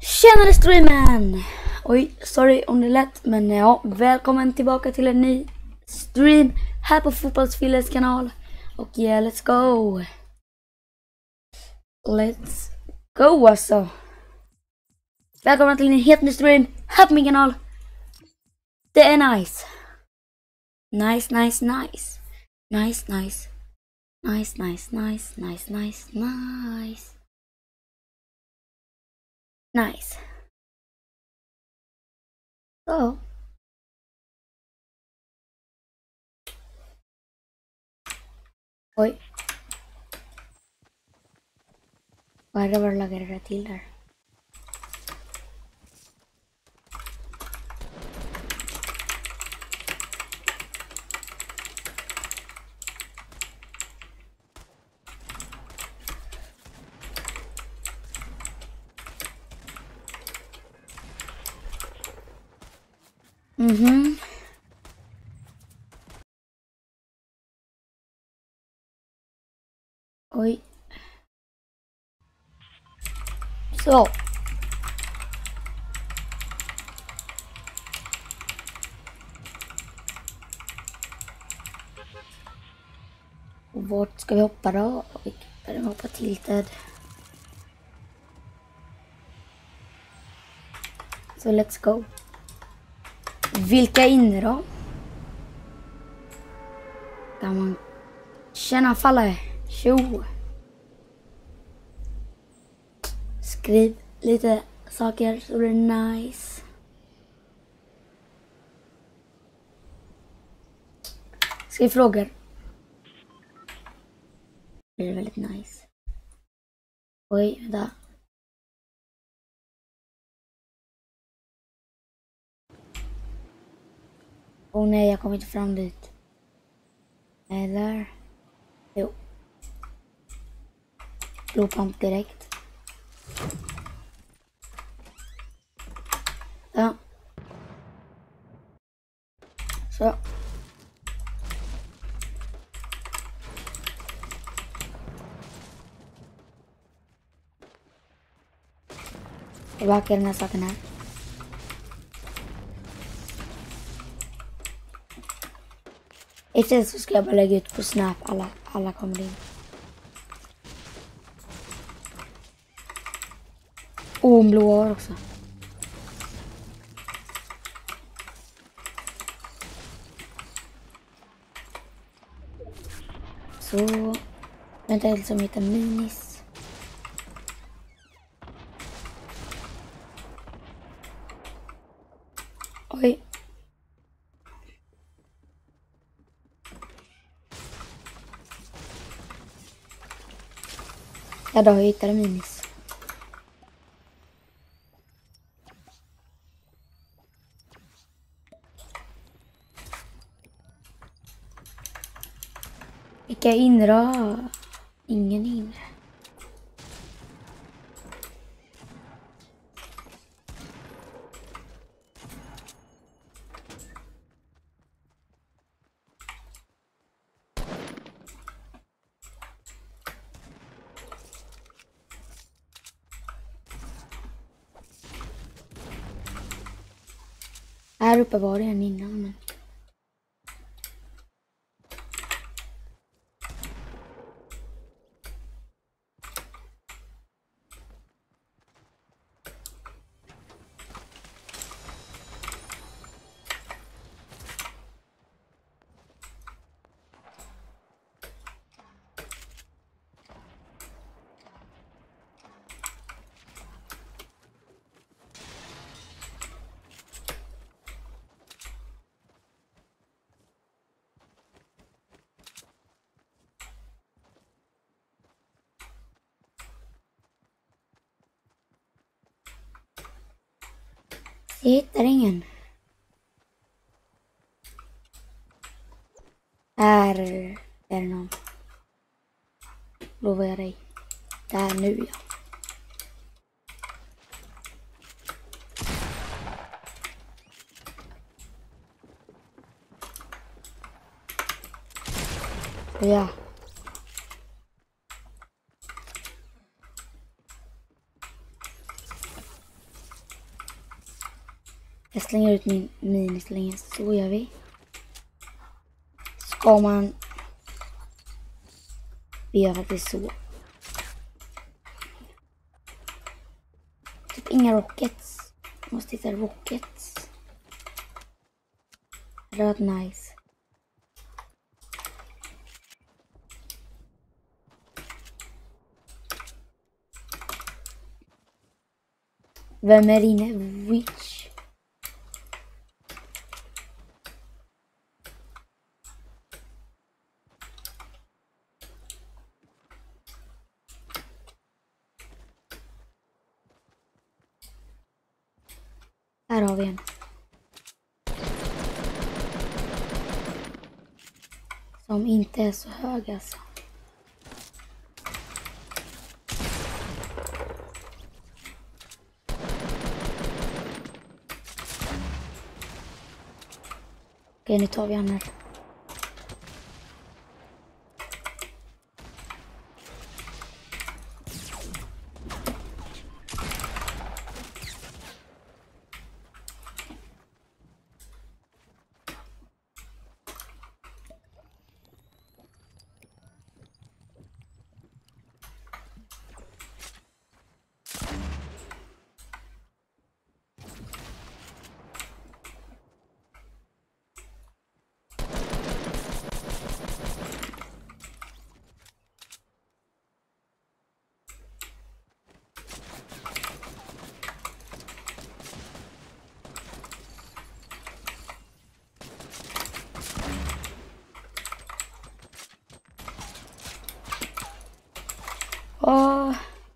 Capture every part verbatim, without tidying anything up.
Tjenare streamen! Oj, sorry om det lät, men ja, välkommen tillbaka till en ny stream här på Fotbollsfillers kanal. Och ja, yeah, let's go! Let's go alltså! Välkommen till en helt ny stream här på min kanal. Det är nice! Nice, nice, nice! Nice, nice! Nice, nice, nice, nice, nice, nice! Nice! Så. Oj. Vad är det bara lagar det till där? Mhm. Oj. Så. Och vart ska vi hoppa då? Vi kan hoppa tilted. Så let's go. Vilka är inne då? Kan man känna falla? Tjo. Skriv lite saker så det är nice. Skriv frågor. Det är väldigt nice. Oj, vänta. Åh oh, nej, jag kommer inte fram dit. Eller? Jo. Blodpump direkt. Ja. Så. Tillbaka den här saken här. Istället så ska jag bara lägga ut på Snap. Alla, alla kommer in. Oh, en blå också. Så. Vänta helt som heter minis. Oj. Ja, då hittade minis. Vilka är inne då? Ingen inne. Här uppe var det en innan, men... Jag hittar ingen. Här är det någon. Lovar jag dig. Där nu, ja. Ja. Jag slänger ut min minislänga. Så gör vi. Ska man... Vi gör faktiskt så. Typ inga rockets. Jag måste hitta rockets. Det var nice. Vem är inne? Witch. Här har vi en. Som inte är så hög alltså. Okej, nu tar vi han här. Åh.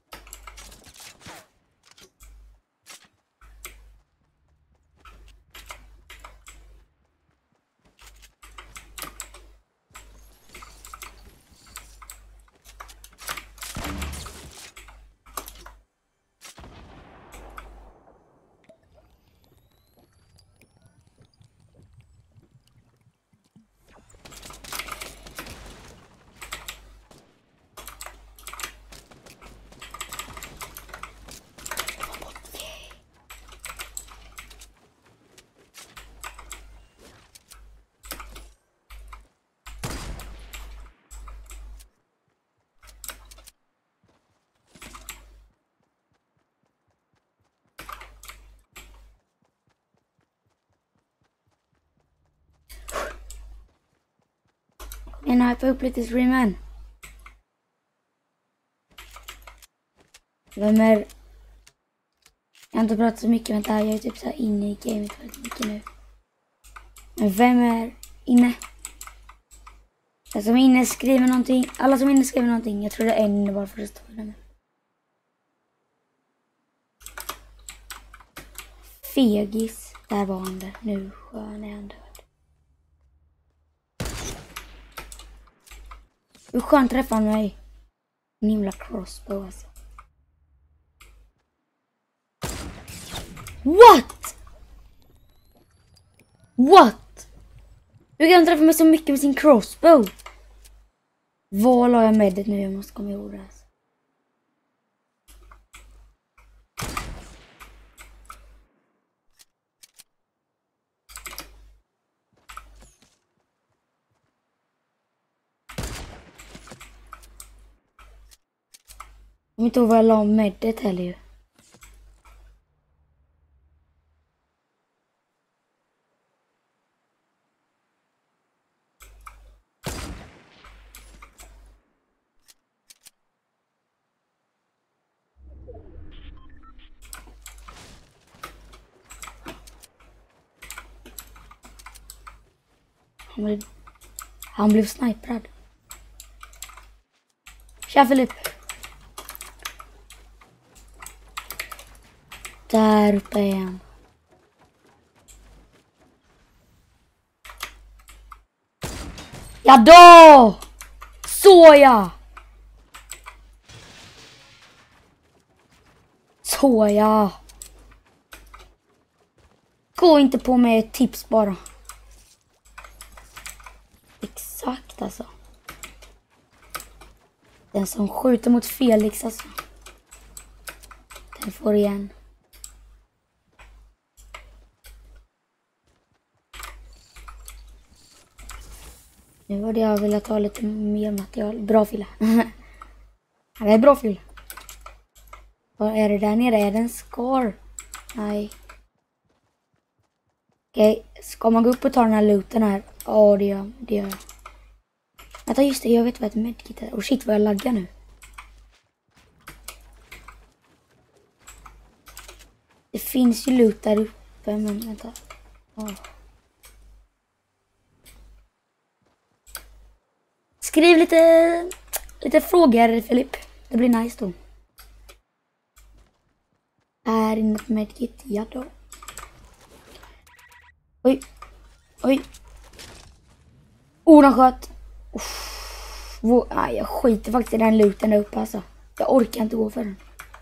En hype upp lite streamen. Vem är... Jag har inte pratat så mycket, vänta, jag är typ så här inne i gamet väldigt mycket nu. Men vem är inne? Den som är inne skriver någonting. Alla som är inne skriver någonting. Jag tror det är en inne bara för att stå där. Fegis. Där var han där. Nu skön är han död. Hur skönt träffade han mig? En himla crossbow alltså. What? What? Hur kan han träffa mig så mycket med sin crossbow? Var la jag med det nu? Jag måste komma ihåg det alltså. Jag vet inte vad jag la med det heller ju. Han blev, han blev sniprad. Tja Filip. Där uppe är han. Ja då! Så ja! Så ja! Gå inte på med ett tips bara. Exakt alltså. Den som skjuter mot Felix alltså. Den får igen. Nu hade jag velat ha lite mer material. Bra fylla. Det är bra fylla. Vad är det där nere? Är det en scar? Nej. Okej, okay. Ska man gå upp och ta den här looten här? Ja, det gör, det gör jag. Vänta, just det, jag vet vad ett medkit är. Och shit vad jag laggar nu. Det finns ju loot där uppe, men vänta. Oh. Skriv lite, lite frågor, Filip. Det blir nice då. Är inne ett medkit? Ja då. Oj. Oj. Oh, den sköt. Uff. Nej, jag skiter faktiskt i den looten där uppe alltså. Jag orkar inte gå för den.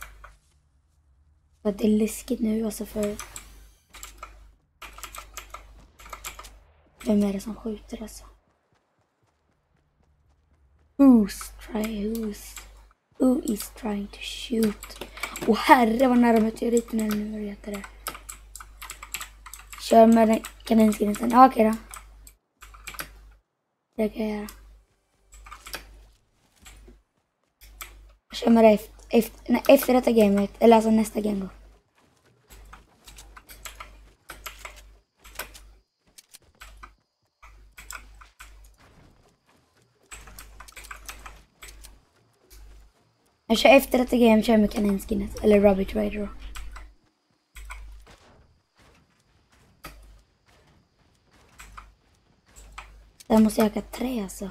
För det är läskigt nu alltså för... Vem är det som skjuter alltså? Who's trying, who's... Who is trying to shoot? Åh herre vad nära meteoriten är nu, vad heter det? Kör med den kaninskinnen sen. Ja, okej då. Det kan jag göra. Jag kör med det efter, efter, nej, efter detta gamet. Eller alltså nästa game då. Jag kör efter detta game, kör med kaninskinnet. Eller Rabbit Raider då. Där måste jag öka tre alltså.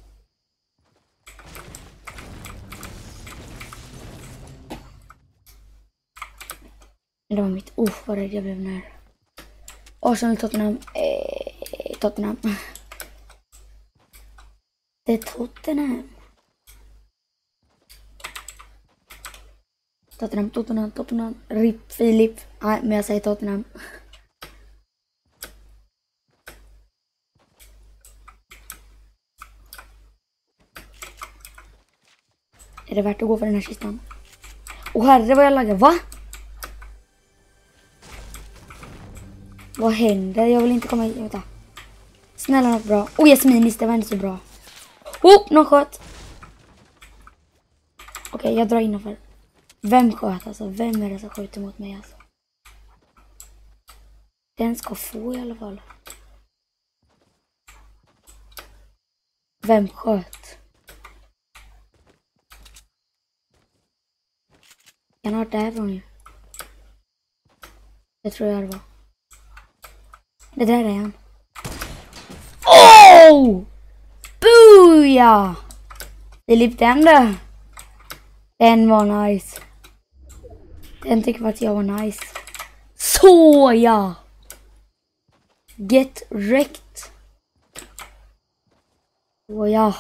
Det var mitt... Oh, vad rädd jag blev när. Arsenal, Tottenham. Eh, Tottenham. Det är Tottenham. Tottenham, Tottenham, Tottenham. Rip Filip. Nej, men jag säger Tottenham. Är det värt att gå för den här kistan? Åh herre vad jag laggar, va? Vad händer? Jag vill inte komma hit, vänta. Snälla något bra. Åh, oh, Jasminis, det var inte så bra. Oh, någon sköt. Okej, okay, jag drar innanför. Vem sköt alltså? Vem är det som skjuter mot mig alltså? Den ska få i alla fall. Vem sköt? Jag har hört därifrån ju. Det tror jag det var. Det där är han. Oh! Booja! Filip, den då. Den var nice. Den tycker att jag var nice. Så ja! Get wrecked. Så ja.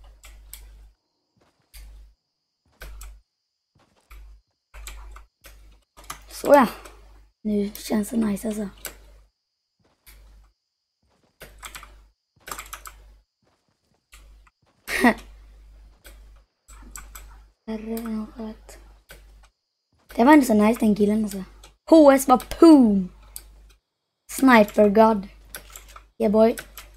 Så ja. Nu känns det nice alltså. Det var inte så nice den killen alltså. H S var poom. Sniper god. Yeah boy.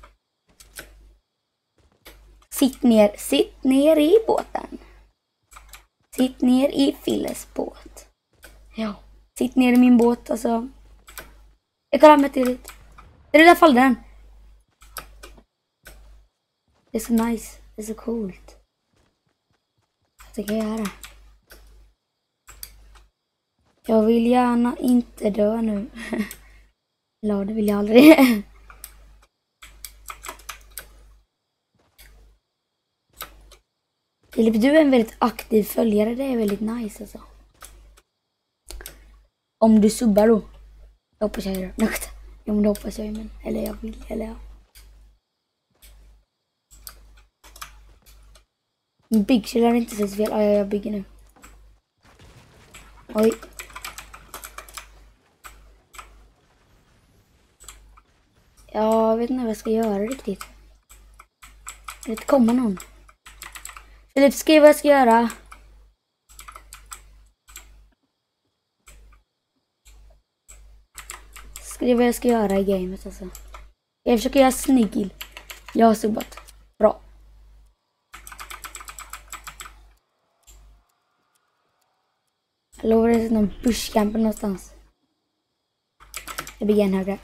Sitt ner, sitt ner i båten. Sitt ner i Filles båt. Ja. Sitt ner i min båt alltså. Jag kollar med till dit. Är det där fall den? Det är så nice. Det är så coolt. Det kan jag göra. Jag vill gärna inte dö nu. Eller det vill jag aldrig. Filip, du är en väldigt aktiv följare. Det är väldigt nice alltså. Om du subbar då. Jag hoppas jag gör det. Jo, men det hoppas jag ju. Men, eller jag vill. Eller jag. Big chill är inte så fel. Ja, jag bygger nu. Oj. Jag vet inte vad jag ska göra riktigt. Jag vet komma någon. Filip, skriv vad jag ska göra. Skriv vad jag ska göra i gamet alltså. Jag försöker göra snygg. Jag har subbat. Jag lovar det är någon bushcamper någonstans. Jag blir en högre.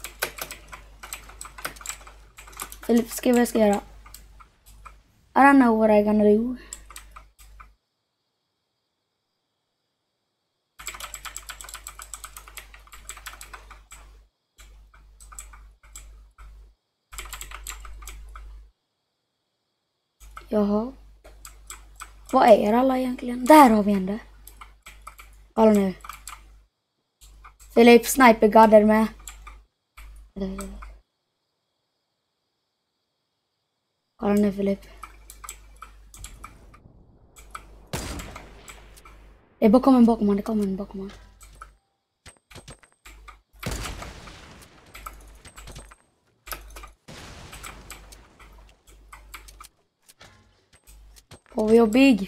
Filip, skriv vad jag ska göra. I don't know what I'm gonna do. Jaha. Vad är alla egentligen? Där har vi en där. Kolla nu. Filip, sniper god är med. Kolla nu Filip. Det är bakom en bakom han, det kommer en bakom han. Åh, vad jobbig.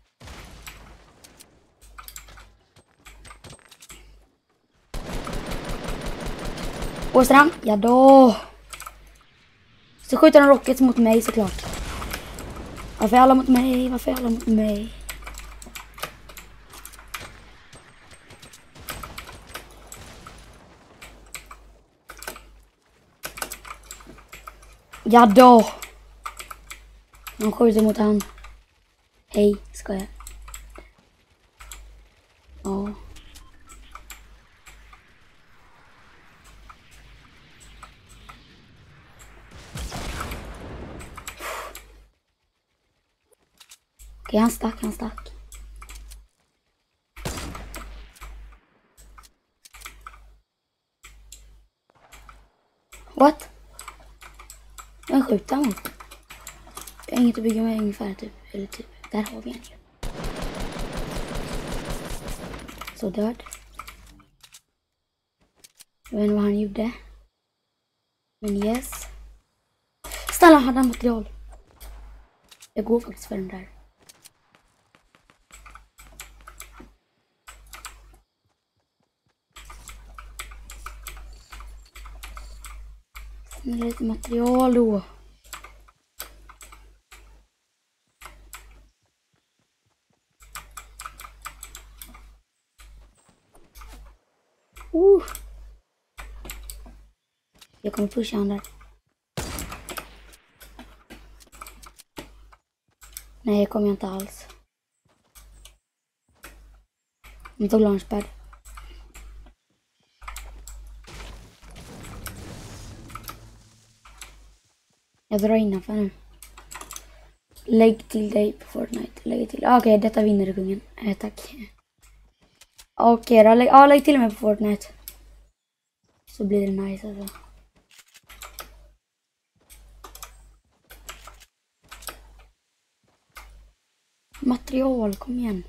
Åstrand, ja då. Så skjuter han rockets mot mig såklart. Varför är alla mot mig? Varför är alla mot mig? Ja då. De skjuter mot han. Hej, ska jag? Ja. Okej, han stack, han stack. What? Jag skjuter mot. Jag har inget att bygga med ungefär typ. Eller typ. Där har vi en. Så död. Jag vet inte vad han gjorde. Men yes. Snälla, hade han material. Jag går faktiskt för den där. Snälla, lite material då. Uh. Jag kommer pusha han där. Nej, jag kommer inte alls. Jag tog launchpad. Jag drar innanför nu. Lägg till dig på Fortnite. Lägg till. Okej, okay, detta vinner kungen. Eh, tack. Okej, okay, lägg, ja, lägg till mig på Fortnite. Så blir det nice alltså. Material, kom igen.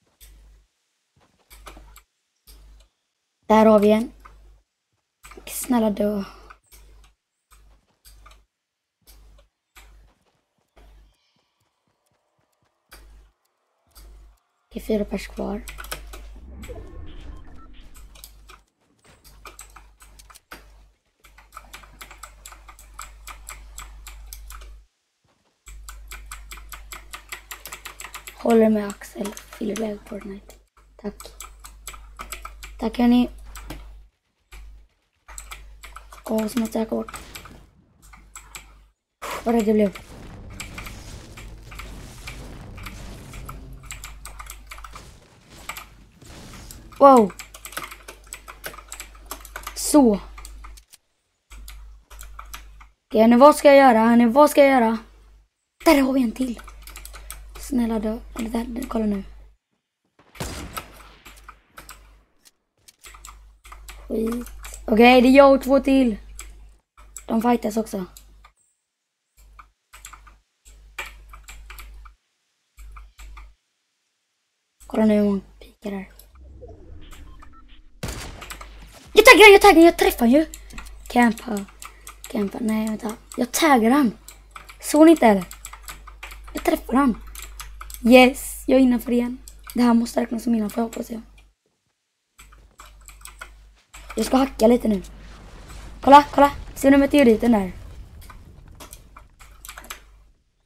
Där har vi en. Snälla dö. Det är fyra pers kvar. Håller med Axel. Fyller väg Fortnite. Tack. Tack hörni. Åh, som att jag bort. Vad rädd jag blev. Wow. Så. Okej, nu vad ska jag göra? Nu vad ska jag göra? Där har vi en till. Snälla dö. Eller där, kolla nu. Skit. Okej, okay, det är jag och två till. De fightas också. Kolla nu hur många pikar där. Jag taggar han, jag taggar han, jag träffar ju. Campa. Campa, nej vänta. Jag taggar han. Såg ni inte eller? Jag träffar han. Yes, jag är innanför igen. Det här måste räknas som innanför, hoppas jag. Jag ska hacka lite nu. Kolla, kolla. Ser du meteoriten där?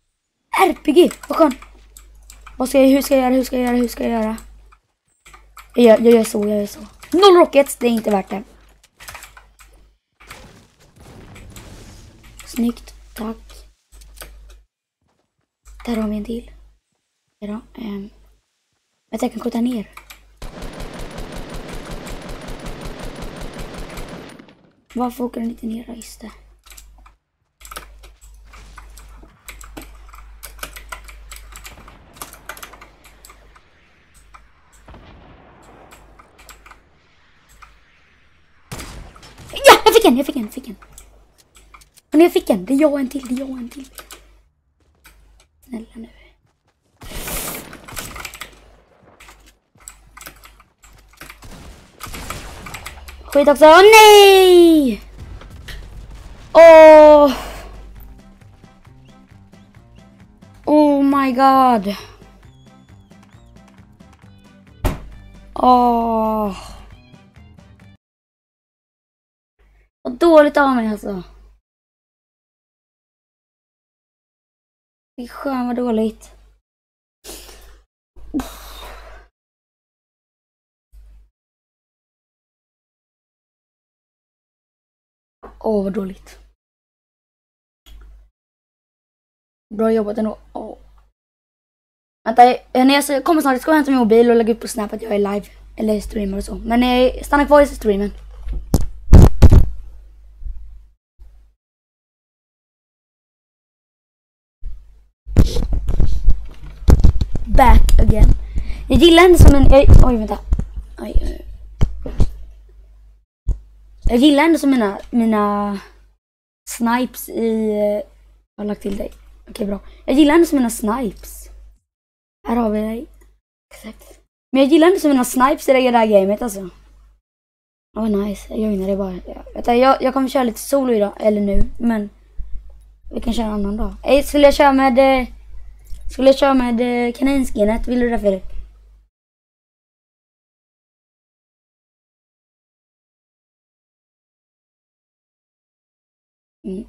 R P G, vad skönt. Vad ska jag, hur ska jag göra, hur ska jag göra, hur ska jag göra? Jag gör, jag gör så, jag gör så. Noll rockets, det är inte värt det. Snyggt, tack. Där har vi en till. Ja, då. Um, jag kan skjuta ner. Varför åker den inte ner? Just det. Ja, jag fick en, jag fick en, jag fick en. Men jag fick en, det är jag en till, det är jag en till. Snälla nu. Skit också, åh nej! Åh! Oh my god. Åh. Vad dåligt av mig alltså. Fy skön vad dåligt. Åh, oh, vad dåligt. Bra jobbat ändå. Oh. Vänta, när jag kommer snart, jag ska hämta min mobil och lägga upp på Snap att jag är live. Eller streamer och så. Men jag stannar kvar i streamen. Back again. Jag gillar henne som en... Jag, oj, vänta. Oj, oj. Jag gillar henne som mina... Mina... Snipes i... Jag har lagt till dig. Okej, okay, bra. Jag gillar henne som mina snipes. Här har vi dig. Exakt. Men jag gillar henne som mina snipes i det där gamet alltså. Åh, oh, nice. Jag gillar det bara. Ja. Vänta, jag, jag kommer köra lite solo idag. Eller nu. Men... Vi kan köra en annan dag. Ej, skulle jag köra med... Skulle jag köra med kaninskinnet? Vill du det, Filip? Mm.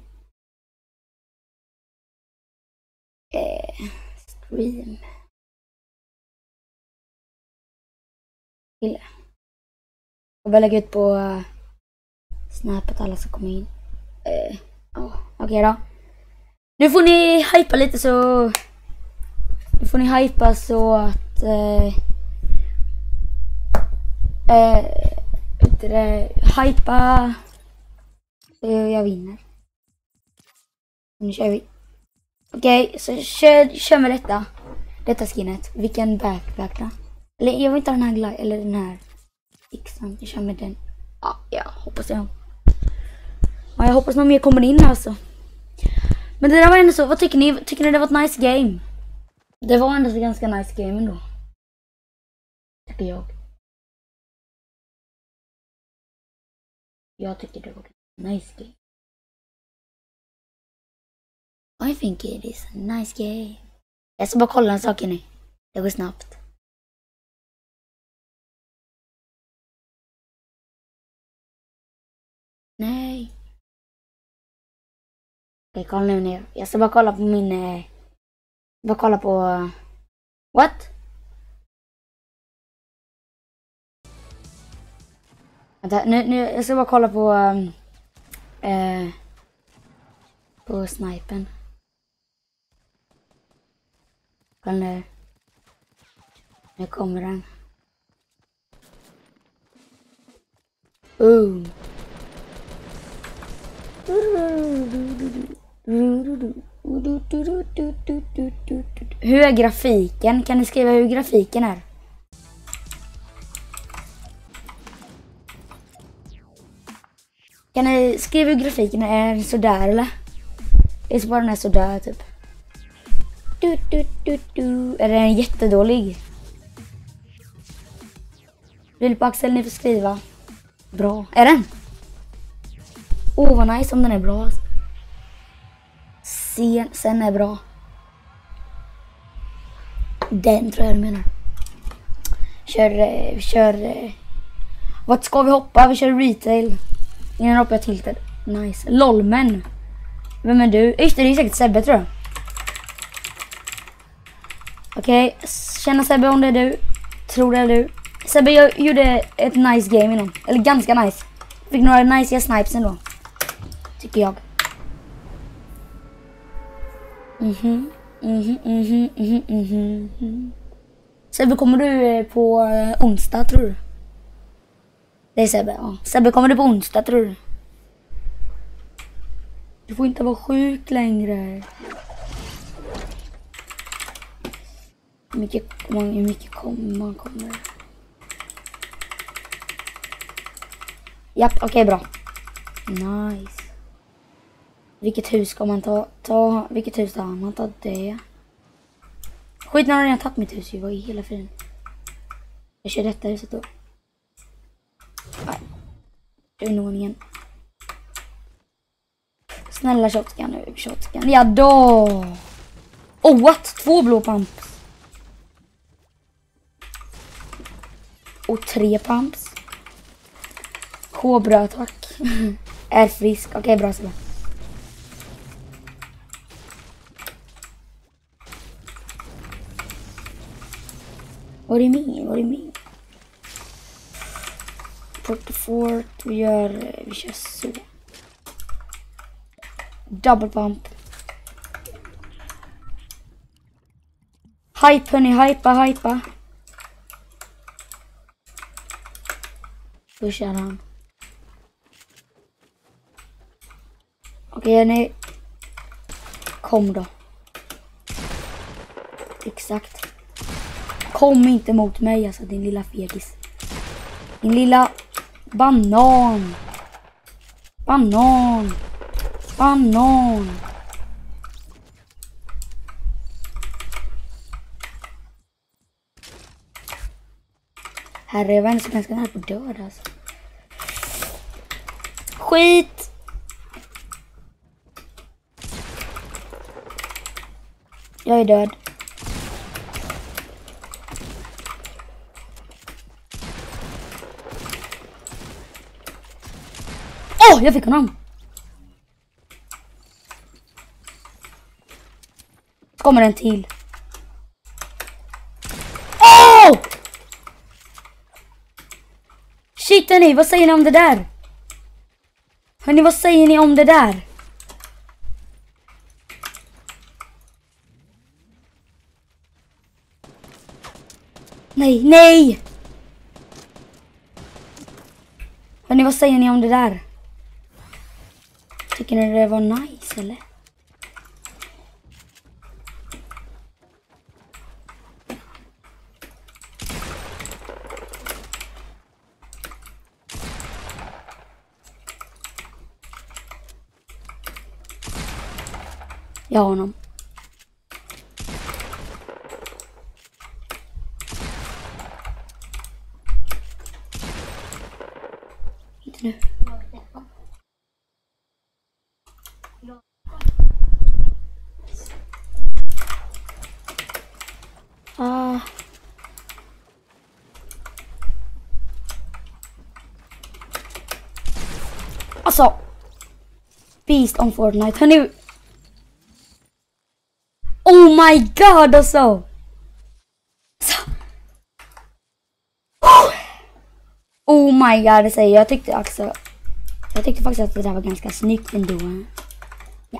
Eh, stream. Gilla. Jag vill lägga ut på uh, Snap att alla ska komma in. Eh, oh, Okej okay då. Nu får ni hypa lite så... Nu får ni hypa så att... Eh, eh, vet du det, hypa... Så jag vinner. Nu kör vi. Okej, okay, så kör, kör med detta. Detta skinnet. Vilken backpack då? Eller jag vill inte ha den här glide, eller den här yxan. Jag kör med den. Ja, jag hoppas jag. Ja, jag hoppas någon mer kommer in alltså. Men det där var ändå så. Vad tycker ni? Tycker ni det var ett nice game? Det var ändå ett ganska nice game ändå. Tycker jag. Jag tycker det var ett nice game. I think it is a nice game. Jag ska bara kolla en sak nu. Det går snabbt. Nej. Okej, kolla nu ner. Jag ska bara kolla på min... Eh, bara kolla på... Uh, what? Vänta, nu, nu, jag ska bara kolla på... Um, eh, på snipen. Kolla nu. Nu kommer den. Boom. Hur är grafiken? Kan ni skriva hur grafiken är? Kan ni skriva hur grafiken är? Är den sådär eller? Är det bara den är sådär typ? Du, du, du, du. Är den jättedålig? Vill på Axel, ni får skriva. Bra. Är den? Åh, oh, vad nice om den är bra. Sen, sen är bra. Den tror jag du menar. Kör, vi kör... Vad ska vi hoppa? Vi kör retail. Innan hoppar jag tilted. Nice. Lolmen. Vem är du? Just det, det är säkert Sebbe tror jag. Okej, okay. Känna Sebbe om det är du. Tror det är du. Sebbe, jag gjorde ett nice game inom. Eller ganska nice. Fick några nice snipes ändå. Tycker jag. Mhm. Mhm, mhm, mhm, mhm, mhm. Sebbe, kommer du på uh, onsdag, tror du? Det är Sebbe, ja. Sebbe, kommer du på onsdag, tror du? Du får inte vara sjuk längre. Hur mycket, hur mycket kommer man kommer? Japp, okej, okay, bra. Nice. Vilket hus ska man ta? ta vilket hus tar man? tar det. Skit när jag redan tagit mitt hus. Vad i hela friden. Jag kör detta huset då. Nej. Jag är någon igen. Snälla shotgun nu. Shotgun. Ja då. Oh what? Två blå pumps. Och tre pumps. Kobra attack. Är frisk. Okej, okay, bra så. Vad är min? Vad är min? fyrtiofort. Vi gör... Vi kör så. Double pump. Hype hörni. Hypa, hypa. Pushar han. Okej, nej. Kom då. Exakt. Kom inte mot mig, alltså, din lilla fegis. Din lilla banan. Banan. Banan. Herre, jag var ändå så ganska nära på död, alltså. Skit. Jag är död. Åh, oh, jag fick honom. Kommer en till. Åh! Oh! Shit, hörni, vad säger ni om det där? Hörni, vad säger ni om det där? Nej, nej! Hörni, vad säger ni om det där? Tycker ni det var nice, eller? Jag har honom. Inte nu. Ah. Alltså. Beast on Fortnite. Hörni. Oh my god, alltså. Så. Oh my god, det säger jag. Jag tyckte också. Jag tyckte faktiskt att det där var ganska snyggt ändå. Ja.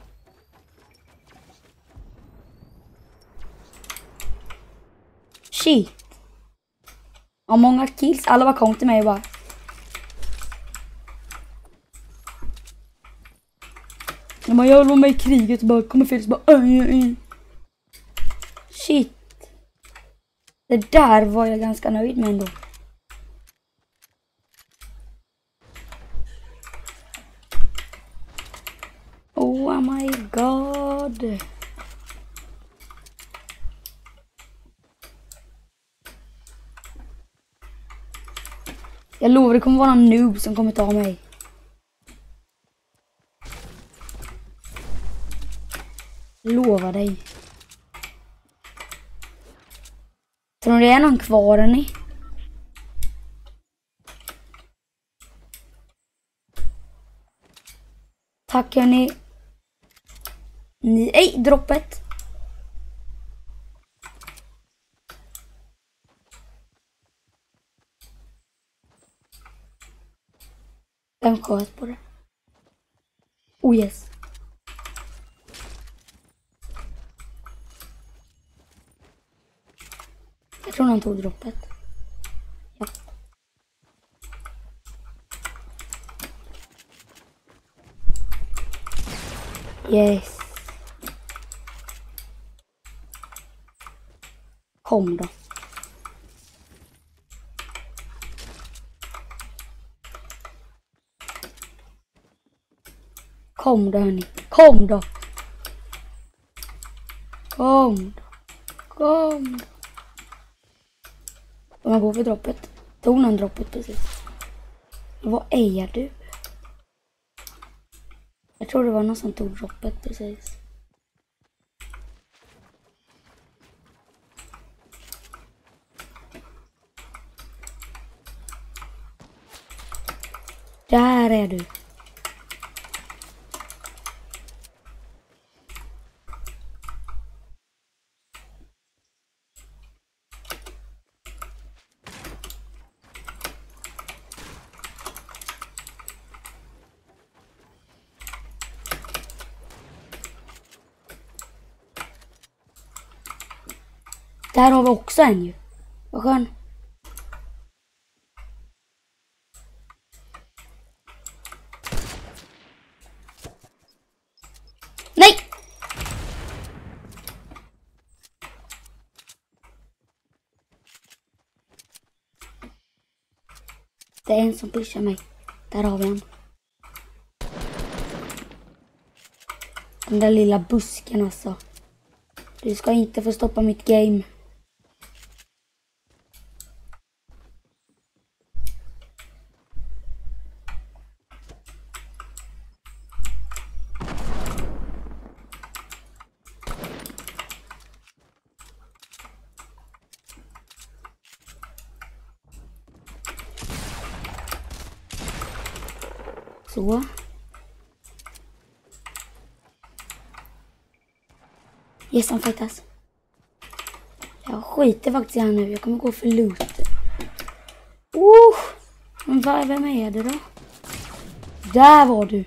Shit. Och många kills. Alla bara kom till mig och bara. När man gör med i kriget så bara kommer fel så bara. Öj, öj. Shit. Det där var jag ganska nöjd med ändå. Oh my god. Jag lovar, det kommer vara en noob som kommer ta mig. Lovar dig. Tror ni det är någon kvar, ni? Tack hörni. Ni, ej, droppet. Vem sköt på det? Oh yes. Jag tror han tog droppet. Ja. Yes. Kom då. Kom då hörni. Kom då. Kom då. Kom då. Om man går för droppet. Tog någon droppet precis. Vad är du? Jag tror det var någon som tog droppet precis. Där är du. Där har vi också en ju. Vad skön. Nej! Det är en som pushar mig. Där har vi en. Den där lilla busken alltså. Du ska inte få stoppa mitt game. Så. Yes, han fightas. Jag skiter faktiskt i han nu. Jag kommer gå för loot. Oh! Men vad, vem är det då? Där var du.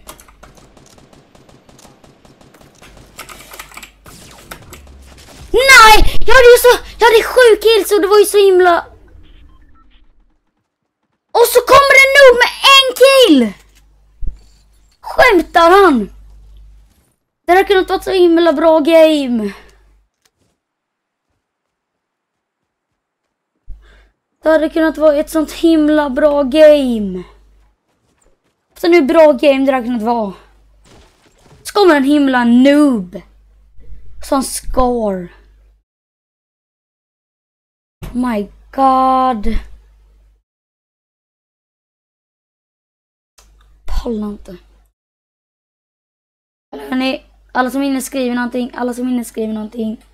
Nej! Jag hade ju så... Jag hade sju kills och det var ju så himla... Och så kommer det nog med en kill! Skämtar han? Det hade kunnat vara så himla bra game. Det hade kunnat vara ett sånt himla bra game. Så nu bra game det hade kunnat vara. Så kommer en himla noob. Som score. Oh my god. Pallar inte. Hörrni, alla som inne skriver någonting. Alla som inne skriver någonting.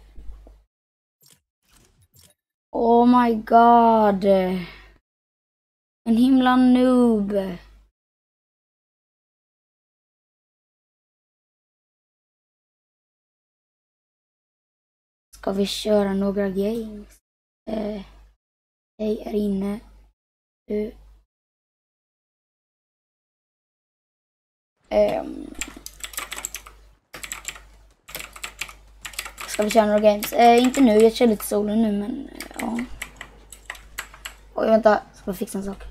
Oh my god. En himla noob. Ska vi köra några games? Eh, jag är inne. Du. Um. Ska vi köra några games? Eh, inte nu, jag kör lite solo nu, men eh, ja. Oj, vänta, ska jag fixa en sak.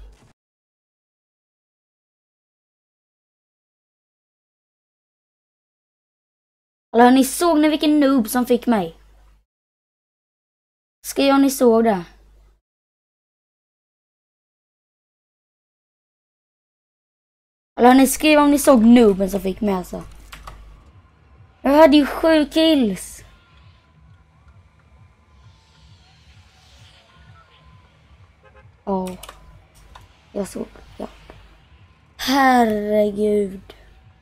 Eller ni såg ni vilken noob som fick mig? Skriv om ni såg det. Eller ni skriv om ni såg nooben som fick mig alltså. Jag hade ju sju kills. Ja. Oh. Jag såg, ja. Herregud.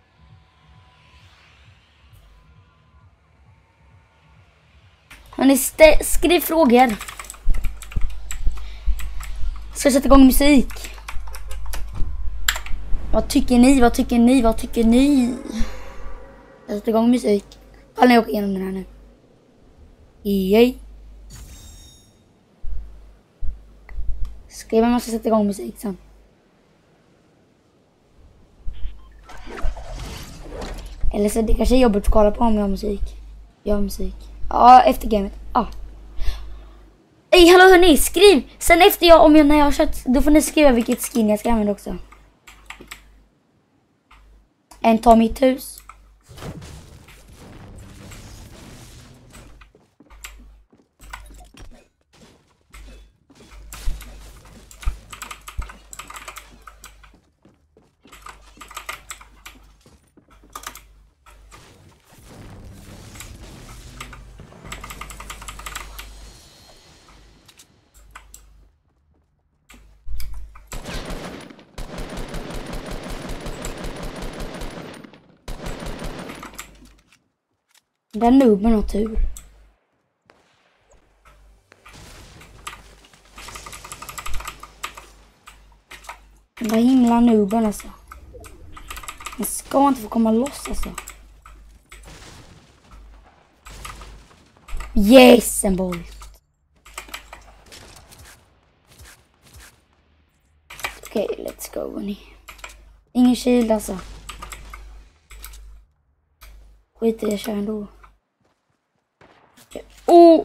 Hörni, skriv frågor. Ska jag sätta igång musik? Vad tycker ni? Vad tycker ni? Vad tycker ni? Jag sätter igång musik. Alla ni åker igenom den här nu. Yay. Skriv om man ska sätta igång musik sen. Eller så det kanske är jobbigt att kolla på om jag har musik. Jag har musik. Ja, efter gamet. Ja. Ej, hallå hörni, skriv! Sen efter jag, om jag, när jag har kört, då får ni skriva vilket skin jag ska använda också. En tar mitt hus. Den nubben har tur. Den där himla nubben alltså. Den ska inte få komma loss alltså. Yes, en boll. Okej, okay, let's go hörni. Ingen shield alltså. Skit i, jag kör ändå. Oh!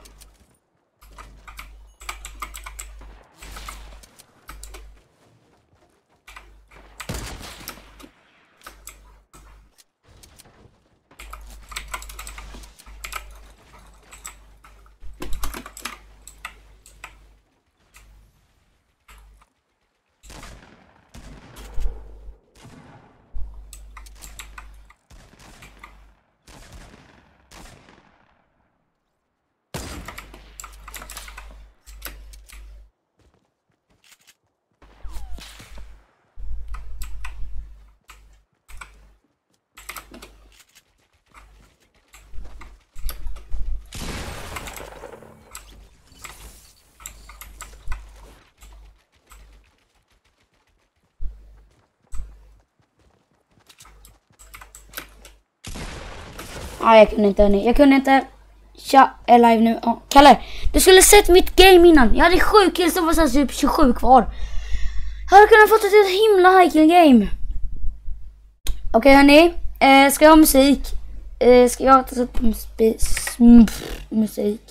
Ah, jag kunde inte hörni. Jag kunde inte. Tja, är live nu. Oh, Kalle, du skulle sett mitt game innan. Jag hade sju kills och var så typ tjugosju kvar. Jag hade kunnat fått ett himla high kill game. Okej okay, hörni. Eh, ska jag ha musik? Eh, ska jag ta upp musik?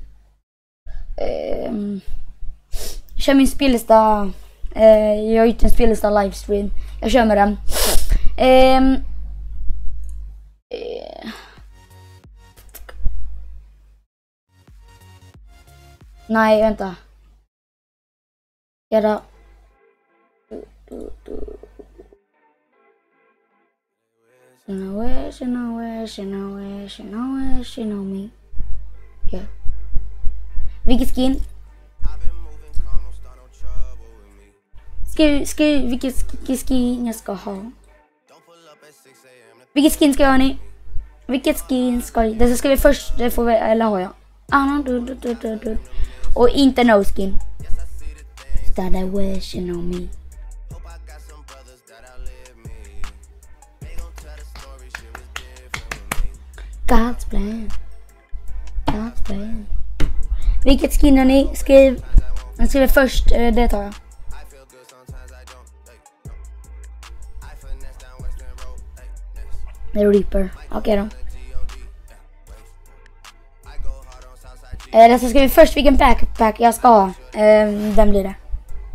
Eh, kör min spellista. Eh, jag har gjort en spellista livestream. Jag kör med den. Eh, eh, Nej, vänta. Göra. She know where, she know where, she know where, she know where, she know me. Yeah. Vilket skin? Skriv, skriv vilket skin jag ska ha. Vilket skin ska jag ha ni? Vilket skin ska jag? Det ska vi först, det får vi, eller har jag? Ah, du, du, du, du, du. Och inte no skin. That I wish you know me. God's plan. God's plan. Vilket skin har ni? Skriv. Jag skriver först, det tar jag. Det är Reaper. Okej okay, då. Eh, så ska vi först vilken backpack jag ska ha. Eh, den blir det.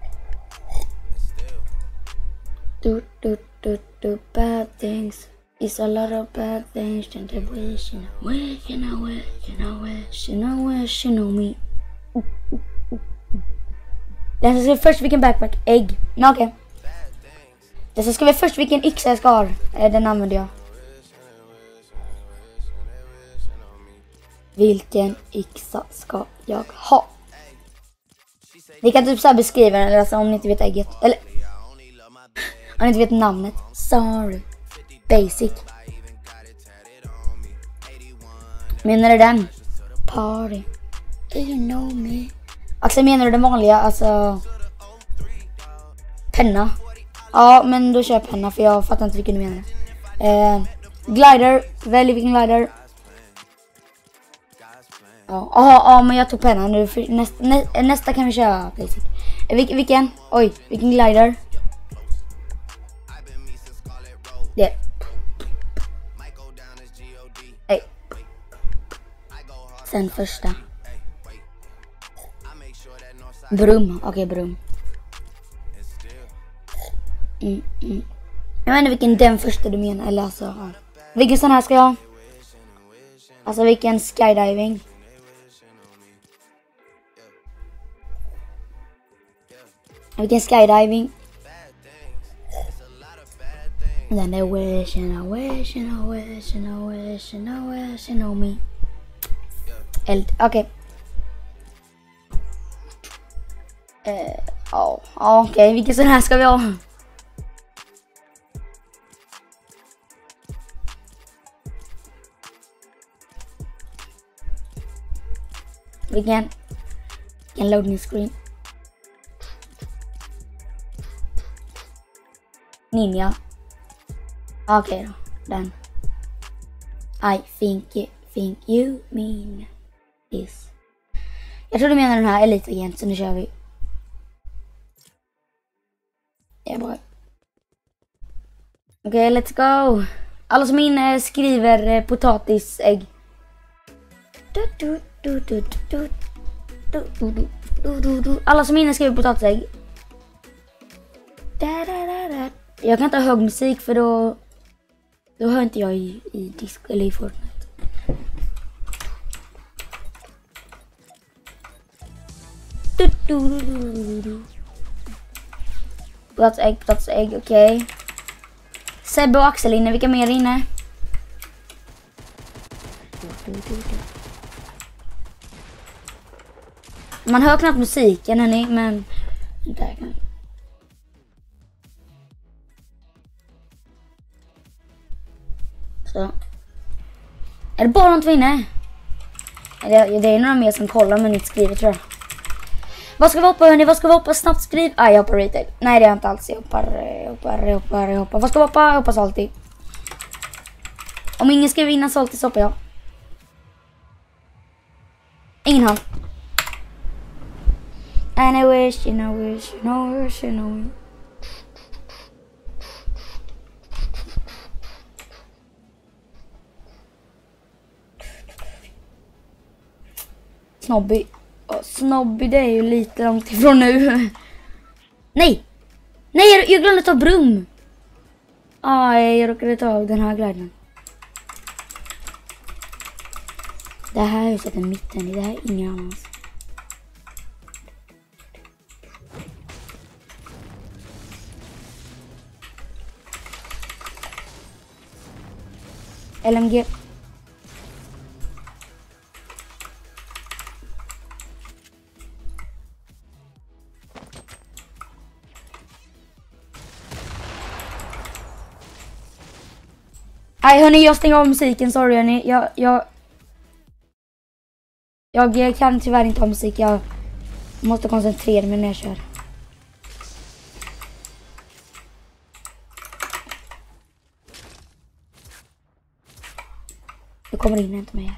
Do, do, do, do bad things. It's a lot of bad things. And the wish, you know, wish, you know, wish, you know, wish, you know, wish, you know me. Uh, uh, uh. Den ska vi först vilken backpack. Ägg. Men okej. Okay. Den så ska vi först vilken yxa jag ska ha. Eh, den använder jag. Vilken yxa ska jag ha? Ni kan typ så här beskriva den alltså, om ni inte vet ägget. Eller om ni inte vet namnet. Sorry. Basic. Menar du den? Party. Do you know me? Alltså menar du den vanliga? Alltså penna. Ja men då kör jag penna. För jag fattar inte vilken du menar. eh, Glider. Välj vilken glider. Ja, ja, ja, men jag tog pennan nu. För nästa, nä, nästa kan vi köra basic. Vil, vilken? Oj, vilken glider? Det. Sen första. Brum, okej okay, brum. Mm, mm. Jag vet inte vilken den första du menar, eller alltså. Ja. Vilken sån här ska jag ha? Alltså vilken skydiving. Vilken skydiving. Den är wishing, I wishing, I wishing, I wishing, I wishing on me. Eld, okej. Okay. Eh, ja, ja okej. Okay. Vilken sån här ska vi ha? Vilken? Vilken loading screen? Ninja. Okej okay, då. Den. I think you, think you mean this. Jag tror du menar den här Elite Agent, så nu kör vi. Det är bra. Okej, okay, let's go. Alla som är inne skriver eh, potatisägg. Du, du, du, du, du, du, du, du, du, du. Alla som är inne skriver potatisägg. Da, da, da, da. Jag kan inte ha hög musik för då då hör inte jag i, i disco eller i Fortnite. Du, du, du, du, du. Potatisägg, potatisägg, okej. Okay. Sebbe och Axel inne, vilka mer inne? Du, du, du, du. Man hör knappt musiken hörni, men där kan. Så. Är det bara de två inne? Det, det är några mer som kollar men inte skriver tror jag. Vad ska vi hoppa hörni? Vad ska vi hoppa? Snabbt skriv. Ah, jag hoppar retail. Nej det är jag inte alls. Jag hoppar, jag hoppar, jag hoppar, jag hoppar. Vad ska vi hoppa? Jag hoppar salty. Om ingen skriver innan salty så hoppar jag. Ingen hand. And I wish, you know, wish, you know, wish, you know. Snobby. Oh, snobby, det är ju lite långt ifrån nu. Nej! Nej, jag, jag glömde ta brum. Aj, jag råkade ta den här gliden. Det här huset är mitten i, det här är ingen annans. L M G. Nej hörni, jag stänger av musiken, sorry hörni. Jag, jag, jag kan tyvärr inte ha musik, jag måste koncentrera mig när jag kör. Det kommer in inte mer.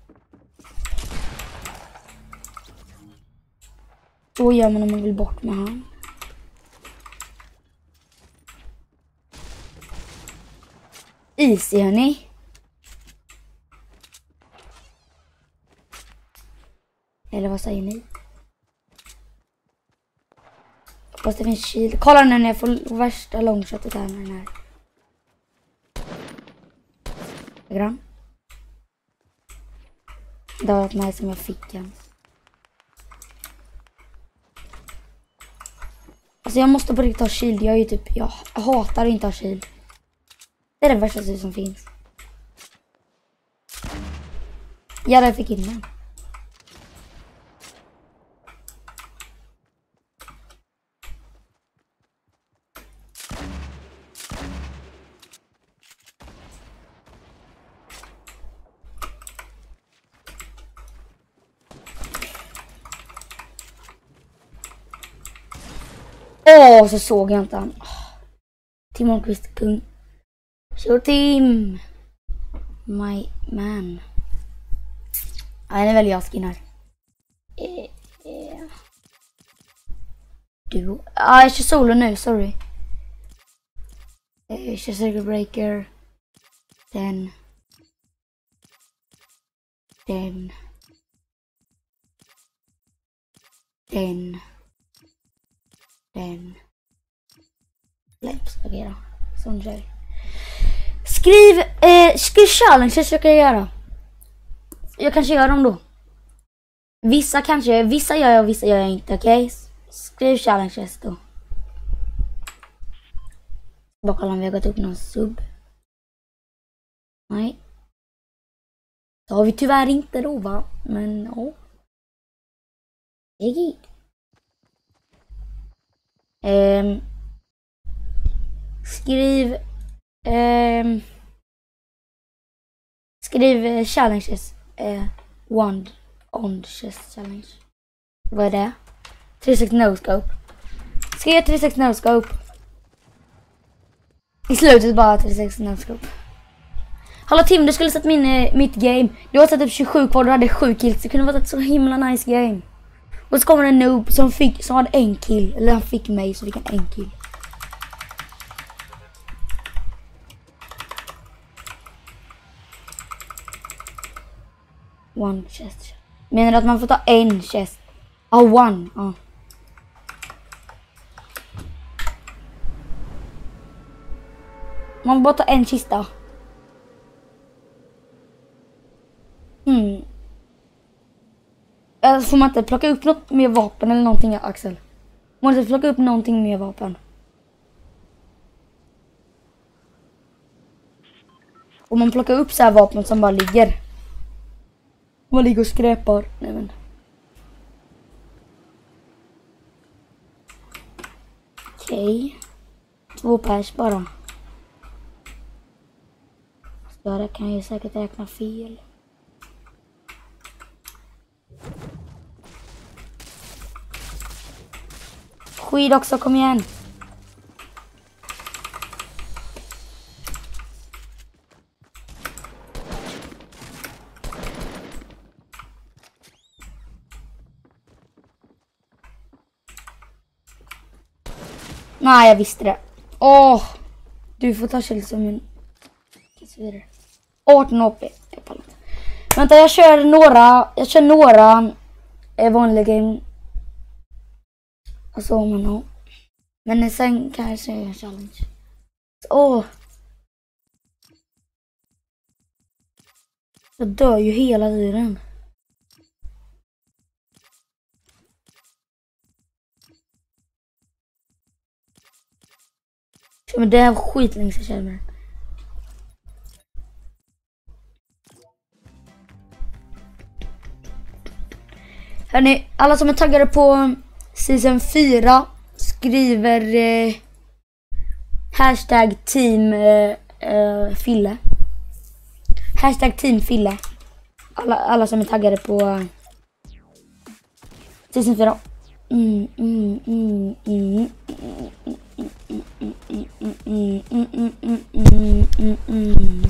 Så gör man om man vill bort med han. Easy hörni. Eller vad säger ni? Fast det finns kil. Kolla nu när jag får värsta långshotet här med den här. Grann. Det var ett mig som jag fick en. Alltså jag måste på riktigt ha shield. Jag är ju typ, jag hatar att inte ha shield. Det är det värsta som finns. Ja, där fick in den. Åh, oh, så såg jag inte han. Oh. Tim Holmqvist, kung. Sure team. My man. Nej, det väljer jag skinnar. Eh, eh. Du. Ah, jag kör solo nu, sorry. Eh, jag kör Circle Breaker. Den. Den. Den. Den. Läps. Okej då. Sån kör. Skriv, eh, skriv challenges jag kan göra. Jag kanske gör dem då. Vissa kanske, vissa gör jag och vissa gör jag inte, okej? Okay? Skriv challenges då. Bara kolla om vi har gått upp någon sub. Nej. Det har vi tyvärr inte då, va? Men, ja. Det är gud. Um, skriv um, skriv uh, challenges uh, one on chest challenge. Vad är det? tre sex no scope. Skriv tre sex no scope. I slutet bara tre sex no scope. Hallå Tim, du skulle sett min, uh, mitt game. Du har satt upp tjugosju kvar, du hade sju kills. Det kunde vara ett så himla nice game. Och så kommer en noob som, fick, som hade en kill. Eller han fick mig så fick han en kill. One chest. Menar du att man får ta en chest? Ja, oh, one. Ja. Oh. Man bara ta en kista. Hmm. Får man inte plocka upp något mer vapen eller någonting, Axel? Man måste plocka upp någonting mer vapen. Och man plockar upp så här vapen som bara ligger. Man ligger och skräpar. Nej men. Okej. Okay. Två pers bara. Större kan ju säkert räkna fel. Skid också, kom igen. Nej, jag visste det. Åh, du får ta käll som en... arton H P. Vänta, jag kör några... Jag kör några eh, vanliga game. Och så man har. Men sen kan jag säga en challenge. Åh. Jag dör ju hela tiden. Men det är skitlänge sedan jag känner mig. Hörrni, alla som är taggade på season fyra skriver eh, hashtag team eh, eh, Fille. Hashtag team Fille. Alla, alla som är taggade på eh, season fyra. Mm, mm, mm, mm, mm.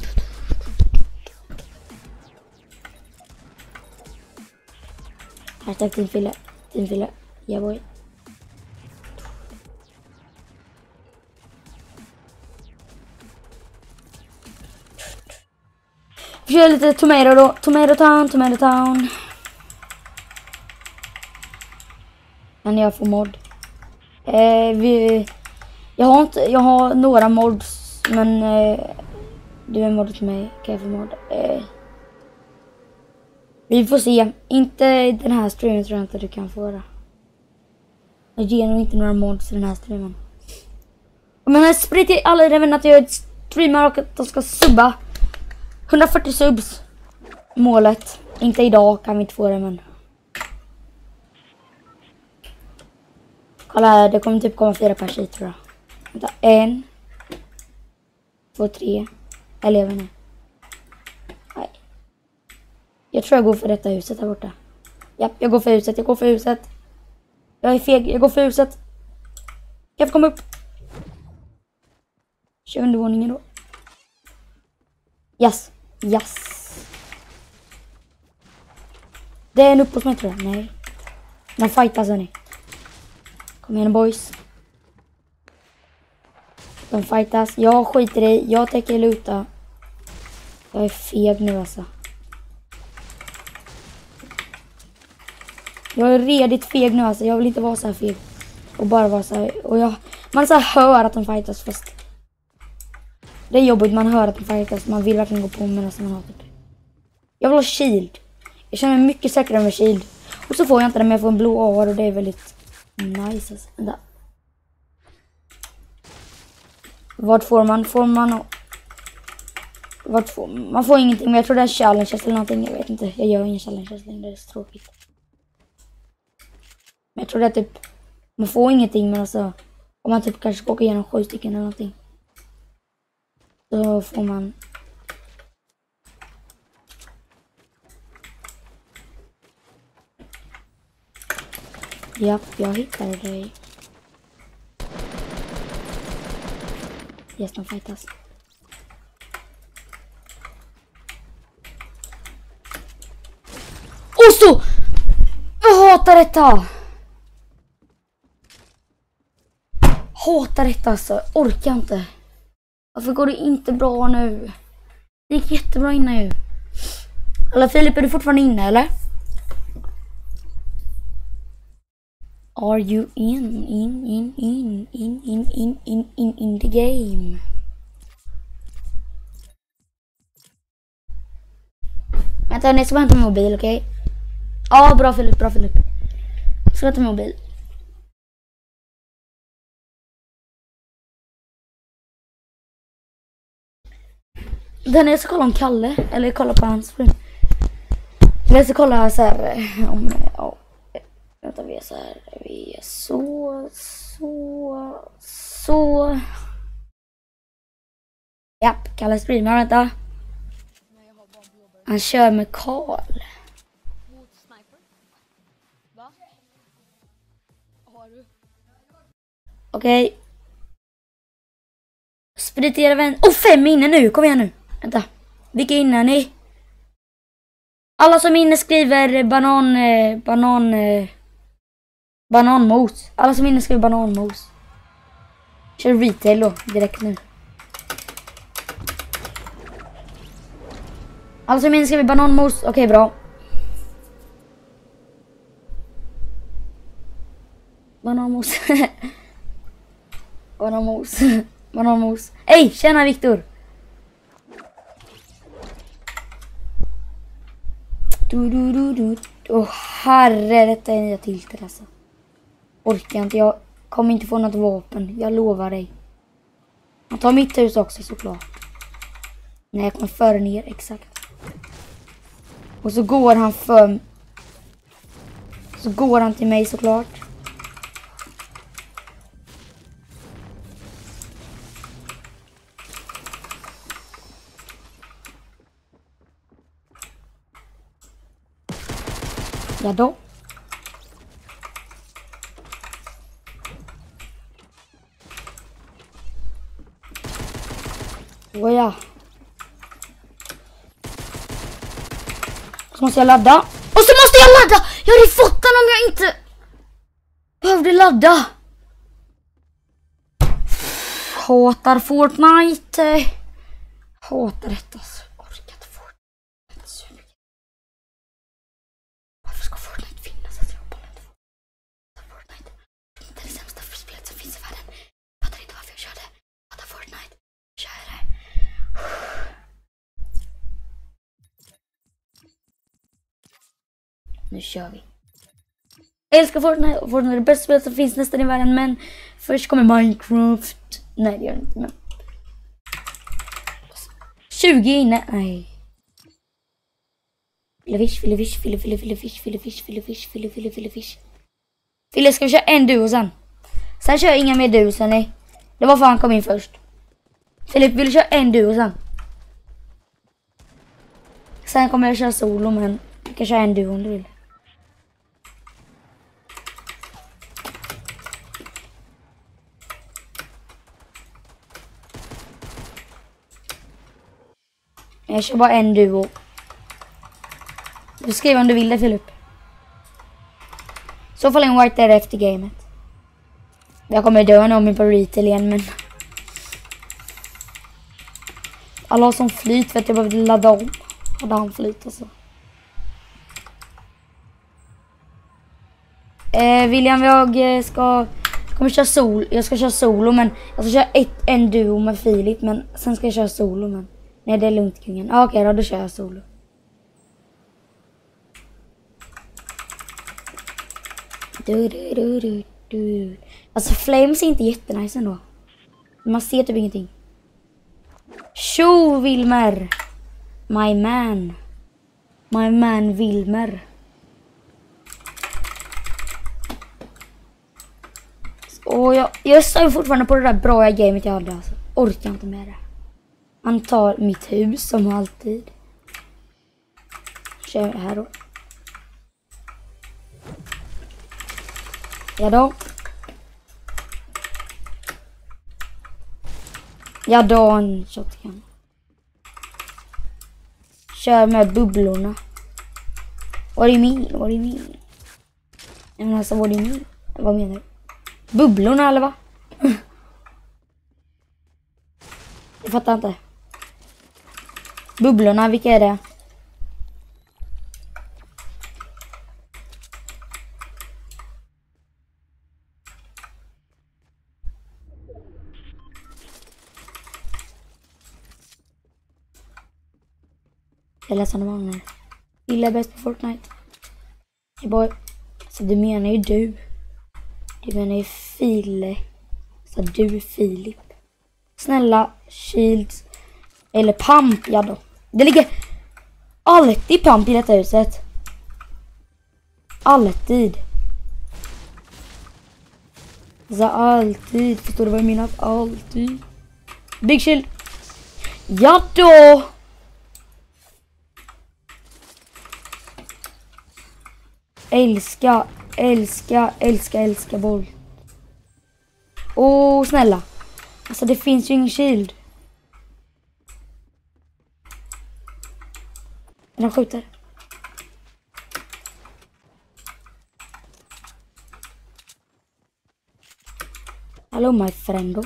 Hashtag team Fille. Team Fille. Yeah boy. Vi kör lite tomato då. Tomato town, tomato town. Men jag får mod. Eh, vi, jag har inte, jag har några mods, men eh, du är mod till mig. Kan jag få mod? Eh, vi får se. Inte den här streamen tror jag inte du kan få det. Jag ger nog inte några mods i den här streamen. Men jag sprider till alla era vänner att jag streamar och att de ska subba. hundrafyrtio subs. Målet. Inte idag kan vi inte få det, men... Kolla här, det kommer typ komma fyra pers hit tror jag. Vänta, en. Två, tre. Eleverna. Nej. Jag tror jag går för detta huset här borta. Japp, jag går för huset, jag går för huset. Jag är feg, jag går för huset. Jag får komma upp. Kör undervåningen då. Yes, yes. Det är en upp hos mig tror jag, nej. De fightas hörni. Kom igen boys. De fightas, jag skiter i, jag tänker luta. Jag är feg nu alltså. Jag är redigt feg nu alltså. Jag vill inte vara så här feg. Och bara vara så här. Och jag, man så här hör att de fightas fast. Det är jobbigt, man hör att de fightas. Man vill verkligen gå på med det man har typ. Jag vill ha shield. Jag känner mig mycket säkrare med shield. Och så får jag inte det, men jag får en blå A R och det är väldigt nice alltså. Vänta. Vad får man? Får man... Vad får man? Man får ingenting, men jag tror det är challenge eller någonting. Jag vet inte, jag gör ingen challenge längre, det är så tråkigt. Men jag tror det är typ... Man får ingenting, men alltså... Om man typ kanske åker igenom sju stycken eller någonting. Då får man... Ja, jag hittade dig. Yes, de fightas. Och så! Jag hatar detta! Hatar detta alltså. Orkar inte. Varför går det inte bra nu? Det gick jättebra innan ju. Alla Filip, är du fortfarande inne eller? Are you in, in, in, in, in, in, in, in, in, in the game? Vänta, jag ska hämta min mobil, okej? Okay? Ja, bra Filip, bra Filip. Jag ska hämta min mobil. Den jag ska kolla om Kalle, eller kolla på hans film. Jag ska kolla så här om... Ja. Vänta, vi är så här, vi är så, så, så. Japp, Kalle streamar, vänta. Han kör med Karl. Okej. Okay. Sprit era vän. Åh, oh, fem inne nu, kom igen nu. Vänta, vilka inne är ni? Alla som inne skriver banan, eh, banan, eh, bananmos. Alla som inne skriver bananmos. Kör retail då, direkt nu. Alla som inne skriver bananmos, okej okay, bra. Bananmos. Bananmos. Bananmos. Hej, tjena Viktor. Du du du du. Åh herre, detta är nya tilter alltså. Orkar inte, jag kommer inte få något vapen. Jag lovar dig. Han tar mitt hus också såklart. Nej, jag kommer före ner, exakt. Och så går han för... Så går han till mig såklart. Ja då. Oh, ja. Så måste jag ladda. Och så måste jag ladda! Jag hade fått den om jag inte behövde ladda. Hatar Fortnite. Hatar detta. Orkar inte Fortnite. Varför ska Fortnite finnas? Alltså, jag bara inte Fortnite. Det är det sämsta spelet som finns i världen. Jag fattar inte varför jag körde. Hatar Fortnite. Kör det. Nu kör vi. Jag älskar Fortnite. Fortnite är det bästa spelet som finns nästan i världen. Men först kommer Minecraft. Nej, det gör det inte. Men... tjugo inne. Nej. Fillefish, fillefish, fillefish, fillefish, fillefish, fillefish, fillefish, fillefish. Fille, ska vi köra en duo sen? Sen kör jag inga mer duo sen. Nej. Det var för han kom in först. Filip, vill du köra en duo sen? Sen kommer jag köra solo, men jag kan köra en duo om du vill. Jag kör bara en duo. Du skriver om du vill det, Filip. Så fall en white där efter gamet. Jag kommer dö nu om min på retail igen, men... Alla har som flyt för att jag behövde ladda om. Och han flyt alltså. Eh, William, jag eh, ska kommer köra sol. Jag ska köra solo, men jag ska köra ett, en duo med Filip, men sen ska jag köra solo, men nej, det är lugnt, kungen. Ah, okej, okay, då, då kör jag solo. Du, du, du, du, du. Alltså Flames är inte jättenice ändå. Man ser typ ingenting. Tjo, Wilmer. My man. My man Wilmer. Och jag, jag står fortfarande på det där bra gamet jag hade. Alltså. Orkar inte med det. Han tar mitt hus som alltid. Kör här då. Ja då. Ja då, en shotgun. Kör med bubblorna. Vad är min? Vad är min? Men alltså, vad är min? Vad menar du? Bubblorna eller vad? Jag fattar inte. Bubblorna, vilka är det? Jag läser några gånger. Gillar bäst på Fortnite. Hey boy. Så du menar ju du. Du menar ju File. Så du är Filip. Snälla, shields. Eller pump, ja då. Det ligger alltid pump i detta huset. Alltid. Så alltid. Förstår du vad jag menar? Alltid. Big shield. Ja då. Älska, älska, älska, älska boll. Åh, snälla. Alltså det finns ju ingen shield. De skjuter. Hallå my friendo.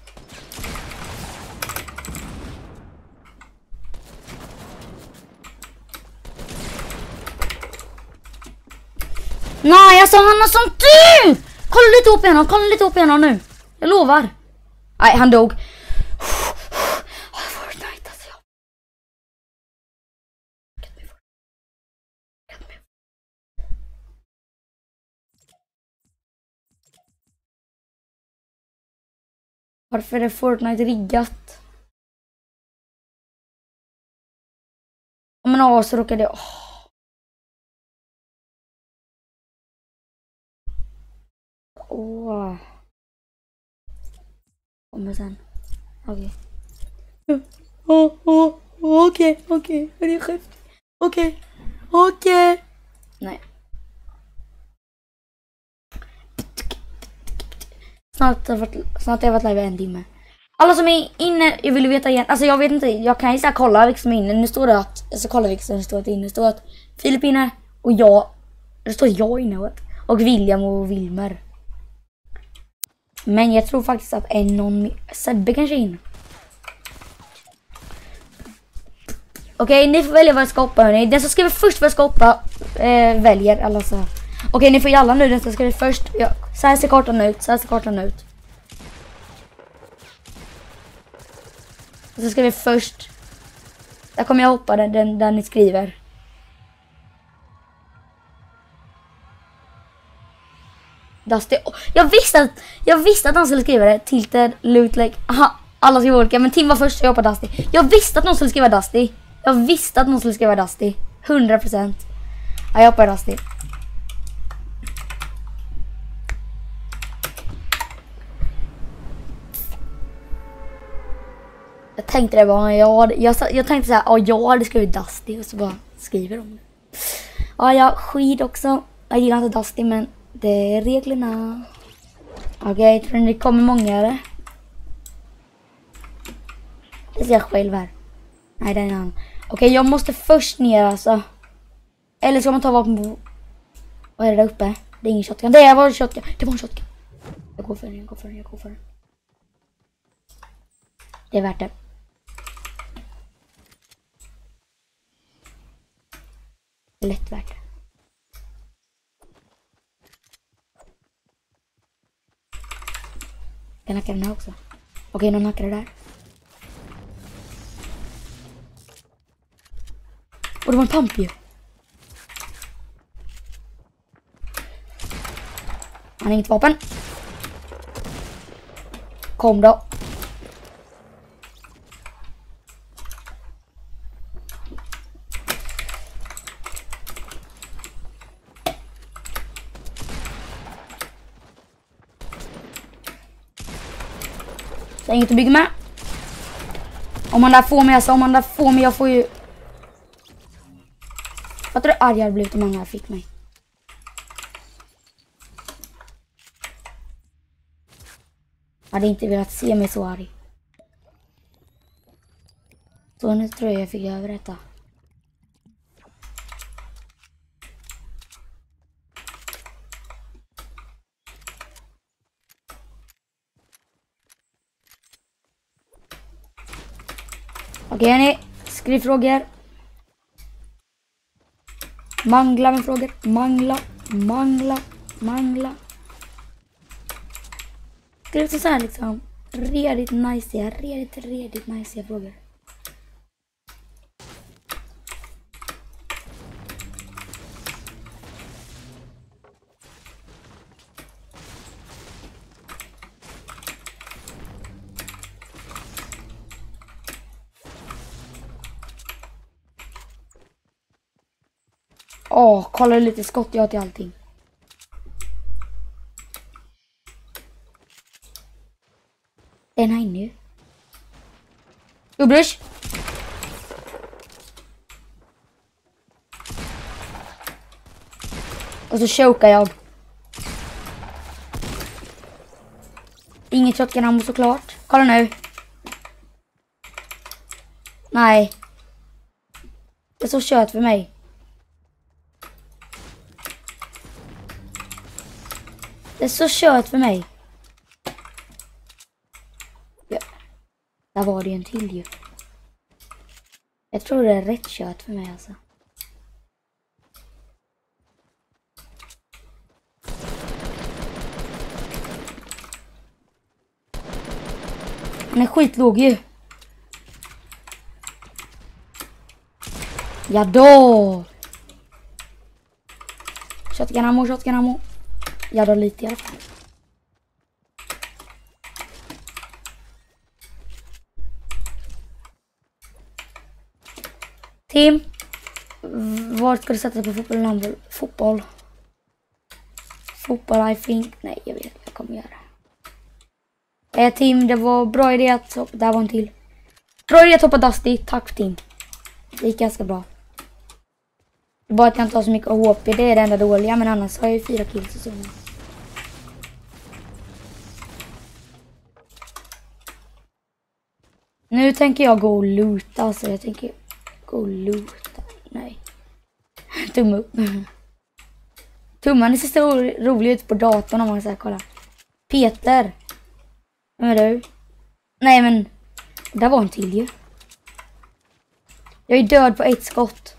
Nej, alltså han har sån tur! Kolla lite upp igen, kolla lite upp igen nu. Jag lovar. Nej, han dog. Fortnite, alltså. Varför är Fortnite riggat? Om en as råkade jag... Oh. Åh. Kommer sen. Okej. Åh, åh, okej, okej. Det är chef. Okej, okej. Nej. Snart har jag varit, snart har jag varit live en timme. Alla som är inne, jag vill veta igen. Alltså jag vet inte, jag kan ju så här kolla vilka som är inne. Nu står det att, jag ska kolla vilka som står att inne. Det står att Filip är inne och jag. Det står jag inne och William och Wilmer. Men jag tror faktiskt att en någon Sebbe kanske är inne. Okej, okay, ni får välja vad jag ska hoppa, hörni. Den som skriver först vad jag ska hoppa eh, väljer alla så här. Okej, okay, ni får ju alla nu. Den som skriver först. Ja, så här ser kartan ut. Så här ser kartan ut. Så skriver först. Där kommer jag hoppa den, den där ni skriver. Dusty. Oh, jag visste att jag visste att han skulle skriva det. Tilted, loot like. Aha, alla ska olika. Men Tim var först, jag hoppade Dusty. Jag visste att någon skulle skriva Dusty. Jag visste att någon skulle skriva Dusty. hundra procent. Ja, jag hoppade Dusty. Jag tänkte det bara, jag, jag, jag tänkte så här, ja, jag hade skrivit Dusty och så bara skriver de det. Ja, jag skid också. Jag gillar inte Dusty, men det är reglerna. Okej, okay, tror ni det kommer många eller? Det ser jag själv här. Nej, den är han. Okej, okay, jag måste först ner alltså. Eller ska man ta vapen på... Vad är det där uppe? Det är ingen shotgun. Det var en shotgun. Det var en shotgun. Jag går för den, jag går för den, jag går för den. Det är värt det. Det är lätt värt det. Jag nackar den här också. Okej, någon nackar det där. Och det var en pump ju. Han har inget vapen. Kom då. Så inget att bygga med. Om man där får mig, alltså om man där får mig, jag får ju... Jag tror det arg hade blivit om många fick mig. Jag hade inte velat se mig så arg. Så nu tror jag jag fick över detta. Okej, hörni. Skriv frågor. Mangla med frågor. Mangla. Mangla. Mangla. Skriv så här liksom. Redigt nice. Redigt, redigt nice frågor. Åh, oh, kolla lite skott jag har till allting. Den här inne ju. Ubrush. Och så chokar jag. Inget shotgun ammo såklart. Kolla nu. Nej. Det är så kört för mig. Det är så kört för mig. Ja. Där var det en till ju. Jag tror det är rätt kört för mig alltså. Han är skitlåg ju. Ja då. Shotgun ammo, shotgun ammo. Ja då lite i alla fall. Team. Vart ska du sätta på fotboll eller handboll? Fotboll. Fotboll I think. Nej jag vet, jag kommer göra det. Eh, team, det var bra idé att hoppa. Där var en till. Bra idé att hoppa Dusty. Tack team. Det gick ganska bra. Bara att jag inte har så mycket H P. Det är det enda dåliga. Men annars har jag ju fyra kills och så. Nu tänker jag gå och loota. Alltså jag tänker gå och loota. Nej. Tumme upp. Tumman ser så rolig ut på datorn om man säger kolla. Peter. Vem är du? Nej men. Där var en till ju. Jag är död på ett skott.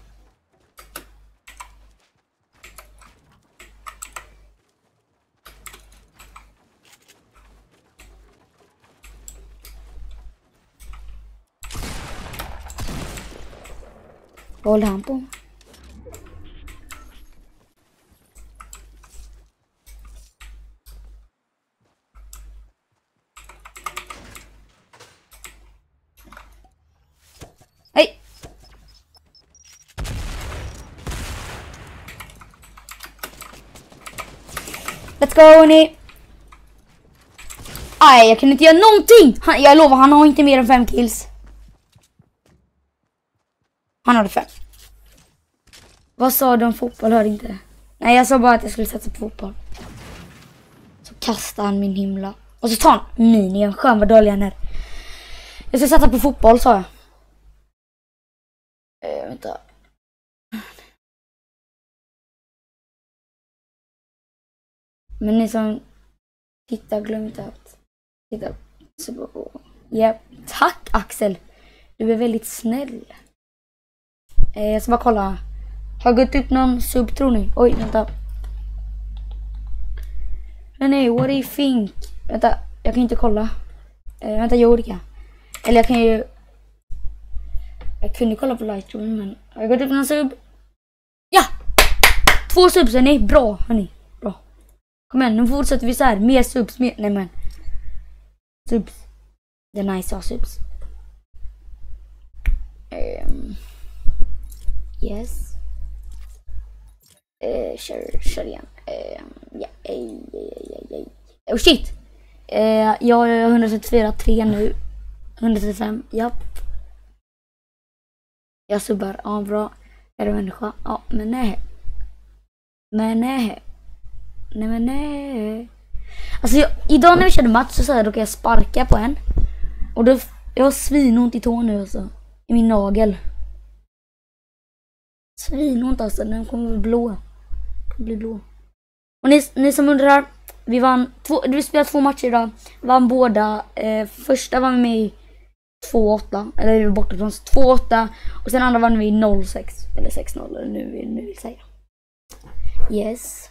Vad håller han på? Hej! Let's go, ni! Aj, jag kan inte göra någonting! Han, jag lovar, han har inte mer än fem kills. Han hade fem. Vad sa du om fotboll? Hörde inte. Nej, jag sa bara att jag skulle satsa på fotboll. Så kastar han min himla. Och så tar han mini. En skön vad dålig han är. Jag ska satsa på fotboll, sa jag. Äh, vänta. Men ni som tittar, glöm inte att titta. Så, ja, tack Axel. Du är väldigt snäll. Eh, jag ska bara kolla. Har gått upp någon sub tror ni? Oj, vänta. Men nej, what do you think? Vänta, Jag kan inte kolla. Eh, vänta, jo det kan jag. Eller jag kan ju... Jag kunde kolla på Lightroom, men... Har jag gått upp någon sub? Ja! Två subs, hörni. Bra, hörni. Bra. Kom igen, nu fortsätter vi så här. Mer subs, mer... Nej, men... Subs. Det är nice att ha subs. Um, yes. Uh, kör, kör igen. Um, yeah, ej, ej, ej, ej. Oh shit! Uh, jag är hundratrettiofyra tre nu. hundratrettiofem, japp. Jag subbar, ja bra. Är du människa? Ja, men nej. Men nej. Nej men nej. Alltså jag, idag när vi körde match så, så här, då kan jag sparka på en. Och då, jag har svinont i tån nu alltså. I min nagel. Svinont alltså, den kommer bli blå. Den blir blå. Och ni, ni som undrar, vi vann två, vi spelade två matcher idag. Vann båda. Eh, första var vi med i två åtta. Eller vi var borta från två åtta. Och sen andra vann vi i noll sex. Eller sex noll, eller nu vill nu vill säga. Yes.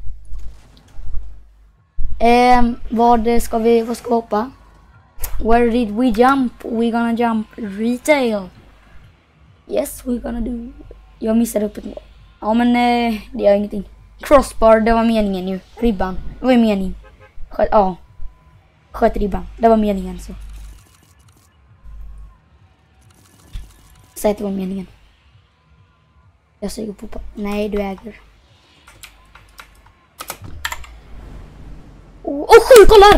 Eh, vad ska vi, vad ska vi hoppa? Where did we jump? We gonna jump retail. Yes, we gonna do. Jag missade upp ett mål. Ja men eh, det gör ingenting. Crossbar, det var meningen ju. Ribban, det var ju meningen. Sköt, ja. Sköt ribban, det var meningen så. Säg att det var meningen. Jag suger på. Nej, du äger. Åh, oh, oh, sju kollar!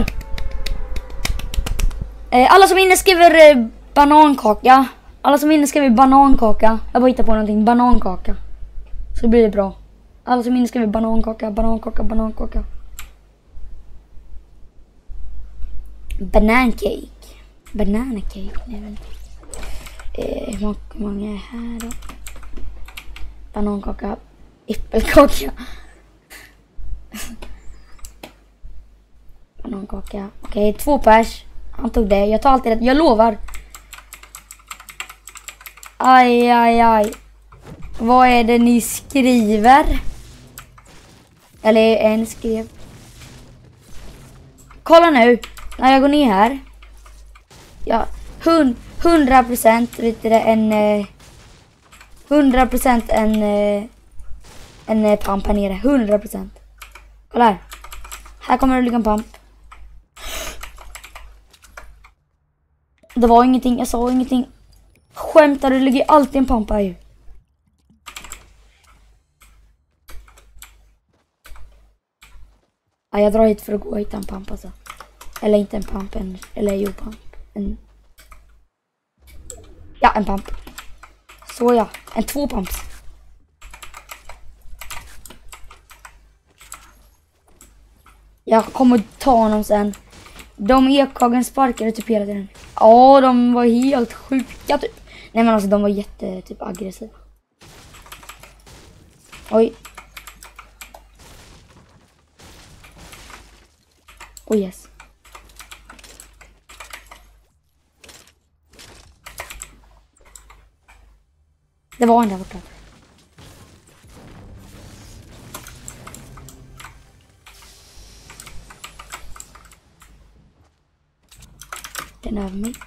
Eh, alla som är inne skriver eh, banankaka. Alla som är inne skriver banankaka. Jag bara hittar på någonting. Banankaka. Så blir det bra. Alla som är inne skriver banankaka, banankaka, banankaka. Banancake. Bananacake. Nej, vänta. Eh, hur många är här då? Banankaka. Äppelkaka. Banankaka. Okej, okay, två pers. Han tog det. Jag tar alltid rätt. Jag lovar. Aj, aj, aj. Vad är det ni skriver? Eller en skrev. Kolla nu. När jag går ner här. Ja, hundra procent vet du det, en hundra procent en en pump här nere. hundra procent. Kolla här. Här kommer det ligga en pump. Det var ingenting, jag sa ingenting. Skämtar, det ligger alltid en pump här ju. Ja, jag drar hit för att gå och hitta en pump alltså. Eller inte en pump, en, eller jo pump. En... Ja, en pump. Så ja, en två pumps. Jag kommer ta honom sen. De ekhagen sparkade typ hela tiden. Ja, de var helt sjuka typ. Nej men alltså de var jätte typ aggressiva. Oj. Oh yes. Det var en där borta. Den över mig.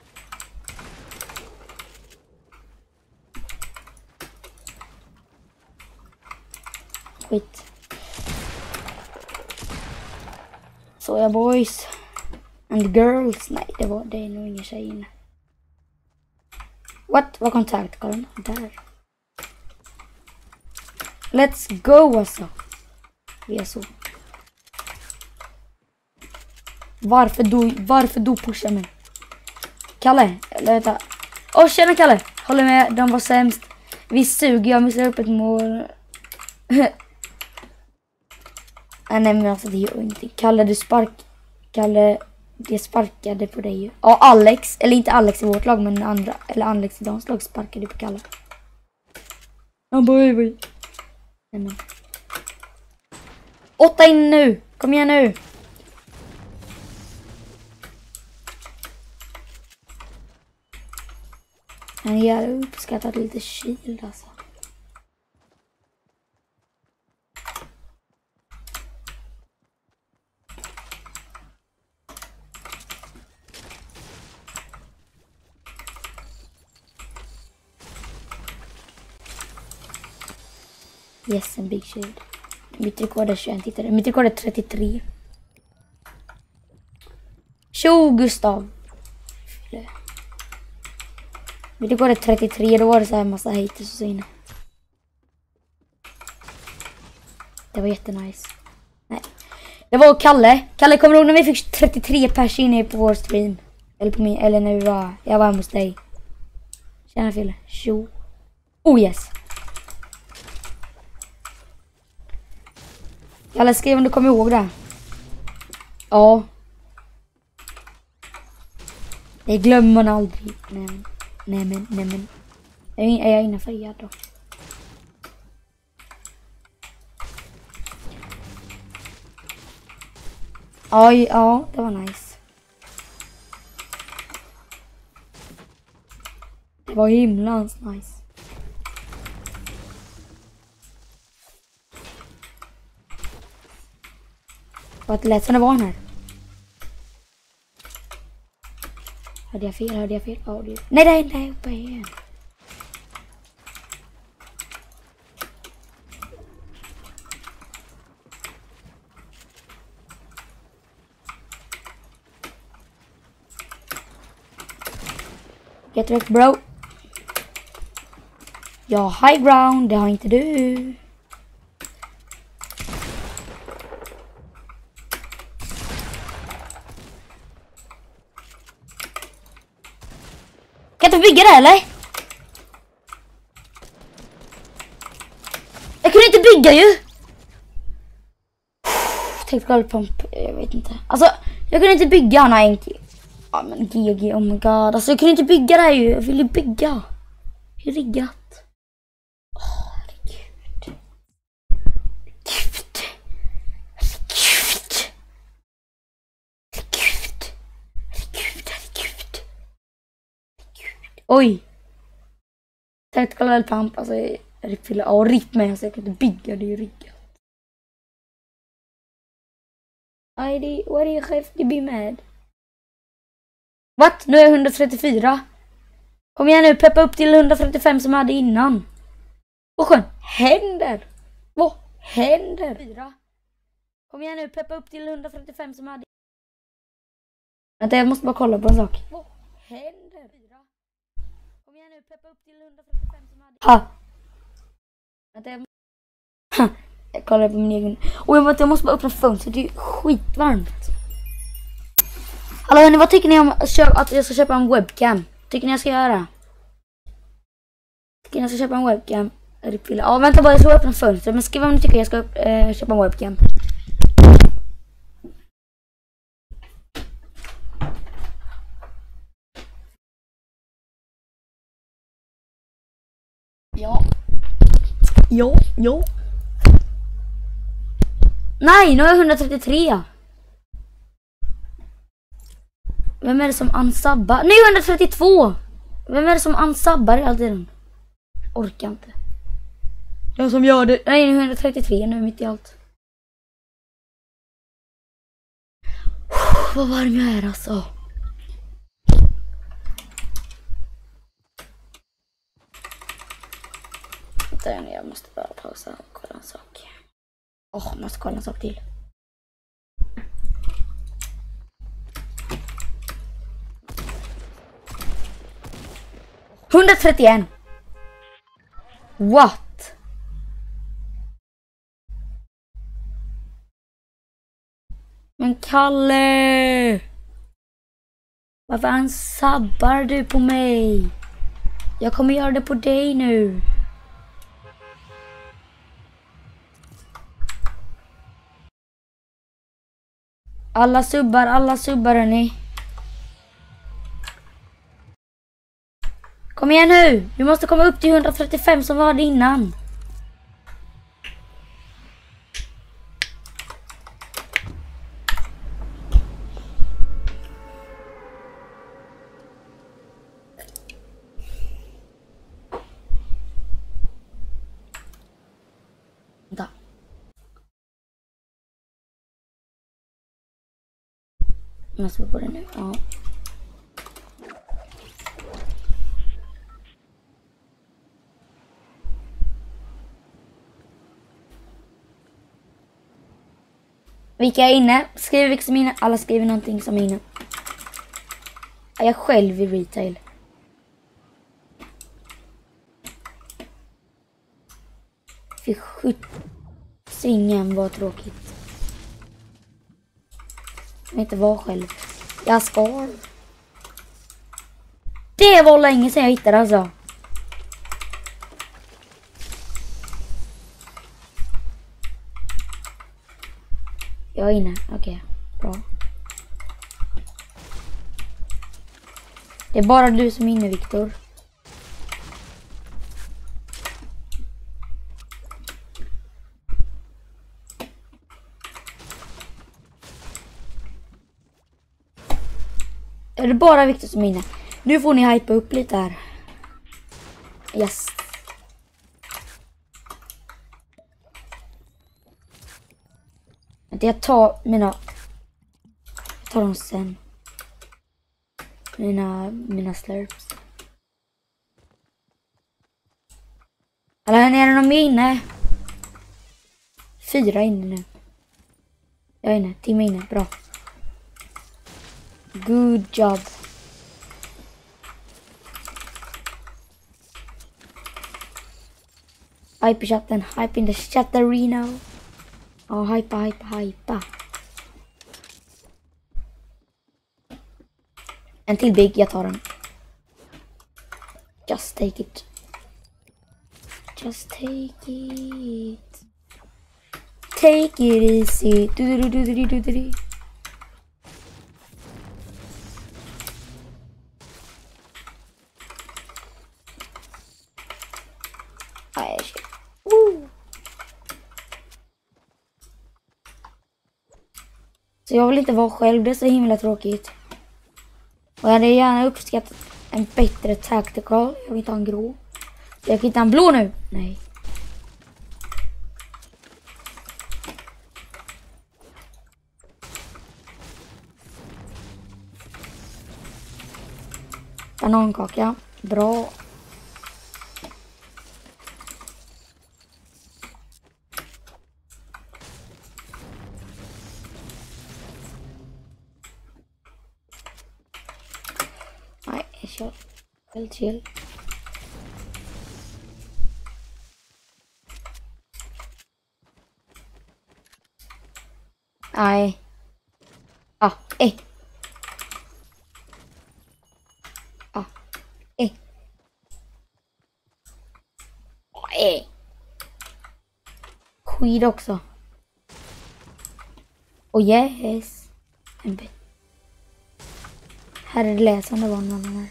Skit. Så ja boys. And girls. Nej, det var det är nog ingen tjej inne. What? Vad kontakt? Kolla där. Let's go alltså. Vi är så. Varför du varför du pushar mig? Kalle, eller vänta. Åh, oh, tjena Kalle. Håller med, de var sämst. Vi suger, jag missade upp ett mål. Nej, nej men alltså det gör ingenting. Kalle, du spark. Kalle, det sparkade på dig. Ja, Alex, eller inte Alex i vårt lag, men andra. Eller Alex i dagens lag sparkade på Kalle. Han bara, oj, oj. Nej, men. Åtta in nu, kom igen nu. Men jag har uppskattat lite kyld alltså. Yes, en big shield. Mitt rekord är tjugoett tittare. Mitt rekord är trettiotre. Tjo, Gustav. Mitt rekord är trettiotre. Då var det så här en massa haters och så inne. Det var jättenice. Nej. Det var Kalle. Kalle, kommer du ihåg när vi fick trettiotre pers inne på vår stream? Eller på min, eller när vi var, jag var hemma hos dig. Tjena Fille. Tjo. Oh yes. Kalle, skriv om du kommer ihåg det. Ja. Det glömmer man aldrig. Nej men, nej men, nej men. Är jag innanför er då? Ja, ja, det var nice. Det var himlans nice. Vad lät som det var här. Hade jag fel? Hade jag fel? Oh, det... Nej, nej, nej, uppe igen. Get wrecked, bro. Jag har high ground, det har inte du. Kan jag inte bygga det eller? Jag kunde inte bygga ju. Tänkte golvpump, jag vet inte. Alltså, jag kunde inte bygga, nej inte. Ja men G G, oh my god. Alltså jag kunde inte bygga det här ju. Jag ville bygga. Hur riggat? Åh, oh, herregud. Herregud. Herregud. Herregud. Herregud, herregud. Herregud. Oj. Tactical level pump, alltså rip, ja, rip mig, alltså jag kan inte bygga, det är ju riggat. I D, what do you have to be mad? What? Nu är jag hundratrettiofyra. Kom igen nu, peppa upp till hundratrettiofem som jag hade innan. Vad skön händer? Vad händer? Kom igen nu, peppa upp till hundratrettiofem som jag hade. Vänta, jag måste bara kolla på en sak. Vad händer? Kom igen nu, peppa upp till hundratrettiofem som jag hade. Ha! Vänta, jag måste... Ha! Jag kollar på min egen... Och jag måste, jag måste bara öppna fönstret, det är skitvarmt. Hallå hörni, vad tycker ni om att jag ska köpa en webcam? Tycker ni jag ska göra? Tycker ni jag ska köpa en webcam? Ja, vänta bara, jag ska öppna fönstret. Men skriv om ni tycker jag ska äh, köpa en webcam. Ja. Ja, ja. Nej, nu är jag hundratrettiotre. Vem är det som unsubbar? Nej, hundratrettiotvå! Vem är det som unsubbar hela tiden? Orkar inte. Den som gör det... Nej, hundratrettiotre nu mitt i allt. Vad varm jag är alltså. Jag måste bara pausa och kolla en sak. Åh, oh, jag måste kolla en sak till. hundratrettioen. What? Men Kalle! Varför ansabbar du på mig? Jag kommer göra det på dig nu. Alla subbar, alla subbar hörni. Kom igen nu. Vi måste komma upp till hundratrettiofem som vi hade innan. Vänta. Jag måste på det nu. Ja. Vilka är inne? Skriv vilka som är inne. Alla skriver någonting som är inne. Är jag själv i retail? För sjuttsingen var tråkigt. Jag inte var själv. Jag ska. Det var länge sedan jag hittade alltså. Jag är inne. Okej, okay. Bra. Det är bara du som är inne, Viktor. Är det bara Viktor som är inne? Nu får ni hypa upp lite här. Yes. Jag tar mina... Jag tar dem sen. Mina, mina slurps. Alla här nere, de är inne. Fyra inne nu. Jag är inne, Tim är inne, bra. Good job. Hype i chatten, hype in the chat arena. Ja, oh, hypa, hypa, hypa. En till big, jag tar den. Just take it. Just take it. Take it easy. Du, du, du, du, du, du, du. Aj, shit. Woo. Så jag vill inte vara själv, det är så himla tråkigt. Och jag hade gärna uppskattat en bättre tactical. Jag vill inte ha en grå. Jag kan inte ha en blå nu. Nej. Banankaka. Bra. Nej, jag kör. Väldigt chill. Nej. Ah, eh. Ah, eh. Ah, eh. Skid också. Och yes. En bit. Här är det läsande var någon här.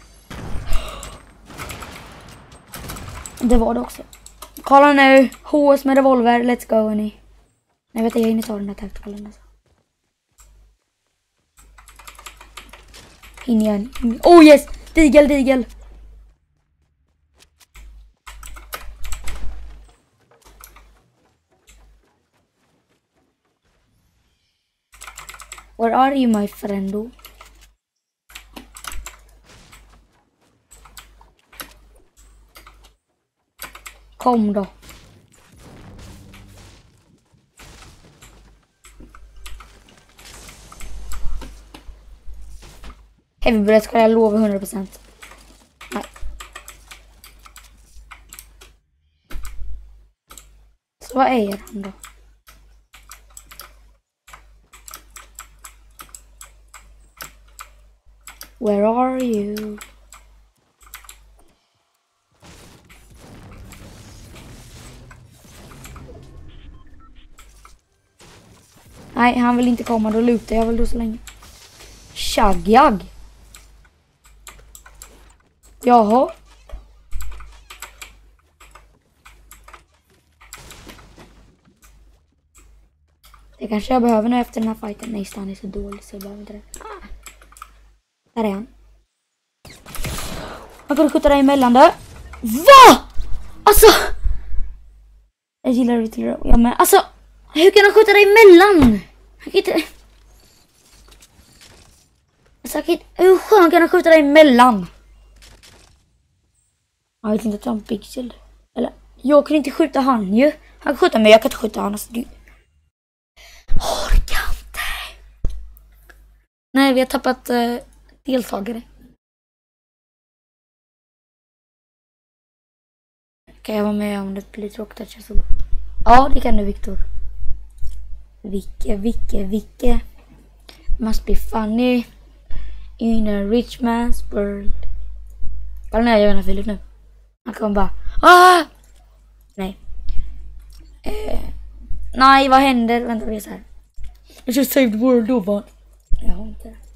Det var det också. Kolla nu. H S med revolver. Let's go, hörni. Jag vet inte, jag hinner ta den här tacticalen alltså. Hinner jag? Oh yes! Digel, digel! Where are you, my friendo? Kom då. Heavy ska jag lova hundra procent. Nej. Så vad är han då? Where are you? Nej, han vill inte komma. Då lutar jag väl då så länge. Shagjag. Jaha. Det kanske jag behöver nu efter den här fighten. Nej, han är så dålig så jag behöver inte det. Ah. Där är han. Man kan skjuta dig emellan då. Va? Alltså. Jag gillar det till det. Ja, men alltså. Hur kan han skjuta dig emellan? Han kan inte... Alltså, kan inte... Hur skön kan han skjuta dig emellan? Jag vet inte att han big shield. Eller, jag kan inte skjuta han ju. Han kan skjuta mig, jag kan inte skjuta han. Alltså, du... Orkar Nej, vi har tappat uh, deltagare. Kan jag vara med om det blir tråkigt? Så... Ja, det kan du, Viktor. Vicke, Vicke, Vicke. Must be funny in a rich man's world. Kolla när jag gör den här Filip nu. Han kommer bara... Ah! Nej. Eh, nej, vad händer? Vänta, vi är så här. I just saved the world over. Jag har inte det.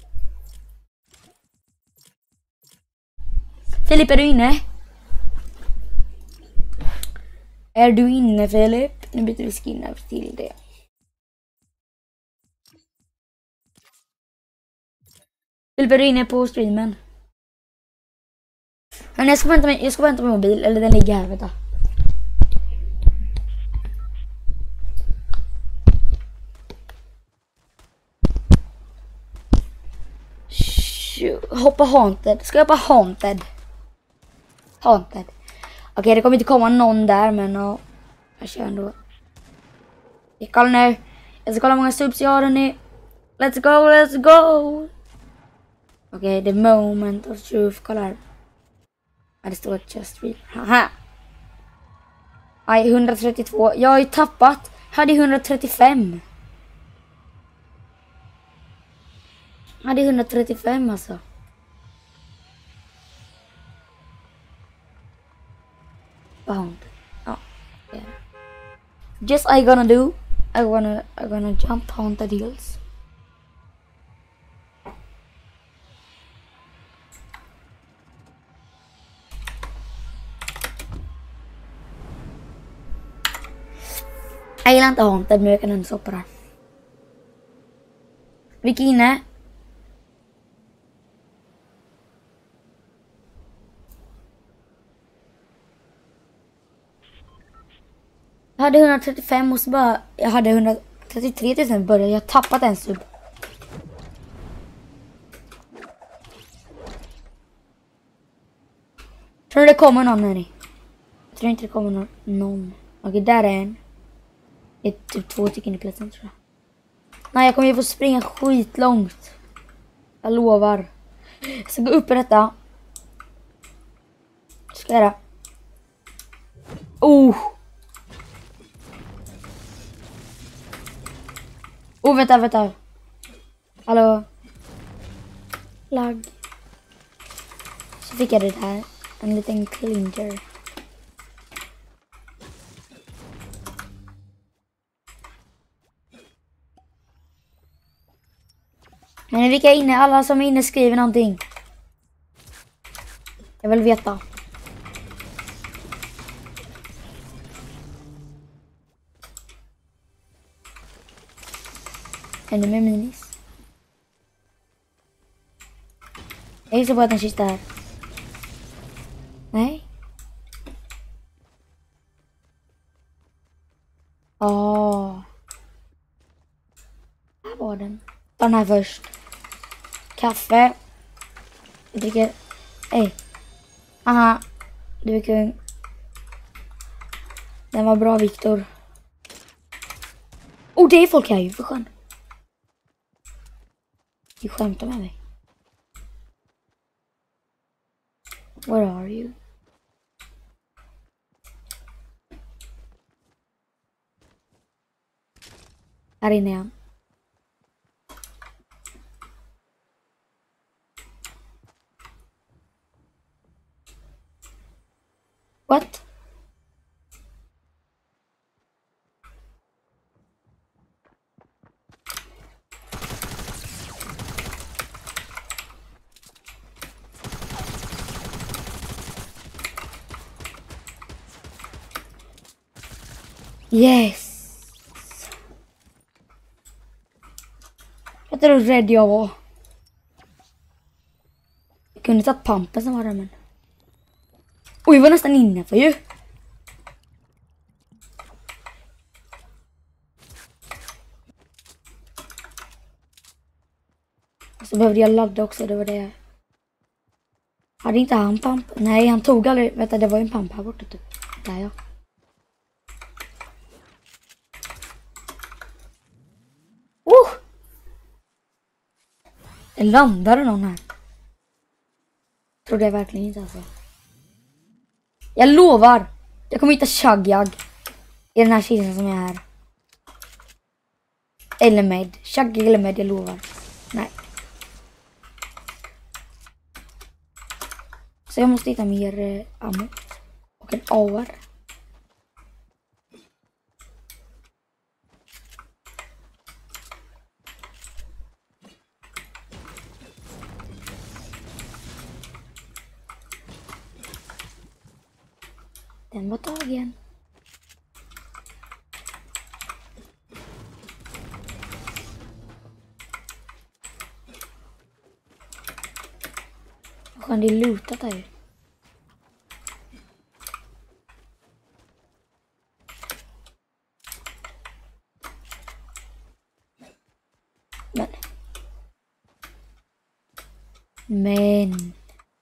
Filip, är du inne? Är du inne, Filip? Nu byter vi skin över till det. Filip, är du inne på streamen? Men jag ska vänta med, jag ska vänta med mobil. Eller den ligger här, vänta. Hoppa haunted. Ska jag hoppa haunted? Haunted. Okej, okay, det kommer inte komma någon där, men oh, jag kör ändå. Jag kollar nu. Jag ska kolla hur många subs jag har nu. Let's go, let's go. Okej, okay, the moment of truth. Kolla här. Ja, det står just read. Haha. Nej, hundratrettiotvå. Jag har ju tappat. Jag hade hundratrettiofem. Jag hade hundratrettiofem alltså. Bound. Oh, yeah. Just I gonna do. I wanna I gonna jump on the deals. Jag gillar inte haunted, men jag kan ändå stoppa det. Vilka inne? Jag hade hundratrettiofem och så bara... Jag hade hundratrettiotre tusen började. Jag har tappat en sub. Tror du det kommer någon här i? Jag tror inte det kommer någon. någon. Okej, där är en. Det är typ två stycken i platsen, tror jag. Nej, jag kommer ju få springa skitlångt. Jag lovar. Jag ska gå upp i detta. Ska jag göra? Oh! Oh, vänta, vänta. Hallå? Lag. Så fick jag det här. En liten clinger. Men vilka är inne? Alla som är inne skriver någonting. Jag vill veta. Ännu mer minis. Jag gissar på att den kista här. Nej. Åh. Här var den. Ta den här först. Kaffe. Jag dricker. Ej. Aha. Du är kung. Den var bra, Viktor. Oh, det är folk här ju, för skön. Du skämtar med mig. Where are you? Här inne igen. What? Yes. Jag tror rädd jag var. Jag kunde ta pampen som var där, men... Oj, jag var nästan inne för ju. Så behövde jag ladda också, det var det. Hade inte han pamp? Nej, han tog aldrig. Vänta, det var ju en pamp här borta typ. Där ja. Uh! Det landade någon här. Tror det verkligen inte alltså. Jag lovar. Jag kommer hitta Shagyag i den här kistan som är här. Eller med. Shagyag eller med, jag lovar. Nej. Så jag måste hitta mer eh, ammo. Och en A R. Den var tagen. Vad kan det lutat här? Men. Men.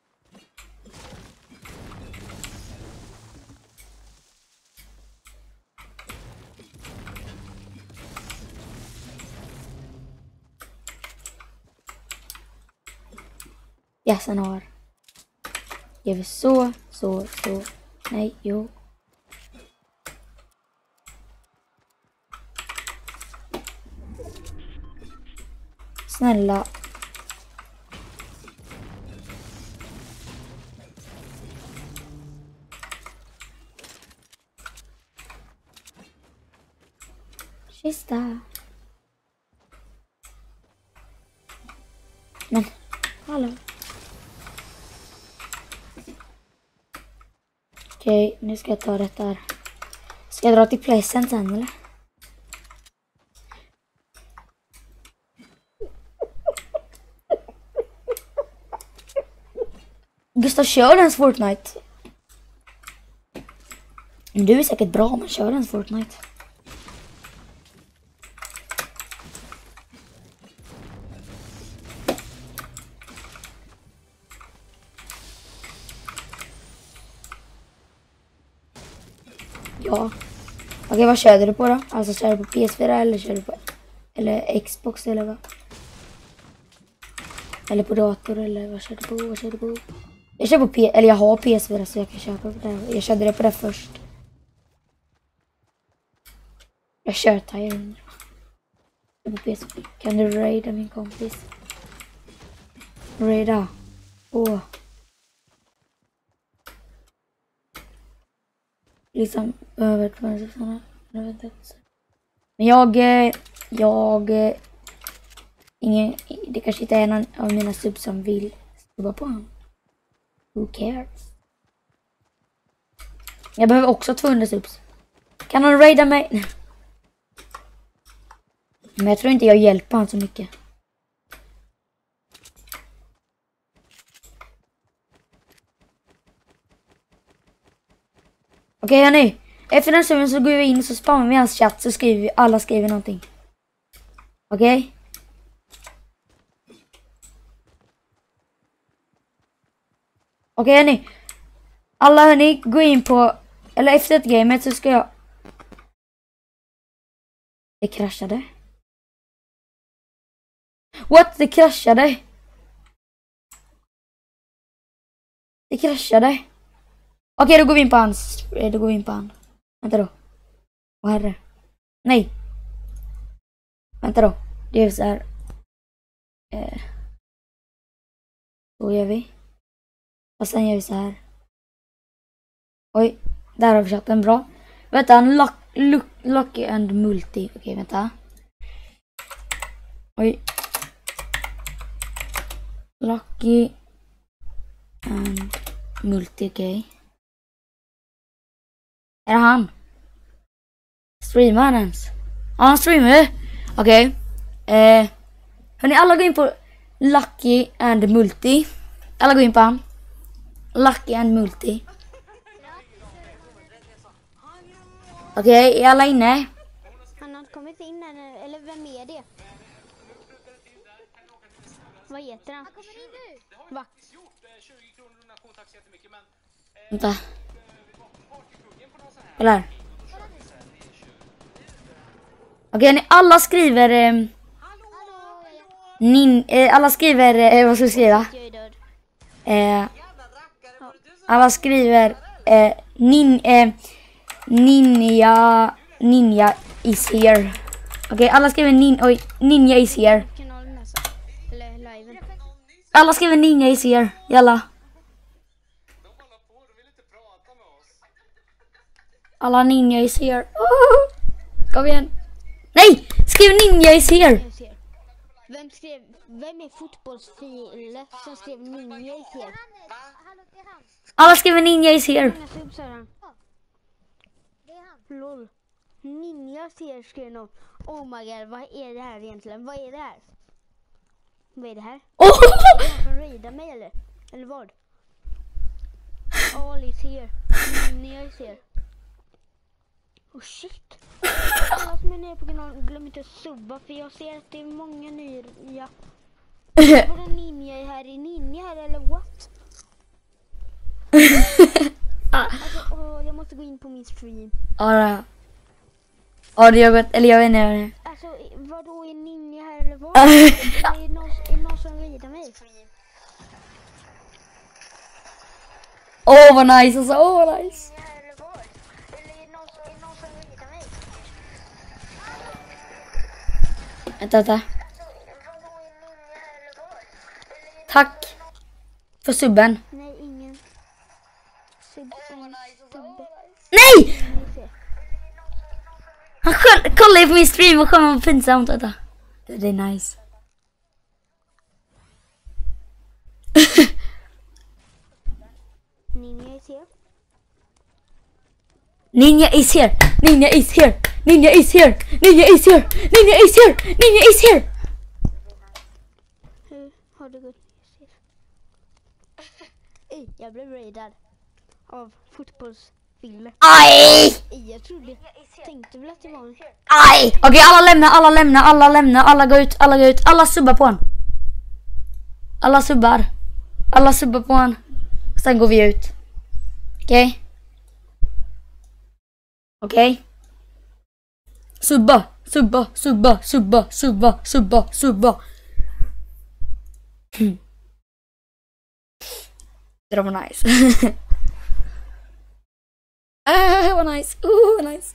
Yes, han har. Gör vi så, så, så. Nej, jo. Snälla. Kista. Men, hallå. Okej, nu ska jag ta detta här. Ska jag dra till placen sen eller? Gustav, kör ens Fortnite. Du är säkert bra, men kör ens Fortnite. Ja. Okej, vad kör du på då? Alltså kör du på P S fyra eller kör du på eller Xbox eller vad? Eller på dator eller vad kör du på? Vad kör du på? Jag kör på P eller jag har P S fyra så jag kan köpa på det. Jag körde det på det först. Jag kör Tyrone. På P S fyra. Kan du raida min kompis? Raida. Åh. Liksom över tvåhundra. Men jag jag ingen, det kanske inte är någon av mina subs som vill jobba på honom. Who cares? Jag behöver också tvåhundra subs. Kan han raida mig? Men jag tror inte jag hjälper honom så mycket. Okej, hörni. Efter den stunden så går vi in och så spammar vi hans chatt så skriver vi, alla skriver någonting. Okej? Okej, hörni. Alla hörni, gå in på, eller efter ett gamet så ska jag... Det kraschade. What? Det kraschade. Det kraschade. Okej, då går vi in på hans. Då går vi in på han. Vänta då. Åh herre. Nej. Vänta då. Det är så här. Eh. Så gör vi. Och sen gör vi så här. Oj. Där har vi chatten. Bra. Vänta. En lock, lock, Lucky and multi. Okej, vänta. Oj. Lucky and multi. Okej. Är det han? Streamar han ens? Ja, han streamar. Okej. Okay. Eh, hörni, alla går in på Lucky and Multi. Alla går in på han. Lucky and Multi. Okej, okay, är alla inne? Han har kommit in här, eller vem är det? Vad heter han? Han kommer in nu. Va? Vänta. Kolla här. Okej, ni alla skriver... Eh, Nin, eh, alla skriver, eh, vad ska vi skriva? Jag är död. Eh, alla skriver eh, nin, eh, ninja, ninja is here. Okej, okay, alla skriver nin, oj, ninja is here. Kanalen alltså. Eller liven. Alla skriver ninja is here, jalla. Alla ninja is here. Oh, kom igen. Nej, skriv ninja is here. Jag ser. Vem skrev, vem är fotbollsfile som skrev ninja i ser? Alla skriver ninja is here. Många subs har han. Lol. Ninja ser skrev någon. Oh my god, vad är det här egentligen? Vad är det här? Vad är det här? Oh! Är det någon som raidar mig eller? Eller vad? All is here. Ninja is here. Oh shit. Alla som är nere på kanalen, glöm inte att subba för jag ser att det är många nya. Vadå ninja är här? Är ninja här eller what? Alltså, åh, jag måste gå in på min stream. Ja, ja, det har gått, eller jag vet inte. Alltså, vadå är ninja här eller vad? Är det någon, är det någon som raidar mig? Åh, oh, vad nice alltså, åh, oh, vad nice. Vänta, vänta. Tack för subben. Nej, ingen. Sub, ingen stubbe. Nej! Han själv, kolla på min stream och kommer vad pinsamt. Vänta. Det är nice. Ninja is here. Ninja is here. Ninja is here. Ninja is here. Ninja is here. Ninja is here. Ninja is here. Hur har det gått? Ej, jag blev raidad av fotbollsfille. Aj! Jag trodde, tänkte väl att det var en... Aj! Okej, okay, alla lämnar, alla lämnar, alla lämnar, alla går ut, alla går ut, alla subbar på honom. Alla subbar. Alla subbar på honom. Sen går vi ut. Okej? Okay? Okej? Okay? Subba, subba, subba, subba, subba, subba, subba. Hmm. Det var nice. Ah, vad nice. Uh, vad nice.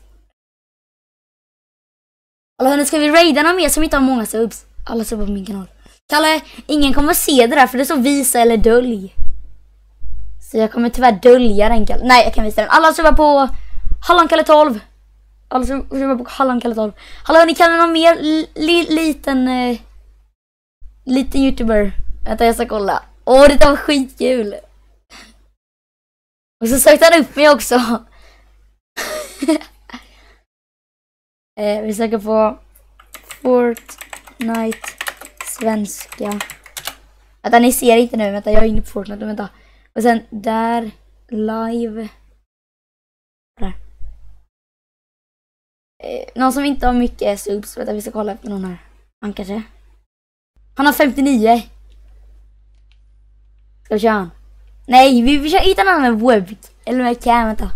Alla, nu ska vi raida någon mer som inte har många subs. Alla subbar på min kanal. Kalle, ingen kommer se det där för det är så visa eller dölj. Så jag kommer tyvärr dölja den, Kalle. Nej, jag kan visa den. Alla subbar på Hallonkalle tolv. Alla subbar på Hallonkalle tolv. Hallå, ni kan någon mer li liten eh, liten youtuber. Vänta, jag ska kolla. Åh, det var skitkul. Och så sökte han upp mig också. eh, vi söker på Fortnite svenska. Vänta, ni ser inte nu. Vänta, jag är inne på Fortnite. Vänta. Och sen där live. Där. Eh, någon som inte har mycket subs. Vänta, vi ska kolla efter någon här. Han kanske. Han har femtionio. Ska vi köra han? Nej, vi vill köra hitta någon med webb. Eller med cam, vänta.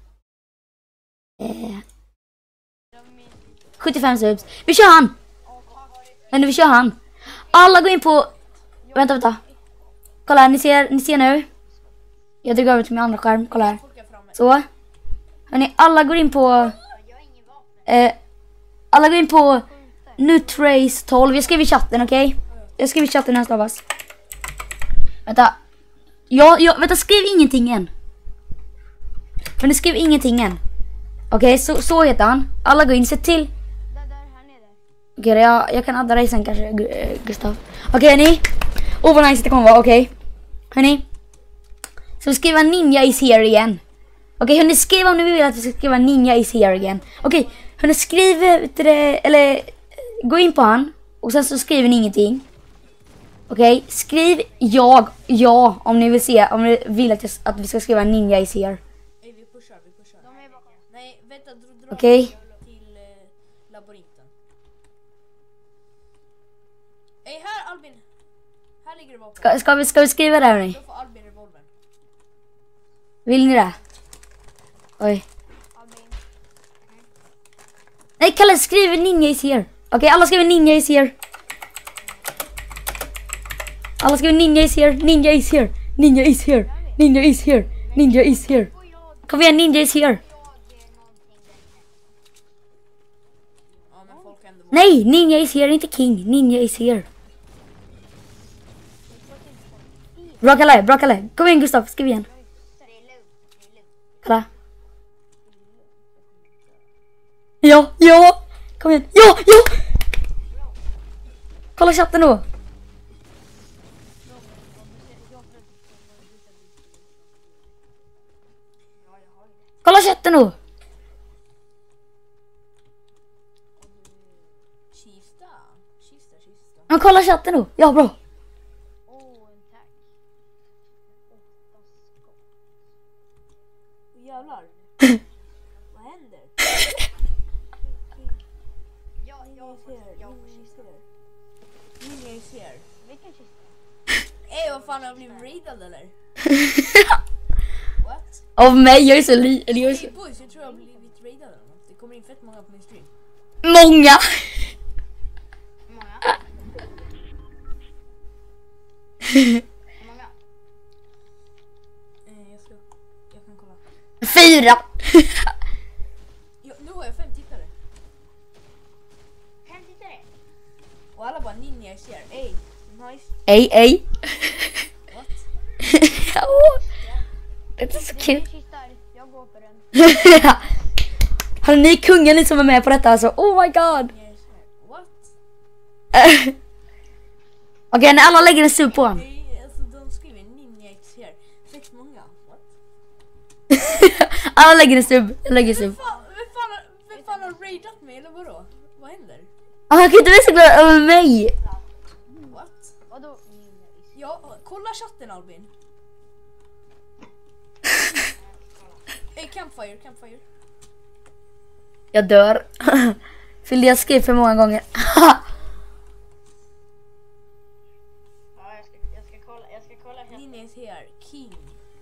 Eh. sjuttiofem subs. Vi kör han! Men nu vi kör han. Alla går in på... Vänta, vänta. Kolla här, ni ser, ni ser nu. Jag drar över till min andra skärm, kolla här. Så. Hörrni, alla går in på... Eh, alla går in på Nutrace tolv. Jag skriver i chatten, okej? Okay? Jag skriver i chatten här stavas. Vänta. Jag, jag, vänta, skriv ingenting än. Men du skriv ingenting än. Okej, okay, så, så heter han. Alla går in, se till. Okej, okay, jag, jag kan adda dig sen kanske, Gustav. Okej, okay, hörni. Åh, vad nice det kommer vara, okej. Okay. Hörni. Så skriva ninja is here igen. Okej, okay, hörni, skriv om ni vill att vi ska skriva ninja is here igen. Okej, okay, hörni, skriv det, eller gå in på han. Och sen så skriver ni ingenting. Okej, okay, skriv jag, ja, om ni vill se, om ni vill att, jag, att vi ska skriva ninja is here. Nej, vi pushar, vi pushar. De är bakom. Nej, vänta, dra, dra okay. till eh, labyrinten. Ej, här Albin. Här ligger det vapen. Ska, ska, vi, ska vi skriva det här, hörni? Då får Albin revolvern. Vill ni det? Oj. Albin. Nej, Kalle, skriv ninja is here. Okej, okay, alla skriver ninja is here. Alla skriver ninja is here, ninja is here, ninja is here, ninja is here, ninja is here. Kom igen, ninja is here. Ja, men folk ändå... Nej, ninja is here, inte king. Ninja is here. Bra Kalle, bra Kalle. Kom igen Gustav, skriv igen. Kolla. Ja, ja. Kom igen. Ja, ja. Kolla chatten då. Kolla chatten då. Kista. Kista, kista. Ja, kolla chatten då. Ja, bra. Åh, en tack. Åtta skott. Jävlar. Vad händer? Ja, jag får jag får kista. Ninja is here. Vilken kista? Ey, vad fan har jag blivit raidad eller? What? Av mig, jag är så li... Eller jag är så... Hey boys, jag tror jag har blivit raidad eller något. Det kommer in fett många på min stream. Många. Hur många? Hur många? Eh, jag ska... Jag kan kolla. Fyra. Jo, nu har jag fem tittare. Fem tittare? Och alla bara ninja is here. Ey, nice. Ej, ej. What? Åh, det är så Det är kul. min kista. Jag går på den. Har ni kungen ni som är med på detta alltså? Oh my god. Ninja is here. What? Okej, när alla lägger en sub på honom. Ey, alltså de skriver ninja is here. Sex många. What? Alla lägger en sub. Jag lägger en sub. Fan, vem fan har, vem fan har raidat mig eller vadå? Vad händer? Ah, jag kan inte vara så glad över mig. What? Vadå? Ja, kolla chatten Albin. Ey, campfire, campfire. Jag dör. Fyllde jag skrev för många gånger. Ja, jag ska, jag ska kolla. Jag ska kolla. Här. Ninja is here. King.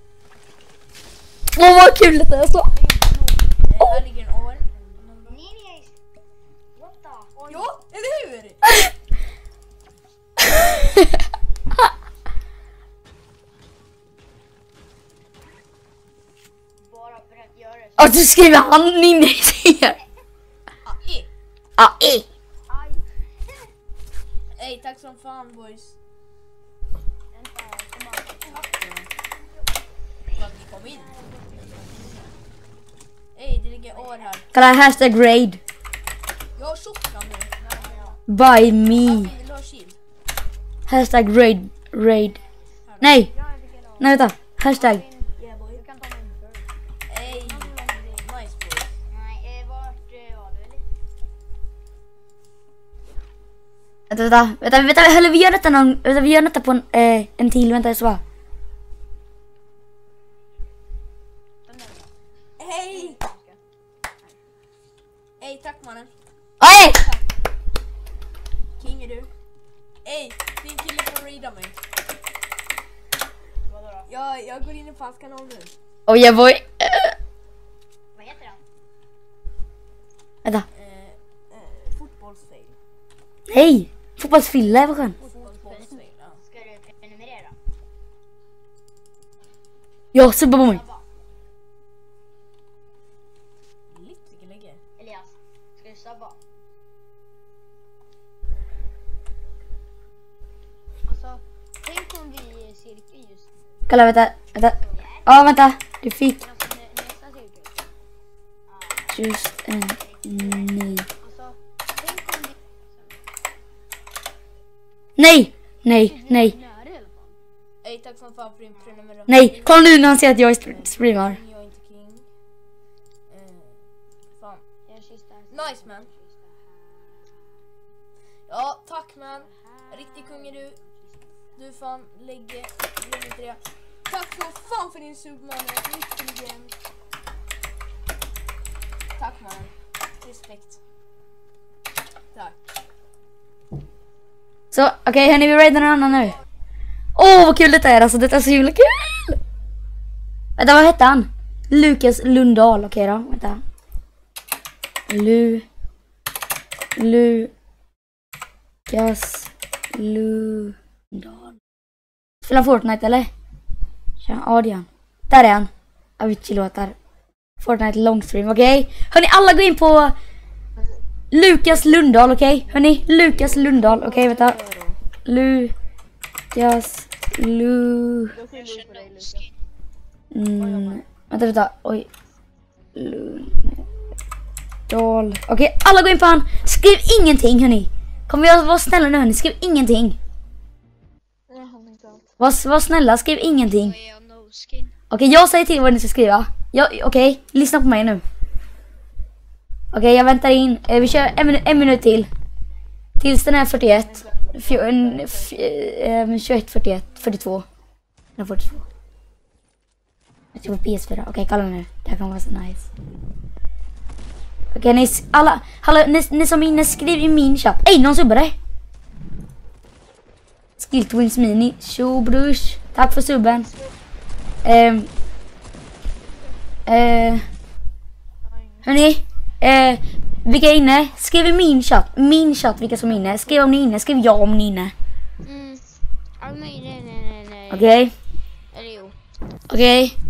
Åh, vad kul det är alltså. Eh, här ligger en år. Ninja is... What the? Oj. Ja, eller hur? Bara för att göra så. Och så skriver han ninja here. Ah, eh. Ah, eh. Aj. Ey, tack som fan boys. Vänta, kom bara. För att ni kom in. Ey, det ligger år här. Kolla, hashtag raid. Jag har shotgun nu. By me. Albin, vill du ha shield? Hashtag raid. Raid. Nej. Ja, jag fick en av. Nej, vänta. Hashtag. Yeah boy. Du kan ta min burk. Ey, nice boy. Nej, eh, vart eh, var du? Vänta, vänta. Vänta, vänta. Eller vi gör detta någon... Vänta, vi gör detta på en, eh, en till. Vänta, så. Ey! Ey, tack mannen. Oj! King är du. Ey, din kille får raida mig. Vadå då? Jag, jag går in på hans kanal nu. Oh yeah boy. Vad heter han? Vänta. Eh, eh, fotbollsfail. Nej. Fotbollsfilla var skön. Fotbollsfail, ja. Ska du prenumerera? Ja, subba på mig. Sabba. Litt vilken lägger. Elias, ska du sabba? Alltså, tänk om vi är cirkel just nu. Kolla, vänta. Vänta. Ja, vänta. Du fick Alltså, nä- nästa cirkel. just en ny. Alltså, tänk om vi... Nej. Nej, nej. Nära i alla fall. Ey, tack som fan för din prenumeration. Nej. Kolla nu när han säger att jag är sp- streamar. Jag är inte king. Eh, fan. Jag är kista. Nice man. Ja, tack man. Riktig kung är du. Du fan lägger lägger inte det. Tack så fan för din sub mannen. Lyckligen. Tack mannen. Respekt. Tack. Så, okej, okay, hörni, vi raidar någon annan nu. Åh, oh, vad kul detta är. Alltså, detta är så himla kul. Vänta, vad hette han? Lukas Lundahl. Okej okay, då, vänta. Lu... Lukas Lundahl. Spela Fortnite eller? Ja, det är han. Där är han. Avicii-låtar. Fortnite longstream, okej? Okay? Hörni, alla gå in på Lukas Lundahl, okej? Okay? Hörni, Lukas Lundahl, okej, okay, vänta. Lukas Lu... Mm, vänta, vänta, oj. Lundahl. Okej, okay, alla gå in på han. Skriv ingenting, hörni. Kom vi vara snälla nu, hörni. Skriv ingenting. Var, var snälla, skriv ingenting. Okej, okay, jag säger till vad ni ska skriva. Okej, okay, lyssna på mig nu. Okej, okay, jag väntar in. Eh, vi kör en, en minut till. Tills den är fyrtioett. tjugoett, fyrtioett, fyrtiotvå. fyrtiotvå. Jag tror på P S fyra. Okej, okay, kolla nu. Det här kommer vara så nice. Okej, okay, ni alla, hallå, ni, ni som är inne, skriv i min chatt. Ej, någon subbade. Skill Twins Mini. Tjo, brus. Tack för subben. Ehm... Eh, hörni, eh, vilka är inne? Skriv i min chatt. Min chatt, vilka som är inne. Skriv om ni är inne. Skriv ja om ni är inne. Mm. Oh, nej, nej, nej, nej. Okej. Okay. Eller jo. Okej. Okay.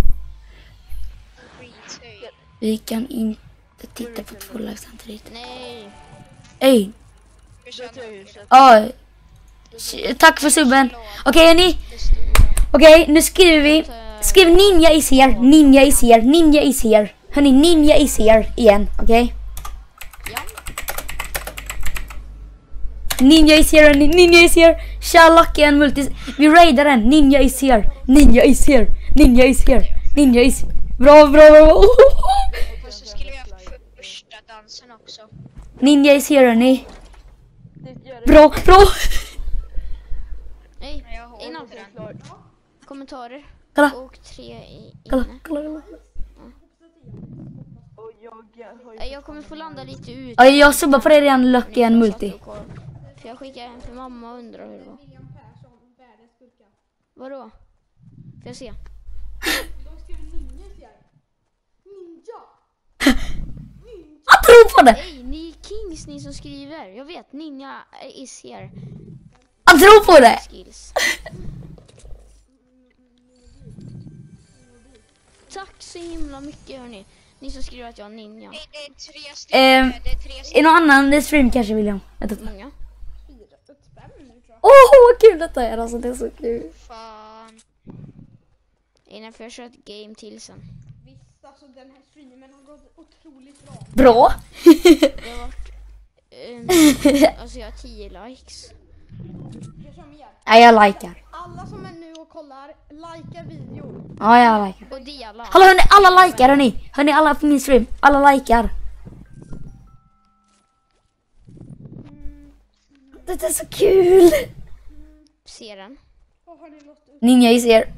Vi kan inte titta på två lag samtidigt. Nej. Ej. Ja. Oh. Tack för subben. Okej, okay, hörni. Okej, okay, nu skriver vi. Skriv ninja is here, ninja is here, ninja is here. Hörni, ninja is here igen, okej? Okay? Ja. Ninja is here, ninja is here. Tja, Lucky and Multis. Vi raidar den. Ninja is here, ninja is here, ninja is here, ninja is... Bra, bra, bra. Och så skulle vi ha första dansen också. Ninja is here, hörni. Bra, bra. Nej, innan kommentarer. Kolla. Och tre i Kolla, inne. kolla, kolla. Ja. Jag kommer få landa lite ut. Ja, jag subbar på det redan, Lucky and Multi. För jag skickar hem för mamma och undrar hur det var. Vadå? Får jag se? Jag tror på det! Nej, ni är kings, ni som skriver. Jag vet, ninja is here. Jag tror på det! Skills. Tack så himla mycket, hörni. Ni som skriver att jag är ninja. Nej, det är tre stycken. Ehm, det är tre stycken. är någon annan stream kanske, William? Vänta. Många. Åh, oh, vad kul detta är, alltså det är så kul. Fan. Innan för jag kör ett game till sen. Visst, alltså den här streamen har gått otroligt bra. Bra! Det har varit... Um, alltså jag har tio likes. Jag kör mer. Nej, jag likar. Alla som är nu och kollar, likea videon. Ja, jag likar. Och dela. Hallå, hörni, alla likar, hörni. Hörni, alla på min stream. Alla likar. Det är så kul. Se den. Vad har ni låtit upp? Ninja is here.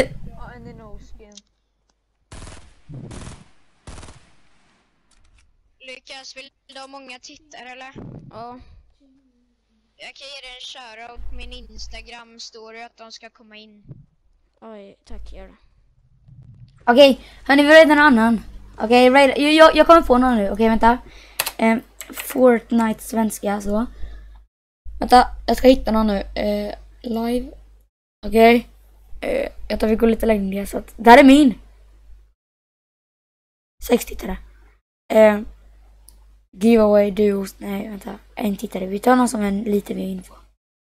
Lukas, vill du ha många tittare eller? Ja. Jag kan ge dig en shoutout på min Instagram story att de ska komma in. Oj, tack, gör det. Okej, hörni, vi raidar en annan. Okej, raid, jag, jag, jag kommer på någon nu. Okej, vänta. Eh, Fortnite svenska, så. Vänta, jag ska hitta någon nu. Eh, live. Okej. Eh, jag tar vi går lite längre så att... Där är min. Sex tittare. Eh, giveaway, duos. Nej, vänta. En tittare. Vi tar någon som en lite mer info.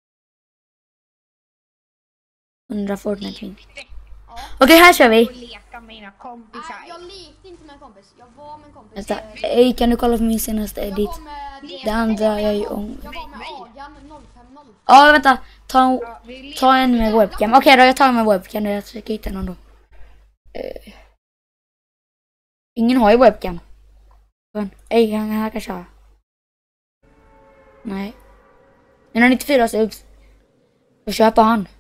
hundra Fortnite win. Okej, här kör vi. Och leka med mina kompisar. Nej, jag lekte inte med en kompis. Jag var med en kompis. Vänta. Ey, kan du kolla på min senaste Jag edit? var med... Det andra jag är om. Jag var med Agan noll fem noll. Ja, vänta. Ta, Ja, vi ta en med webcam. Okej då, jag tar en med webcam. Jag försöker hitta någon då. Uh. Ingen har ju webcam. Ej, han här kan köra. Nej. etthundranittiofyra subs. Jag köper han.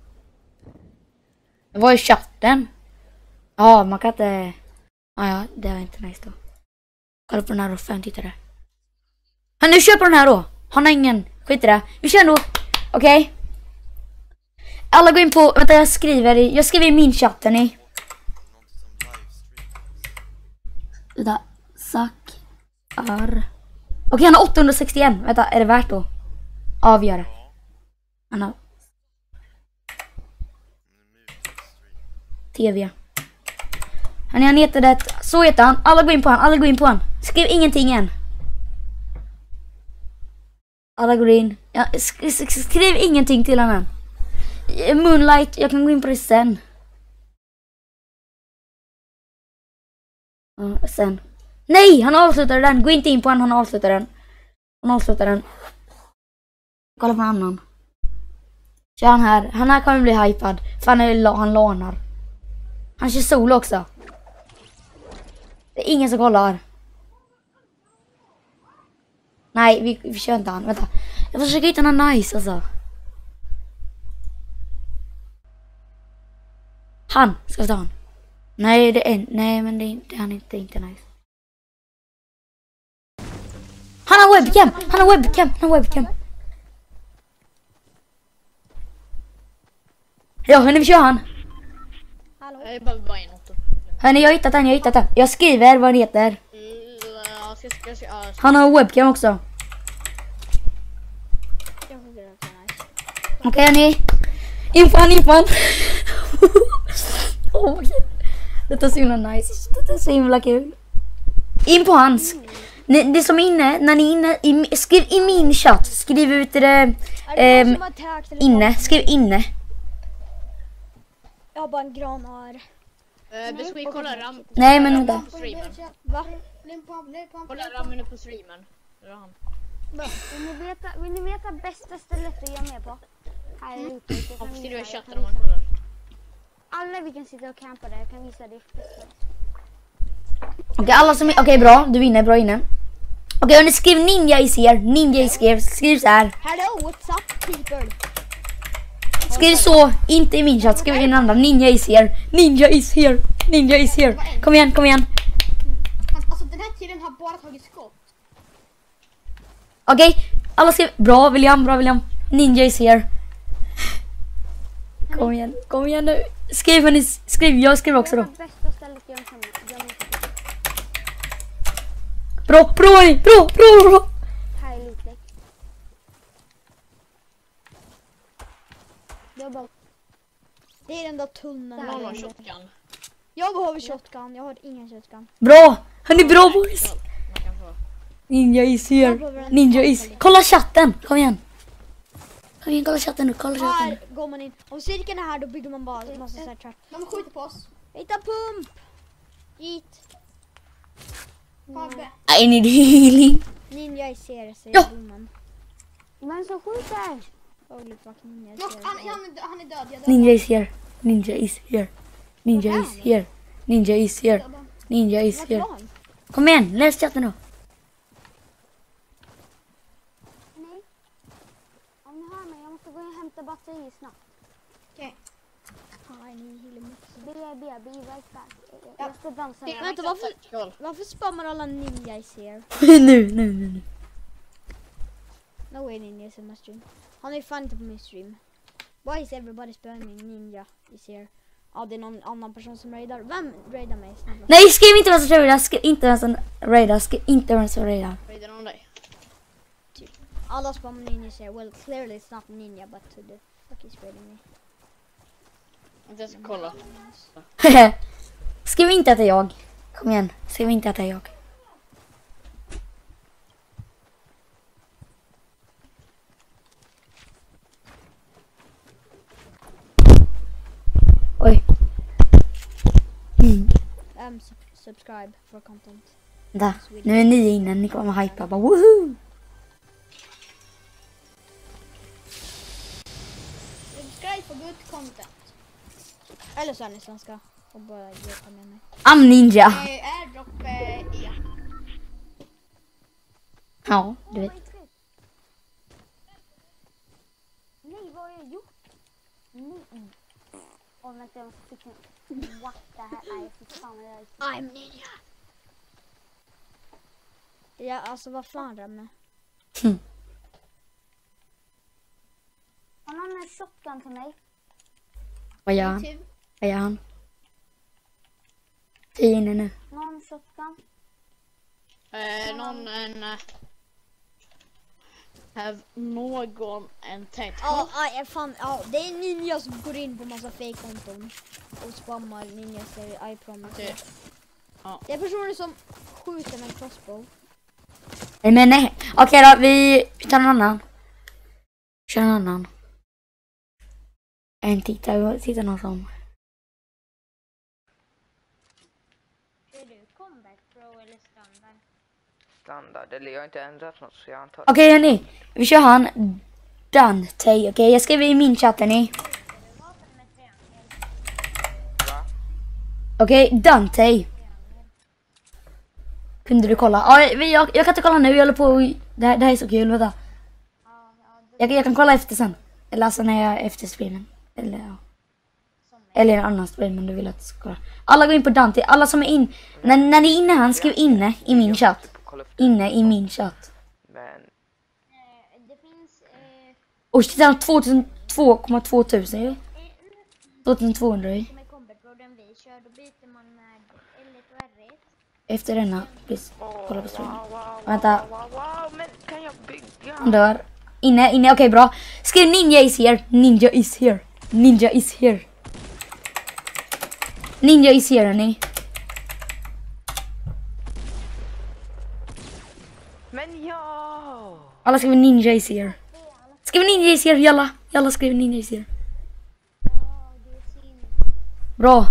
Det var i chatten. Ja, man kan inte... Ah, ja, det var inte nice då. Kolla på den här då, fem tittare. Han nu köper den här då. Han har ingen. Skit i det. Vi kör ändå. Okej. Okay. Alla går in på... Vänta, jag skriver i... Jag skriver i min chatt, hörni. Vänta. Sack. Ar. Okej, okay, han har åttahundrasextioen. Vänta, är det värt då? Avgöra. Han har... T V. Han, han heter det. Så heter han. Alla går in på han. Alla går in på han. Skriv ingenting än. Alla går in. Ja, sk sk skriv ingenting till honom. Moonlight. Jag kan gå in på det sen. Ja, sen. Nej, han avslutar den. Gå inte in på han. Han avslutar den. Han avslutar den. Kolla på en annan. Kör han här. Han här kommer bli hypad. För han, är, han lånar. Han kör solo också. Det är ingen som kollar. Nej, vi, vi kör inte han. Vänta. Jag försöker hitta någon nice alltså. Han. Ska vi ta han? Nej, det är nej, men det är inte, han är inte, inte nice. Han har webcam. Han har webcam. Han har webcam. Ja, hörni, vi kör han. Hallå? Jag är bara, bara en åtta. Hörni, jag har hittat den, jag har hittat den. Jag skriver vad han heter. Mm, ja, ska, ska, ska, ja, ska. Han har webcam också. Jag får göra det nice. Okej, okay, hörni. Infan, infan. Oh, detta är så himla nice. Detta är så himla kul. In på hans. Ni, det som är inne, när ni är inne, i, skriv i min chatt. Skriv ut det. Är det Ehm, någon som har tagit eller inne, något? skriv inne. Jag har bara en gran här. Uh, du ska vi kolla ram. Nej, men vänta. På streamen. Va? Kolla rammen på streamen. Ram. Vill ni veta, vill ni veta bästa stället att göra med på? Här är ute. Jag kan Varför skriver jag visa, i jag chatten kan om man visa. kollar? Alla vi kan sitta och campa där. Jag kan visa det. Okej, alla som är, okej, bra. Du vinner, bra inne. Okej, hörni, skriv ninja is here. Ninja is here. Skriv så här. Hello, what's up people? Skriv så, inte i min chatt. Skriv i den andra. Ninja is here. Ninja is here. Ninja is here. Kom igen, kom igen. Alltså den här killen har bara tagit skott. Okej, alla skriv. Bra William, bra William. Ninja is here. Kom igen, kom igen nu. Skriv hörni, skriv. Jag skriver också då. Det är bästa stället jag kan göra med på. Bra, bra hörni. Bra, bra, bra. Här är lite. Jag bara... Det är den där tunneln. Någon har shotgun. Jag behöver shotgun. Jag har ingen shotgun. Bra. Hörni, bra boys. Man kan få. Ninja is here. Ninja is. Kolla chatten. Kom igen. Kom igen, kolla chatten nu. Kolla chatten. Här går man in. Om cirkeln är här då bygger man bara en massa så här track. De skjuter på oss. Hitta pump! Hit. Fabbe. I need healing. Ninja i ser säger Ja. man. Men så skjuter! Holy fuck ninja i Knock, ser. han, han, är- han är död. Jag dödade Ninja is here. Ninja is here. Ninja is here. Ninja is here. honom. Ninja is Vart here. var han? Kom igen, läs chatten då. Nej. Om ni hör mig, jag måste gå och hämta batteri snabbt. Okej. Hi, ni healing me. B, B, be right back. Ja. Jag ska dansa Det- med. vänta, varför, Skål. varför spammar alla ninja i ser? nu, nu, nu, nu. No way ninja is in my stream. Han är fan inte på min stream. Why is everybody spamming ninja is here? Ja, det är någon annan person som raidar. Vem raidar mig? Snälla. Nej, skriv inte vem som raidar. Skriv inte vem som raidar. Skriv inte vem som raidar. Vad är det någon dig? Alla spammar ninja is here. Well, clearly it's not ninja, but who the fuck is raiding me? Jag ska kolla. Skriv inte att det är jag. Kom igen, skriv inte att det är jag. Oj. Mm. Um, sub subscribe for content. Vänta, nu är ni inne. Ni kommer hypa. Bara, woohoo! Subscribe for good content. Eller så är ni svenska och bara hjälpa med mig. I'm ninja. Eh, Airdrop, eh, ja. Ja, du vet. Nej, vad har jag gjort? Nej. Åh, vänta, jag måste fixa en... What the hell? Nej, fy fan vad jag är... I'm ninja! Ja, alltså vad fan Ramme? Hmm. Har någon en shotgun till mig? Vad gör han? Typ. Vad gör han? Vi är inne nu. Någon shotgun? Eh, någon en... eh, Have någon en text? Ja, ja, fan, ja, det är ninja som går in på massa fake-konton och spammar ninjas där I promise. Okej. Ja. Det är personer som skjuter med en crossbow. Nej men nej. Okej då, vi vi tar en annan. Kör en annan. En titta, titta någon som. Är du combat pro eller standard? Standard, eller jag har inte ändrat något så jag antar. Okej hörni, vi kör han Dante. Okej, jag skriver i min chatt hörni. Va? Okej, Dante. Kunde du kolla? Ja, vi- jag, jag kan inte kolla nu, jag håller på. Det här, det här är så kul, vänta. Jag, jag kan kolla efter sen. Eller alltså när jag efter streamen. Eller ja. Eller en annan stream om du vill att jag ska kolla. Alla går in på Dante. Alla som är in. När, när ni är inne här, skriv inne i min chatt. Inne i min chatt. Men Det finns... Eh, Och det är två komma två tusen ju. tvåtusentvåhundra ju. med combat pro den vi kör, då byter man med L ett och R ett. Efter denna. Please, kolla på streamen. wow, wow, Vänta. wow, wow, men kan jag bygga? Han dör. Inne, inne, okej bra. Skriv ninja is here. Ninja is here. Ninja is here. Ninja is here hörni. Men ja! Alla skriver ninja is here. Skriv ninja is here, jalla. Jalla skriv ninja is here. Bra.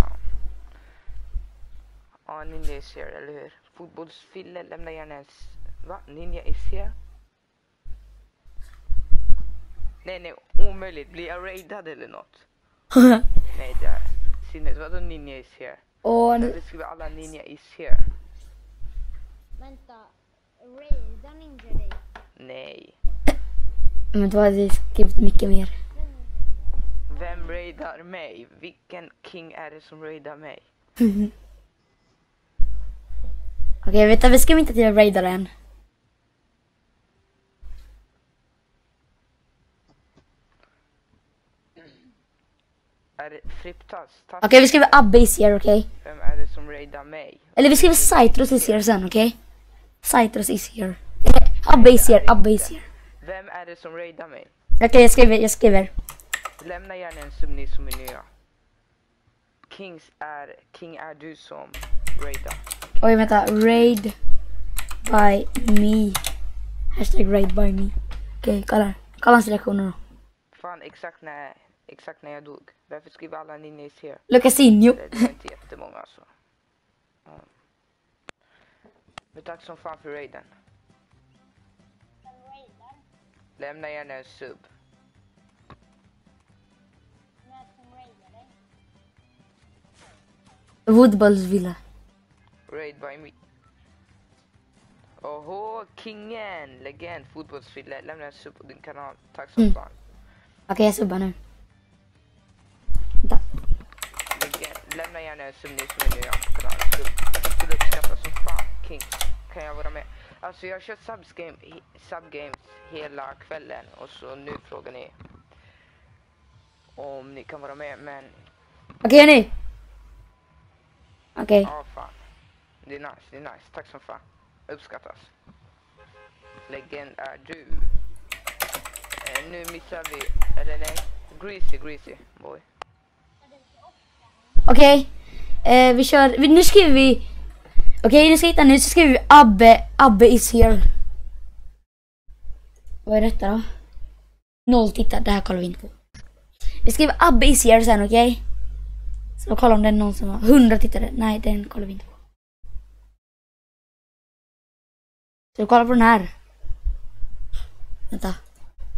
Ja, Ninja is here, eller hur? Fotbollsfille lämnar gärna en... s- Va? Ninja is here? Nej, nej, omöjligt. Blir jag raidad eller något? Nej, det är... Sinnes, vadå Ninja is here? Och Vi skriver alla Ninja is here. Vänta, raidar ninja dig? Nej. men då hade vi skrivit mycket mer. Vem raidar mig? Vilken king är det som raidar mig? Okej, vet du, vi skriver inte att jag raidar än. Är det Friptas? Okej, vi skriver Abbe is here, okej? Vem är det som raidar mig? Eller vi skriver Citrus is here sen, okej? Citrus is here. Abbe is here, Abbe is here. Vem är det som raidar mig? Okej, jag skriver, jag skriver. Lämna gärna en sub ni som är nya. Kings är, King är du som raidar. Oj, vänta. Raid by me. Hashtag raid by me. Okej, kolla. Kolla hans reaktioner då. Fan, exakt när, exakt när jag dog. Varför skriver alla ninjas här? Lucasinho. Det det är inte jättemånga alltså. Ja. Men tack som fan för raiden. Lämna gärna en sub. Woodballs villa. Raid by me. Oho, kingen, legend, fotbollsfille. Lämna en sub på din kanal. Tack som Mm. fan. Okej, jag subbar nu. Vänta. Legend. Lämna gärna en sub ni som är nya på kanalen. Sub. Skulle uppskatta som fan. King, kan jag vara med? Alltså jag har kört subgame, subgames hela kvällen. Och så nu frågar ni om ni kan vara med. Men Okej, hörni. Okej. ja, fan. Det är nice, det är nice. Tack som fan. Uppskattas. Legend är du. Eh, nu missar vi, eller nej, Greasy, Greasy, boy. Okej. Eh, vi kör. Vi, nu skriver vi. Okej, nu ska jag hitta nu. Så skriver vi Abbe. Abbe is here. Vad är detta då? Noll tittare. Det här kollar vi inte på. Vi skriver Abbe is here sen, okej? Så då kollar om det är någon som har hundra tittare. Nej, den kollar vi inte på. Så vi kollar på den här. Vänta.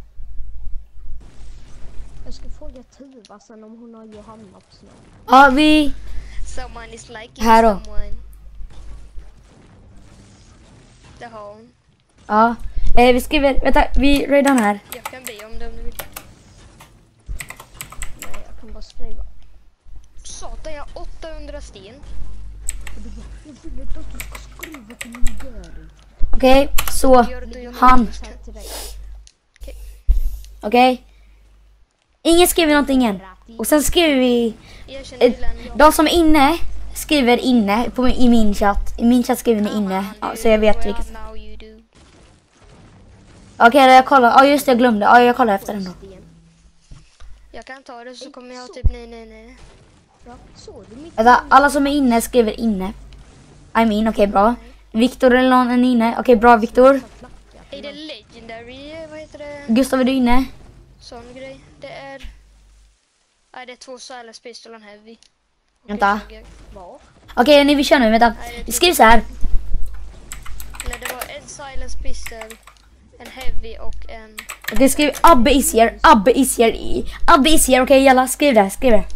Jag ska fråga Tuva sen om hon har Johanna på snart. Ja, vi... Someone is liking Här då. someone. Det har hon. Ja. Eh, vi skriver... Vänta, vi raidar den här. Jag kan be om det om du vill. Nej, jag kan bara skriva. Satan, jag har åttahundra sten. Jag vill inte att du ska skriva till min gör. Okej, så. Gör det jag Han. Här till dig. Okej. Ingen skriver någonting än. Och sen skriver vi... Jag känner Eh, till en. de som är inne skriver inne på, i min chatt. I min chatt skriver ni inne. Ja, så jag vet vilket. Now you do. Okej, jag kollar. Ja, just det, jag glömde. Ja, jag kollar efter den då. Sten. Jag kan ta det så kommer jag ha så- typ nej nej nej. Ja, såg du mitt? Vänta, alla som är inne skriver inne. I mean, okej, bra. Viktor eller någon är inne. Okej, bra, Viktor. Är det legendary, vad heter det? Gustav, är du inne? Sån grej. Det är... Nej, det är två silence pistol och en heavy. Vänta. Var? Okej, ni vi kör nu, vänta. Nej, det är Skriv så här. Eller det var en silence pistol, en heavy och en... Okej, skriv Abbe is here. Abbe is here. i- Abbe is here. Okej, jalla, skriv det. Skriv det.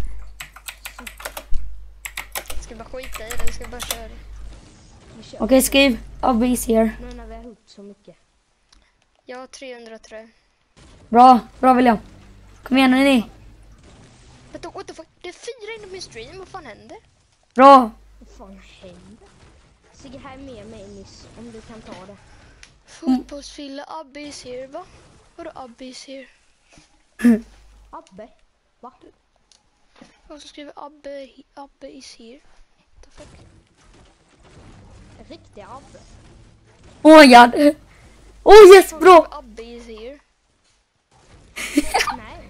Ska vi bara skita i det eller ska vi bara köra det? Vi kör. Okej, skriv Abbe is here. Nu när vi har hört så mycket. Jag har trehundratre. Bra, bra William. Kom igen nu ni. Vänta, what the fuck? Det är fyra inom min stream, vad fan händer? Bra. Vad fan händer? Sigge, här är med mig nyss. Om du kan ta det. Fotbollsfilla, Abbe is here, va? Vadå Abbe is here? Abbe? Va? Och så skriver Abbe, Abbe is here. What the fuck? En riktig Abbe? Oh my god. Oh yes, bra. Abbe is here. Nej.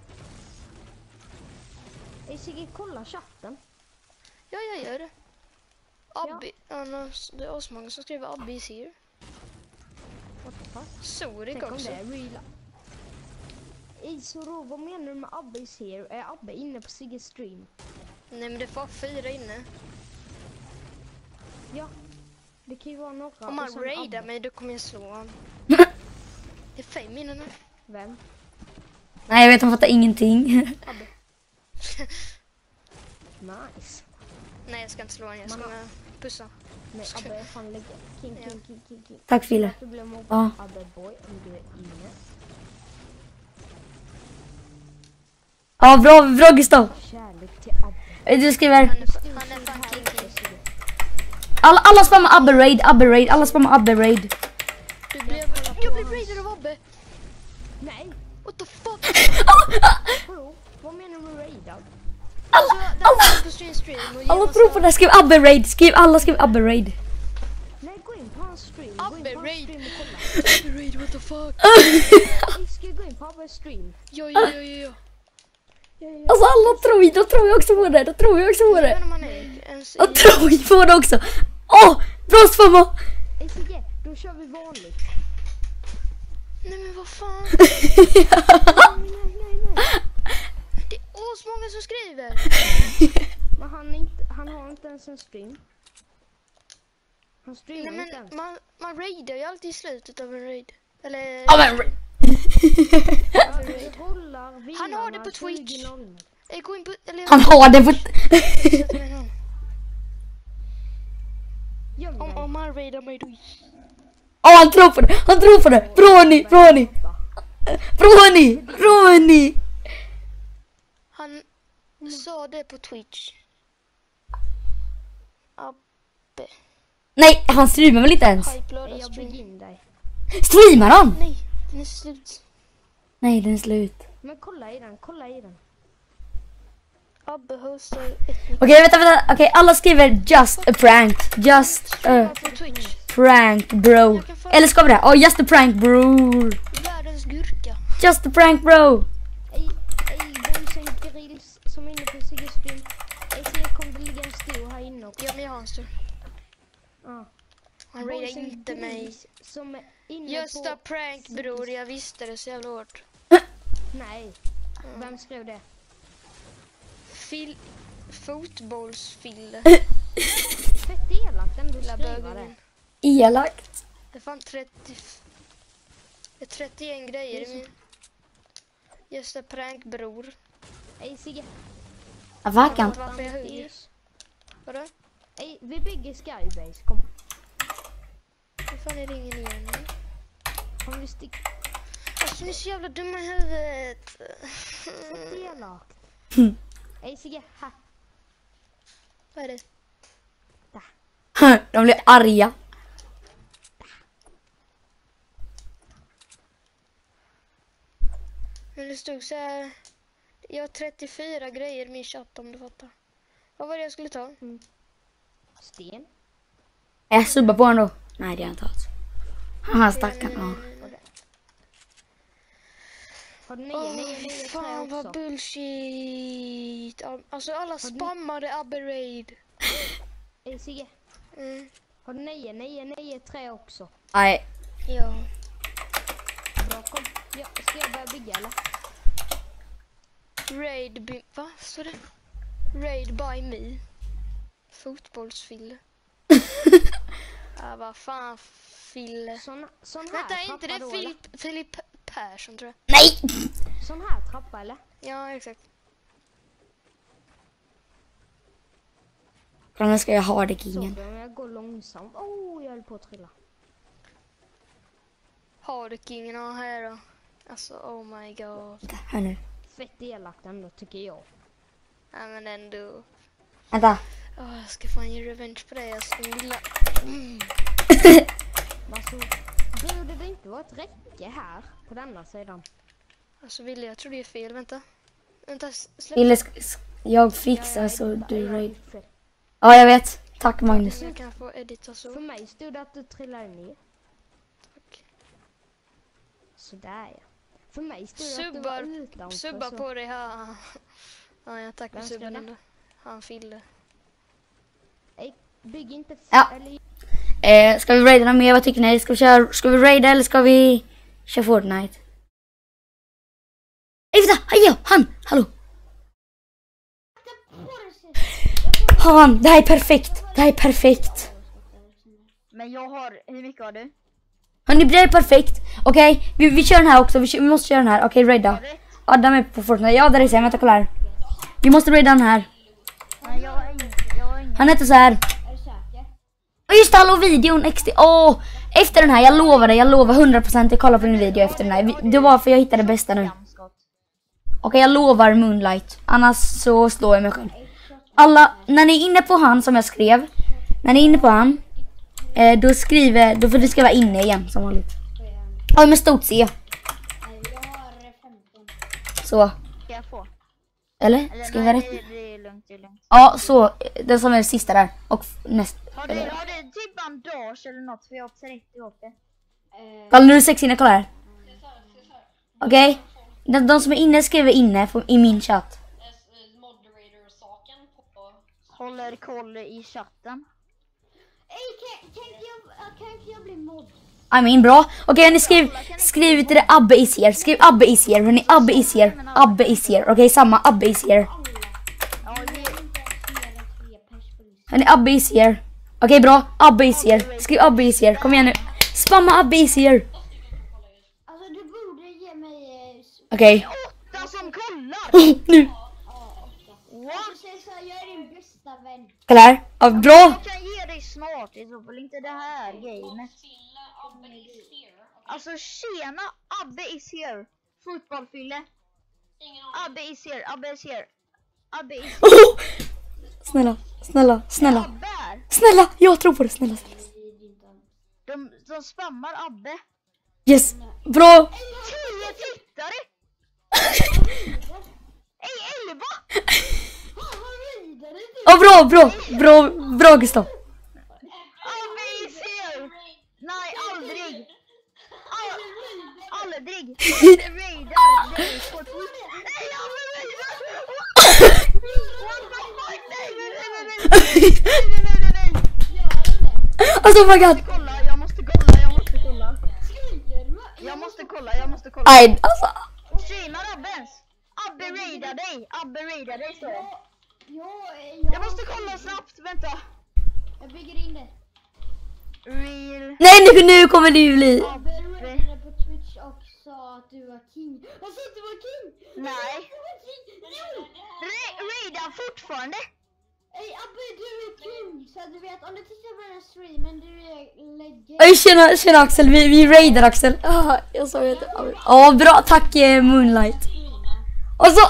Ey Sigge, kolla chatten. Ja, jag gör det. Abbe, annars, det är asmånga som skriver Abbe is here. What the fuck? Sorik Tänk om också. det är real. Ey Soro, vad menar du med Abbe is here? Är Abbe inne på Sigges stream? Nej men det får fyra inne. Ja. Det kan ju vara några. Om man och sen raidar Abbe. mig då kommer jag slå honom. Det är fem inne nu. Vem? Nej, jag vet, han fattar ingenting. Abbe. Nice. Nej jag ska inte slå honom, jag ska Man pussa. Nej, Abbe är fan lägga. King, king, king, king, king. Tack Fille. Du blir mobbad. Ja. Abbe boy, om du är inne. Ja, bra, bra Gustav. Kärlek till Abbe. Du skriver. Han är, han är fan king king. Alla, alla spammar Abbe raid, Abbe raid. Alla spammar Abbe raid. Du blev, jag blev raidad av Abbe. Nej, What the fuck? bro. Vad menar du med raidad? Alltså, det här var på stream stream och ge Alla massa- tror på det. Skriv Abbe raid. Skriv alla, skriv Abbe raid. Nej, gå in på hans stream. Gå Abbe in på hans raid. stream och kolla. Abbe raid, what the fuck? Vi ska gå in på Abbes stream. Ja, ja, ja, ja, ja. Ja, ja. Alltså alla tror ju, då tror jag också på det. Då tror jag också på Även det. om man är ens Jag tror ju på det också. Åh, bra spamma. Ey Sigge, då kör vi vanligt. Nej men vad fan? Nej, nej, nej, nej. Det är asmånga som skriver. Men han, är inte, han har inte ens en stream. Han streamar Nej inte ens. men man, man raidar ju alltid i slutet av en raid. Eller... Ja, men... Vi håller vinnarna Han har det på Twitch. tjugo noll noll. Jag går in på... Eller... Han har det på... Sätter mig någon. Göm Om, dig. om han raidar mig då... Åh, han tror på det. Han tror på det. Bra ni, bra ni. Bra ni, bra ni. Han sa det på Twitch. Abbe. Nej, han streamar väl inte ens? Hype Ey, lördag jag stream. bygger in dig. Streamar han? Nej, den är slut. Nej, den är slut. Men kolla i den, kolla i den. Abbe hostar ett Okej, vänta, vänta. Okej, alla skriver just a prank. Just a streamar på Twitch. prank, bro. Eller ska vi det? Oh, just a prank, bro. Världens gurka. Just a prank, bro. Ey, ey, boysen grills som är inne på Sigges stream. Ey, Sigge, kommer det ligga en stor här inne också? Ja men jag har en stor. Ja. Han raidar Boysen inte mig. Grills som är inne Just a på... prank bror, jag visste det så jävla hårt. Nej. Vem skrev det? Fil... Fotbollsfille. Fett elakt ändå Lilla skriva det. bögen. Elakt. Det är fan trettio... Det är trettioen grejer i min... Just a prank bror. Ey, Sigge. Ja, verkar inte. Varför jag höjer? Vadå? Ey, vi bygger skybase. Kom. Vad fan är det ingen igen? Kom vi stick. Alltså ni är så jävla dumma i huvudet. Fett elakt. Ey, Sigge. Här. Vad är det? De blir arga. Men det stod så här. Jag har trettiofyra grejer i min chatt om du fattar. Vad var det jag skulle ta? Sten. Jag subbar på honom då. Nej, det är inte alls. Haha, stackarn. Ja. Har du nio, Åh, nio, nio, tre fan vad också? bullshit. Alltså alla spammade Abbe Raid. Ey Sigge, Mm. har du nio, nio, nio, tre också? Nej. Ja. Bra, kom. Ja, ska jag börja bygga eller? Raid by... Va? Så det? Raid by me. Fotbollsfille. Ja, vad fan Fille. Sån, sån här Vänta, är trappa inte det då, Filip, Filip Persson tror jag? Nej! eller? Sån här trappa eller? Ja, exakt. Nu ska jag ha det Så kingen. för om jag går långsamt. Oh, jag höll på att trilla. Har du kingen av här då? Alltså, oh my god. Vänta, här nu. Fett elakt ändå tycker jag. Ja, men ändå. Vänta. Åh, jag ska fan ge revenge på dig, alltså, min lilla... Mm. Alltså, borde det inte vara ett räcke här på denna sidan? Alltså, Wille, jag tror det är fel. Vänta. Vänta, s- släpp. Ville, sk- sk- jag fixar Ja, så jag- du jag- raid. Ja, jag vet. Tack Magnus. Jag kan få edita så. För mig stod det att du trillade ner. Tack. Sådär ja. För mig stod det att du Subbar, var utanför. subba så. på dig här. Ja, jag tackar Vem ska subben det? ändå. Han Fille. Ej, bygg inte... f- Ja. Eller, Eh, ska vi raida något mer? Vad tycker ni? Ska vi, köra, ska vi raida eller ska vi köra Fortnite? Ej, vänta! Hej, han! Hallå! Han! Det här är perfekt! Det här är perfekt! Men jag har, hur mycket har du? Hörni, det är perfekt. Okej, vi, vi kör den här också. Vi, kör, vi måste köra den här. Okej, raida. Ja, den är på Fortnite. Ja, där är sen. Vänta, kolla här. Vi måste raida den här. Nej, jag har ingen. Jag har ingen. Han heter så här. Och just det, hallå videon X D. Åh, efter den här, jag lovar dig, jag lovar hundra procent jag kollar på din video efter den här. Vi- Det var för jag hittade det bästa nu. Okej, jag lovar Moonlight. Annars så slår jag mig själv. Alla, när ni är inne på han som jag skrev. När ni är inne på han. Eh, då skriver, då får du skriva inne igen som vanligt. Ja, med stort C. Så. Ska jag få? Eller? Eller Ska vi vara nej, rätt? det, det är lugnt, det är lugnt. Ja, så. Den som är sista där. Och f- näst. Har du, har du typ bandage eller något? För jag har också rätt ihop det. Kolla, nu är det sex inne, kolla här. Okej. De, de som är inne skriver inne på, i min chatt. Håller koll i chatten. Ej, kan, kan, inte jag, kan inte jag bli mod? I mean, bra. Okej, ni skriv, skriv till det Abbe is here. Skriv Abbe is here. Hörni, Abbe is here. Abbe is here. Okej, samma. Abbe is here. Ja, ge, Hörni, Abbe is here. Okej, bra. Abbe is here. Skriv Abbe is here. Kom igen nu. Spamma Abbe is here. Alltså du borde ge mig... Okej. åtta som kollar! Nu. Du säger så här, jag är din bästa vän. Kolla här. Ja, bra. Jag kan ge dig snart i så fall, inte det här gamet. Alltså tjena, Abbe is here. Fotbollfylle. Abbe is here, Abbe is here. Abbe is here. Oh! Snälla, snälla, snälla. Abbe är. Snälla, jag tror på det. Snälla, snälla. De, de spammar Abbe. Yes. Bra. Tio tittare! Ey, elva! Ja, bra, bra. Bra, bra Gustav. Abbe is here! Nej, aldrig! Al aldrig! Abbe raidar dig på Twitch. Nej, Abbe raidar! What the fuck? Nej, nej, nej, nej, nej, nej, nej, nej, nej. Alltså, oh my god. Kolla, jag måste kolla, jag måste kolla. Jag måste kolla, jag måste kolla. Nej, alltså. Tjena Abbens! Abbe raidar dig! Abbe raidar dig, står det. Ja, Jag måste kolla snabbt, vänta. jag bygger in det. Real Nej, nu, nu kommer det ju bli. Abbe. Beroende på Twitch och sa att du var king. Jag sa att du var king! Nej. Du var king! Jo! Ra raidar fortfarande? Ey Abbe, du är king! Så att du vet, om du tittar på den här streamen, du är legend. Oj, tjena, tjena Axel. Vi, vi raidar Axel. Ah, jag sa ju det. Ja, bra. Tack eh, Moonlight. Och så...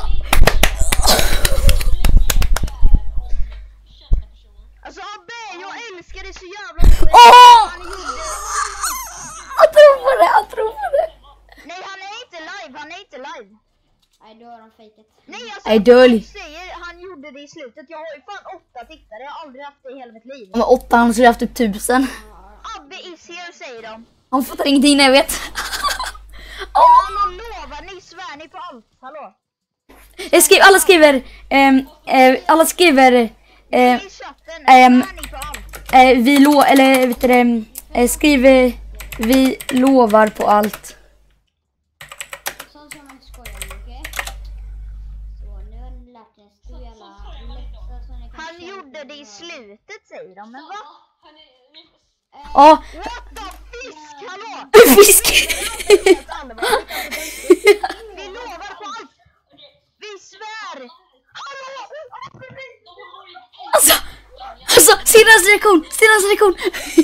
Alltså Abbe, jag älskar dig så jävla mycket. Åh! Han gjorde... Jag tror på det, jag tror på det. Nej, han är inte live, han är inte live. Nej, då har de fejkat. Nej, alltså Nej, dölj. han säger han gjorde det i slutet. Jag har ju fan åtta tittare, jag har aldrig haft det i hela mitt liv. De har åtta, han skulle haft typ tusen. Abbe is here, säger de. Han fattar ingenting, nej, jag vet. Hallå, lovar ni? Svär ni på allt? Hallå? Jag skriver, alla skriver, ehm, eh, alla skriver, eh, I chatten, ehm, svär ni på allt? eh, vi lo, eller vet du det, eh, skriver, vi lovar på allt. Sånt som man inte skojar om, okej? Så, nu har ni lärt er en stor jävla läxa så ni kan Han känna gjorde det i vad- slutet säger de, men va? Ja, What the fisk, hallå? fisk! Helt allvarligt, alltså, vi lovar på allt! Vi svär! Hallå! Alltså, alltså, senaste reaktion, senaste reaktion.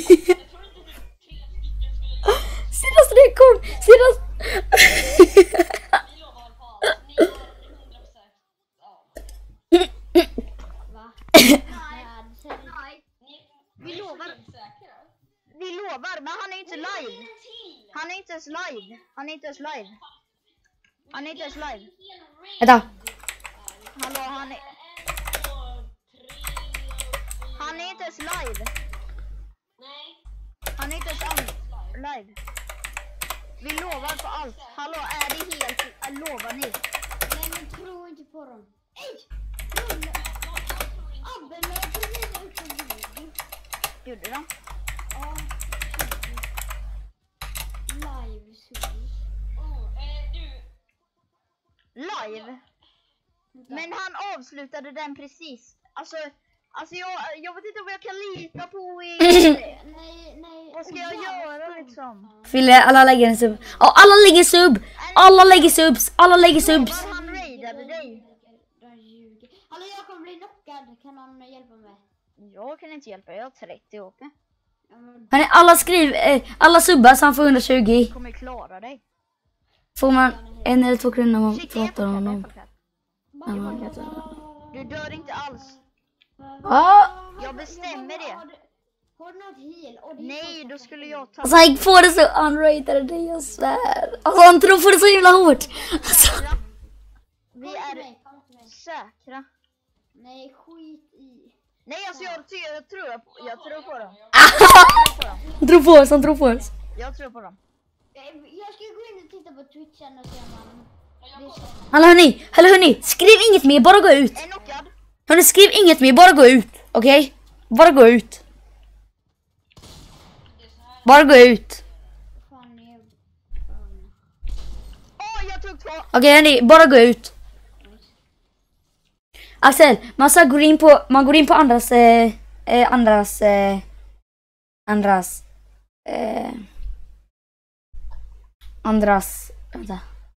Senaste reaktion, senaste... Va? Nej, det säger Vi lovar. Vi lovar, men han är inte live. Han är inte ens live. Han är inte ens live. Han är inte ens live. Vänta, Hallå, han är... Han är inte ens live. Han är inte ens an- live. Vi lovar på allt. Hallå, är det helt... Äh, lovar ni? nej, men tro inte på dem. Ej! Rulla! Abbe, men jag precis ut en video. Gjorde de? Ja, live service. Live? Men han avslutade den precis. Alltså, alltså jag, jag vet inte vad jag kan lita på i... Nej, nej. Vad ska jag göra liksom? Fille, alla lägger en sub. Ja, alla lägger sub. Alla lägger subs, alla lägger subs. Han raidade dig. De ljuger. Hallå, jag kommer bli knockad. Kan någon hjälpa mig? Jag kan inte hjälpa, jag har trettio åker. Ja, men Hörni, alla skriv, eh, alla subbar så han får hundratjugo. Jag kommer klara dig. Får man en eller två kronor om man Shit, jag är pratar om honom. folkrätt. Du dör inte alls. Ja, Jag bestämmer det. Har du, har du något heal? Och det är Nej, så- då skulle jag ta... alltså han får det så unrated, det jag svär. Alltså han tror på det så himla hårt. Alltså, Vi Kom till är mig, kom till mig. säkra. Nej, skit i. Nej, alltså jag, ty- jag, tror, jag, jag tror på dem. han tror på oss, han tror på oss. Jag tror på dem. Jag jag ska gå in och titta på Twitchen och se om man... Det känns... Hallå hörni, hallå hörni, skriv inget mer, bara gå ut. En knockad. Hörni, skriv inget mer, bara gå ut. Okej? Bara gå ut. Bara gå ut. Fan, jag... Åh, jag tog två. Okej hörni, bara gå ut. Axel, man ska gå in på, man går in på andras, eh, eh, andras, eh, andras, eh, andras, vänta.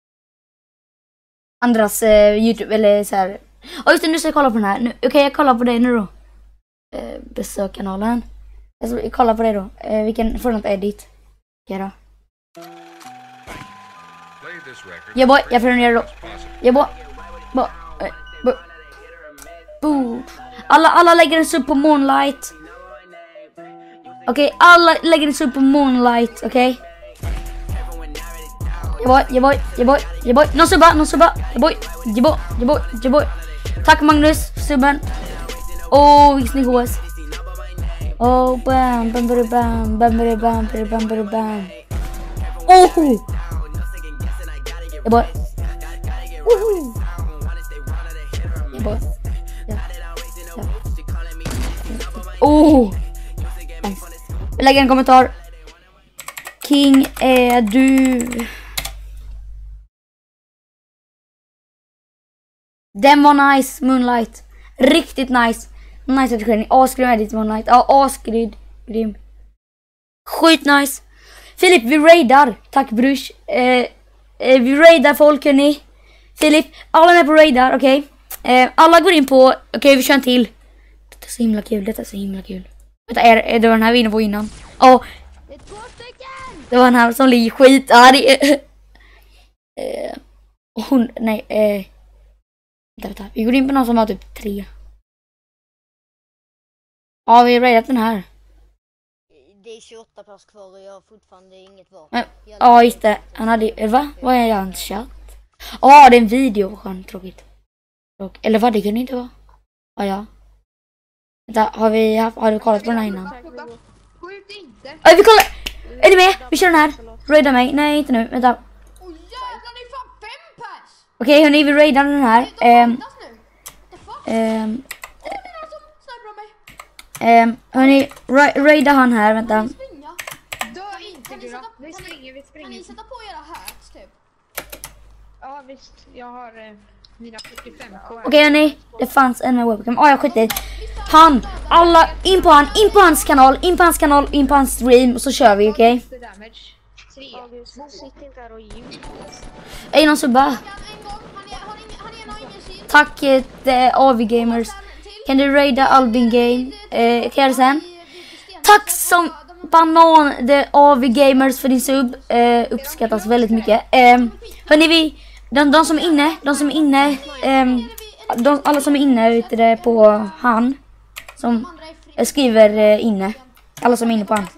Andras eh, YouTube, eller så här. Ja just det, nu ska jag kolla på den här. Nu- Okej, jag kollar på dig nu då. Eh, besök kanalen. Jag ska kolla på dig då. Eh, vilken, får något edit. Okej då. Ja boy, jag prenumererar då. Ja boy. Bo, eh, bo. Bo. Alla, alla lägger en sub på Moonlight. Okej, alla lägger en sub på Moonlight, okej? Ja boy, ja boy, ja boy, ja boy. Någon subba, någon subba. Ja boy, ja boy, ja boy, ja boy. Tack Magnus för subben. Åh, oh, vilken snygg H S. Åh, oh, bam, bam, bam, bam, bam, bam, bam, bam, bam, bam. Oh! Ja boy. Woho! Ja boy. Ja. Ja. Oh! Nice. Vi lägger en kommentar. King, är du... Den var nice, Moonlight. Riktigt nice. Nice redigering. Asgrym edit, Moonlight. Ja, asgrym. Grym. Skit nice. Filip, vi raidar. Tack brush. Eh, eh, vi raidar folk, hörni. Filip, alla är med på raidar, okej? Okay? Eh, alla går in på... Okej, okay, vi kör en till. Detta är så himla kul, detta är så himla kul. Vänta, är, är det var den här vi inne på innan? Ja. Oh. Det är två stycken! Det var den här som ligger skit. Ja, det är... Eh, hon... Nej, eh... Vänta, vänta. Vi går in på någon som har typ tre. Ja, vi har raidat den här. Det är tjugoåtta pass kvar och jag har fortfarande inget vapen. Men, ja, just det. Han hade... Va? Vad är hans chatt? Ja, det är en video. Vad skönt, tråkigt. Tråk. Eller vad, det kunde inte vara. Ja, ja. Vänta, har vi, haft, har du kollat på den här innan? Skjut inte! Ja, vi kollar! Är du med? Vi kör den här. Raida mig. Nej, inte nu. Vänta. Åh Okej, hörni, vi raidar den här. Ehm, Fast nu. The fuck? ehm, Åh, det är någon som sniper av mig. ehm, hörni, ra raida han här, vänta. Springa. Dö inte Kan ni Gurra. sätta, Vi kan springer, vi ni, kan springer. ni sätta på era hats typ? Ja visst, jag har eh, mina fyrtiofem K. Okej, hörni, det fanns en webcam. Åh, jag skiter i. Han, alla, in på han, in på hans kanal, in på hans kanal, in på hans stream och så kör vi, okej? The damage. Tre. August, sitt inte här och ljug. Är någon subba? En gång, han är, har ingen, han är nog ingen shield. Tack eh, till A V Gamers. Kan du raida Albin Game? Eh, kan jag göra sen? Tack som banan det A V Gamers för din sub. Eh, uppskattas väldigt mycket. Eh, hörni, vi, de, de som är inne, de som är inne, eh, de, alla som är inne ute där på han som eh, skriver eh, inne. Alla som är inne på han.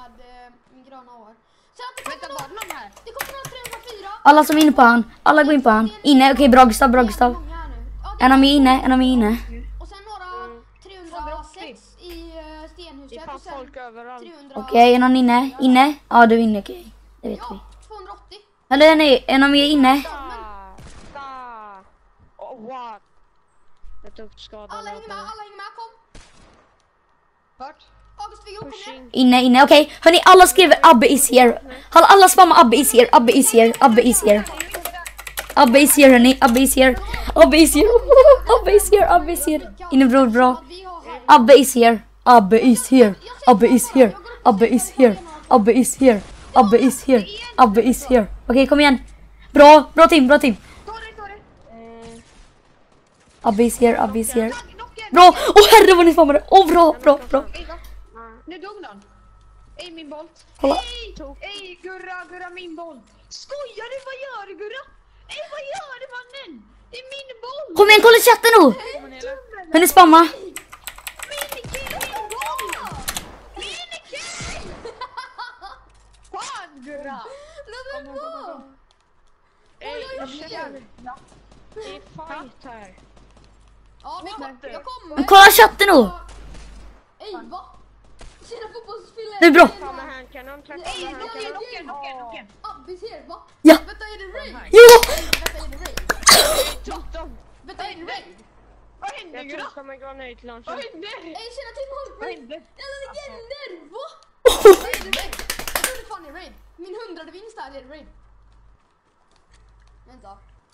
Vänta, var det någon här? Det kommer någon trehundrafyra. Alla som är inne på han. Alla går in på han. Inne, okej, bra Gustav, bra Gustav. Många här nu. Ja, det En av mig inne, en av mig inne. och sen några trehundrasex i uh, stenhuset. Det Och fanns sen folk överallt. trehundra... Okej, är någon inne? Inne? Ja, du är inne, okej. Det vet vi. Ja, tvåhundraåttio. Eller nej, en av mig är inne. Sta! Oh, what? Jag tog skada. Alla hänger med, alla hänger med, kom. Vart? August Viggo, kom igen. Inne, inne, okej. Hörni, alla skriver Abbe is here. Alla, alla spammar Abbe is here, Abbe is here, Abbe is here. Abbe is here, hörni, Abbe is here. Abbe is here, Abbe is here, Abbe is here. Inne bror, bra. Vi har här. Abbe is here, Abbe is here, Abbe is here, Abbe is here, Abbe is here, Abbe is here, Abbe is here. Okej, kom igen. Bra, bra team, bra team. Ta det, ta det. Abbe is here, Abbe is here. Knocken. Bra, åh herre vad ni spammade. Åh bra, bra, bra. Ey, va? Nu dog någon. Ey, min bolt. Kolla. Ey, ey, Gurra, Gurra, min bolt. Skojar du? Vad gör du, Gurra? Ey, vad gör du, mannen? Det är min bolt. Kom igen, kolla chatten nu. Hörni, spamma. Minikill, min bolt. Minikill. Fan, Gurra. Nummer två. Ey, jag oj, känner... Det är fight här. Ja, vi kom, jag kommer. Kolla chatten nu. Ey, va? Tjena fotbollsspelare. Det är bra. Ta med handkanon, träffa Ey, med knocken, handkanon. knocken, knocken, knocken. Abbis här, va? Ja. Vänta, är det raid? Ja. Vänta, är det raid? Tog dem. Vänta, är det raid? Vad hände, Jag Gurra? tog som en granat launcher. Vad hände? Ey, tjena Tim Vad Holmberg. hände? Jävla legender, va? Är det raid? Jag tror det fan är raid. Min hundrade vinst här är det raid. Vänta.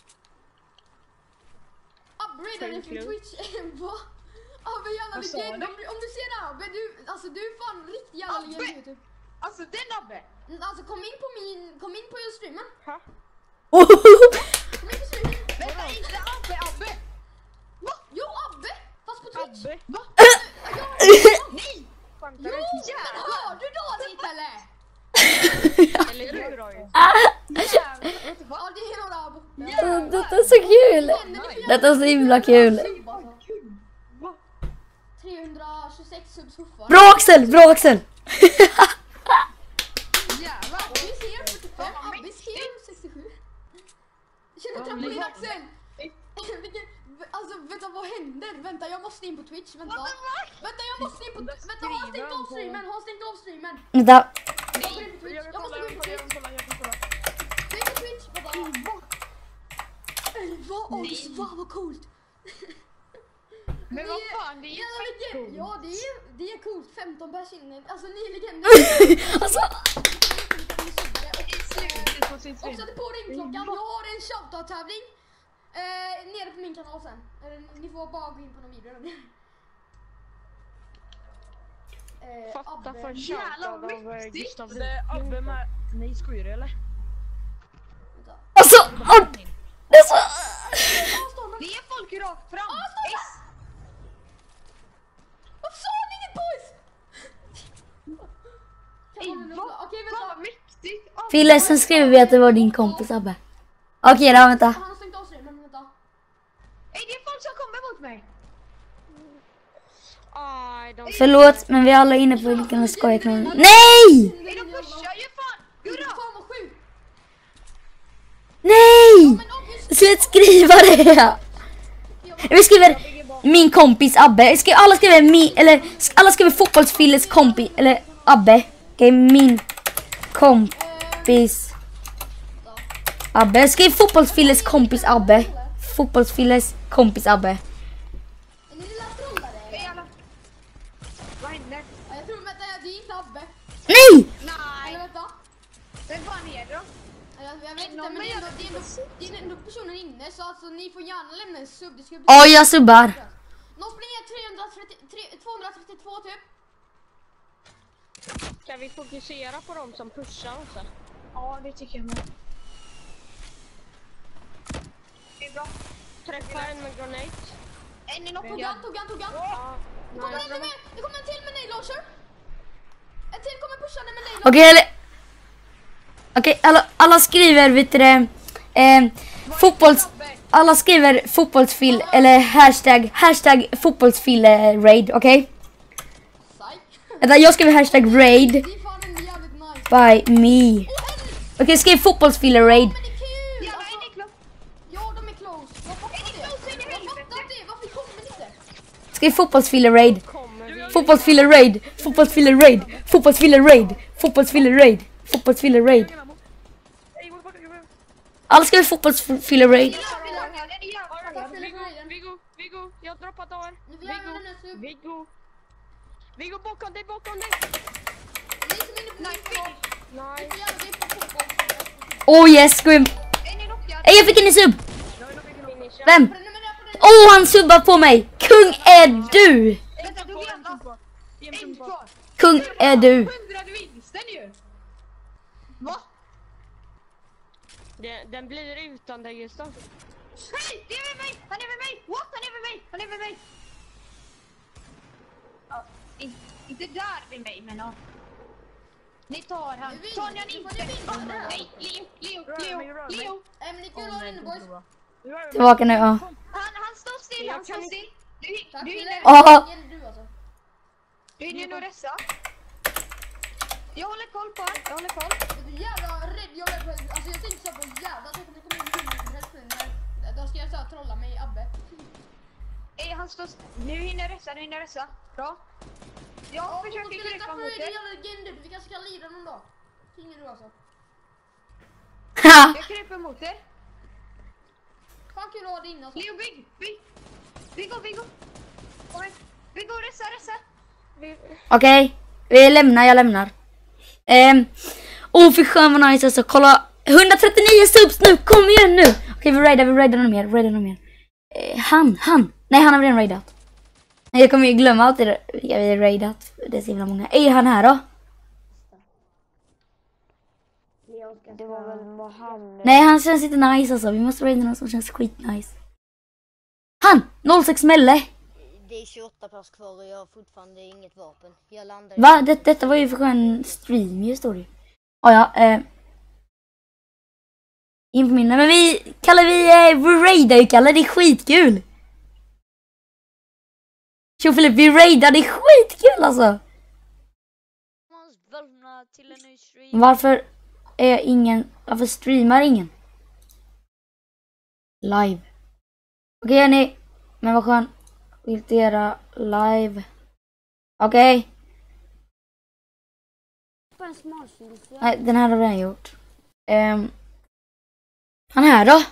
Abbe raidade från Twitch. Va? Abbe jävla Vad sa legend. du? Om du, om du ser det här Abbe, du, alltså du är fan riktig jävla Abbe? legend på YouTube. Alltså, den Abbe. Alltså kom in på min, kom in på streamen. Ha? Kom in på streamen. Vänta, inte Abbe, Abbe. Va? Jo Abbe! Fast på Twitch. Abbe. Va? Nej! Jo, men hör du dåligt eller? Eller du då ju. Ja, det är några Abbe. Detta är så kul. Detta är så himla kul. trehundratjugosex subs fortfarande. Bra Axel, bra Axel. Jävlar. Abbis här fyrtiofem, Abbis här sextiosju. Känner trampolin Axel. Vilken, alltså vänta vad händer? Vänta jag måste in på Twitch, vänta. Vänta jag måste in på, vänta har han stängt av streamen? Har han stängt av streamen? Vänta. Jag går in på Twitch, jag måste gå in på Twitch. Gå in på Twitch, vänta. Vad, August, vad vad coolt. Men vad fan, det är ju Jävla fett legend. coolt. Ja det är, det är coolt, femton pers inne. Alltså ni är legender. Alltså, Slutet på sin Och stream. sätter på ringklockan. Jag har en shoutout-tävling. Eh, nere på min kanal sen. Eh, ni får bara gå in på någon video. Eh, Fatta Abbe. för Jävlar, shoutout av eh, riktigt. Gustav. Det är Abbe med... Nej, skojar du eller? Vänta. alltså. åh, Det är så... Ja, står någon. Det är folk rakt fram. Ja, står där. S. Varför sa ni inget boys? Kan Ey, man nu- vad Okej fan vad vänta. mäktigt. Abbe. Fille, sen skriver vi att det var din kompis Abbe. Okej då, vänta. Han har stängt av streamen, vänta. Ey, det är folk som kommer mot mig. Aj, de... Förlåt, men vi är alla inne på vilken skojaknall. Nej! Ey, de pushar ju fan. Gurra. Fan vad sjukt. Nej! Men August, Sluta skriva det! Vi skriver min kompis Abbe. Skri- Alla skriver min, eller sk- alla skriver fotbollsfilles kompis, eller Abbe. Okej, min kompis Abbe. Skriv fotbollsfilles kompis Abbe. Fotbollsfilles kompis Abbe. Är ni lilla trollare? Hej alla. Vad hände? Ja, jag tror vänta, det är inte Abbe. Nej! Eller vänta. Vem var ni då? Jag, jag vet inte, men det är, ändå, det, är ändå, det är ändå personen inne, så alltså ni får gärna lämna en sub. Det ska bli... Ja, jag subbar. Någon springer trehundratrettio, tvåhundratrettiotvå typ. Kan vi fokusera på dem som pushar också? Ja, det tycker jag med. Det är bra. Träffa en med granate. En i knock. Tog han, tog han, tog han. Ja, Det kommer nice. en med, det kommer en till med nail launcher. En till kommer pushande med nail Okej, eller... Okej, alla, alla skriver, vet du det, eh, fotbolls... Alla skriver fotbollsfil, eller hashtag, hashtag fotbollsfil eh, raid, okej? Psych. Vänta, jag skriver hashtag raid Det är fan en jävligt nice. by me. Okej, skriv fotbollsfil raid. Men det är kul! Ja, Alltså, en är klar. ja, de är close. Jag fattar Är ni det. close? Är ni Jag helvete? fattar det. Varför kommer ni inte? Skriv fotbollsfil raid. Kommer vi? Fotbollsfil raid. Fotbollsfil raid. Fotbollsfil raid. Fotbollsfil raid. Fotbollsfil raid. Alla skriver fotbollsfil raid. Viggo, Viggo, Viggo, jag har droppat av er. Ni får gärna Viggo, lämna en sub. Viggo. Viggo, bakom dig, bakom dig. Ni som är inne på nail Ni Nej. får gärna gå på fotboll. Oh yes, gå in. En är knockad. Ey, jag fick en sub. Finisha. Vem? Prenumerera på den. Åh, oh, han subbar på mig. Kung är du. Vänta, du igen då. En kvar. Kung är du. Hundrade vinsten ju. Va? Den, den blir utan dig, Gustav. Hej, det är över mig. Han är över mig. What? Han är över mig. Han är över mig. Ja, in, inte där vid mig, men ja. Ni tar han. Vi vinner. Tar ni han Vi inte? får vinna. Ah, nej, Leo, Leo, Leo, Leo. Nej, men ni kan ha inne boys. Tillbaka nu, ja. Han, han står still, Jag han kan står inte- still. Du, Tack du för hinner, det. Ja. Gäller du alltså. du hinner nog resa. Jag håller koll på honom, jag håller koll. Vet du, jävla rädd jag är. Alltså jag tänkte såhär på jävla att jag kommer komma in i himlen som helst nu när då ska jag såhär trolla mig i Abbe. Ey, han står st- Nu hinner resa, nu hinner resa. Bra. Jag försöker krypa mot det. er. Jävla legend, vi kanske kan lida någon dag. Ingen du alltså. Jag kryper mot er. Fan kul att ha dig inne alltså. Leo, bygg, bygg. Viggo, Viggo. Kom igen. Viggo, resa, resa. Okej, vi lämnar, jag lämnar. Ehm, åh, för skön vad nice alltså. Kolla, hundratrettionio subs nu, kom igen nu. Okej, vi raidar, vi raidar någon mer, raidar någon mer. Eh, han, han. Nej, han har redan raidat. Nej, jag kommer ju glömma allt det jag har raidat. Det är så himla många. Är han här då? Det var väl Mohammed. Nej, han känns inte nice alltså. Vi måste raida någon som känns skitnice. Han! noll sex Melle. Det är tjugoåtta pass kvar och jag har fortfarande inget vapen. Jag landar Va? Det, detta var ju för en stream ju, står det. Ah, ja, eh. In på minne. Men vi, Kalle, vi, eh, vi raidar ju, Kalle. Det är skitkul. Tjo Filip, vi raidar. Det är skitkul alltså. Välkomna till en ny stream. Varför är ingen, varför streamar ingen? Live. Okej, Jenny. Men vad skön. Vill du göra live? Okej. På en smalfil. Nej, den här har vi redan gjort. Um, han här då?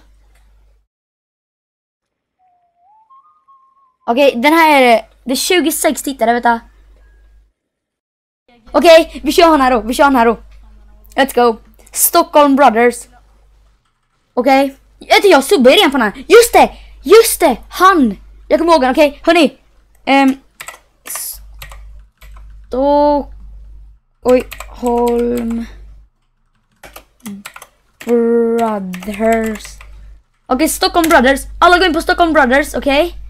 Okej, den här är det. Det är tjugosex tittare, vet du. Okej, vi kör han här då. Vi kör han här då. Let's go. Stockholm Brothers. Okej. Vet du, jag subbar redan på den här. Just det! Just det! Han! Jag kommer ihåg den, okej. Okay. Hörni. Um, Stockholm Brothers. Okej, okay, Stockholm Brothers. Alla går in på Stockholm Brothers, okej? Okay?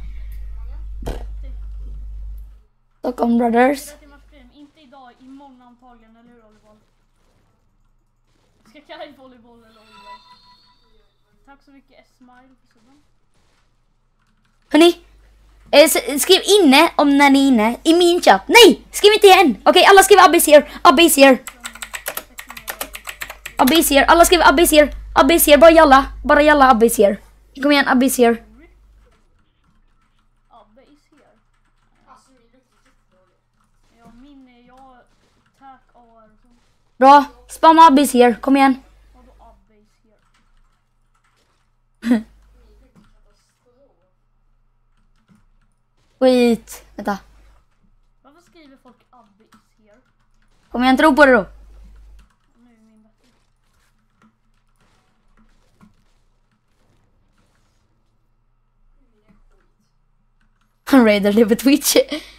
Stockholm Brothers. Inte idag, imorgon antagligen, eller hur Oliver? Ska jag kalla volleyboll eller Oliver? Tack så mycket S-Smile för subben. Hörni, eh, skriv inne om när ni är inne i min chatt. Nej, skriv inte igen. Okej, okay, alla skriver Abbe here. Abbe here. Abbe here. Alla skriver Abbe here. Abbe here. Bara jalla. Bara jalla Abbe here. Kom igen, Abbe here. Abbe is here. Ja, min är jag tack A R. Bra. Spamma Abbe here. Kom igen. Vadå Abbe is here? Skit. Vänta. Varför skriver folk Abbe is here? Kommer jag inte tro på det då? Nu är min bättre. Han raidade på Twitch.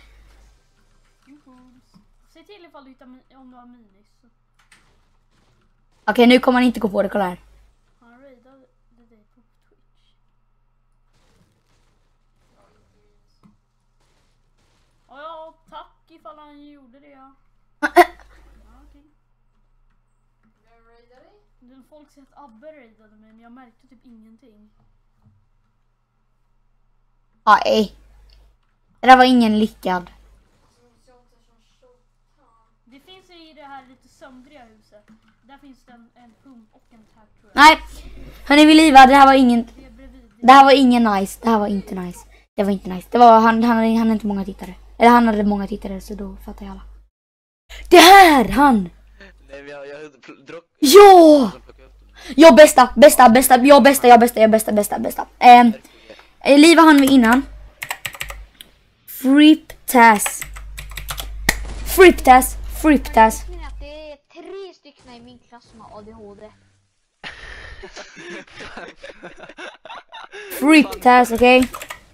Se till ifall du hittar mi- om du har minis. Okej, nu kommer han inte gå på det. Kolla här. Han raidade dig på Twitch. Ja, ja, tack ifall han gjorde det. Ja. Ja, okej. Den folk säger att Abbe raidade mig, men jag märkte typ ingenting. Nej. Det där var ingen lyckad. Det finns i det här lite söndriga huset. Där finns det en, en pump och en tag, tror jag. Nej. Hörni, vi livar. Det här var ingen... Det är bredvid. Det här var ingen nice. Det här var inte nice. Det var inte nice. Det var, han, han, hade, han hade inte många tittare. Eller han hade många tittare, så då fattar jag alla. Det här! Han! Nej, jag, jag, drock, Ja! Jag bästa, bästa, bästa, jag bästa, jag bästa, jag bästa, bästa, bästa. Ehm, eh, liva han med innan. Friptas. Friptas, Friptas. Det är tre stycken i min klass som har A D H D. Friptas, okej?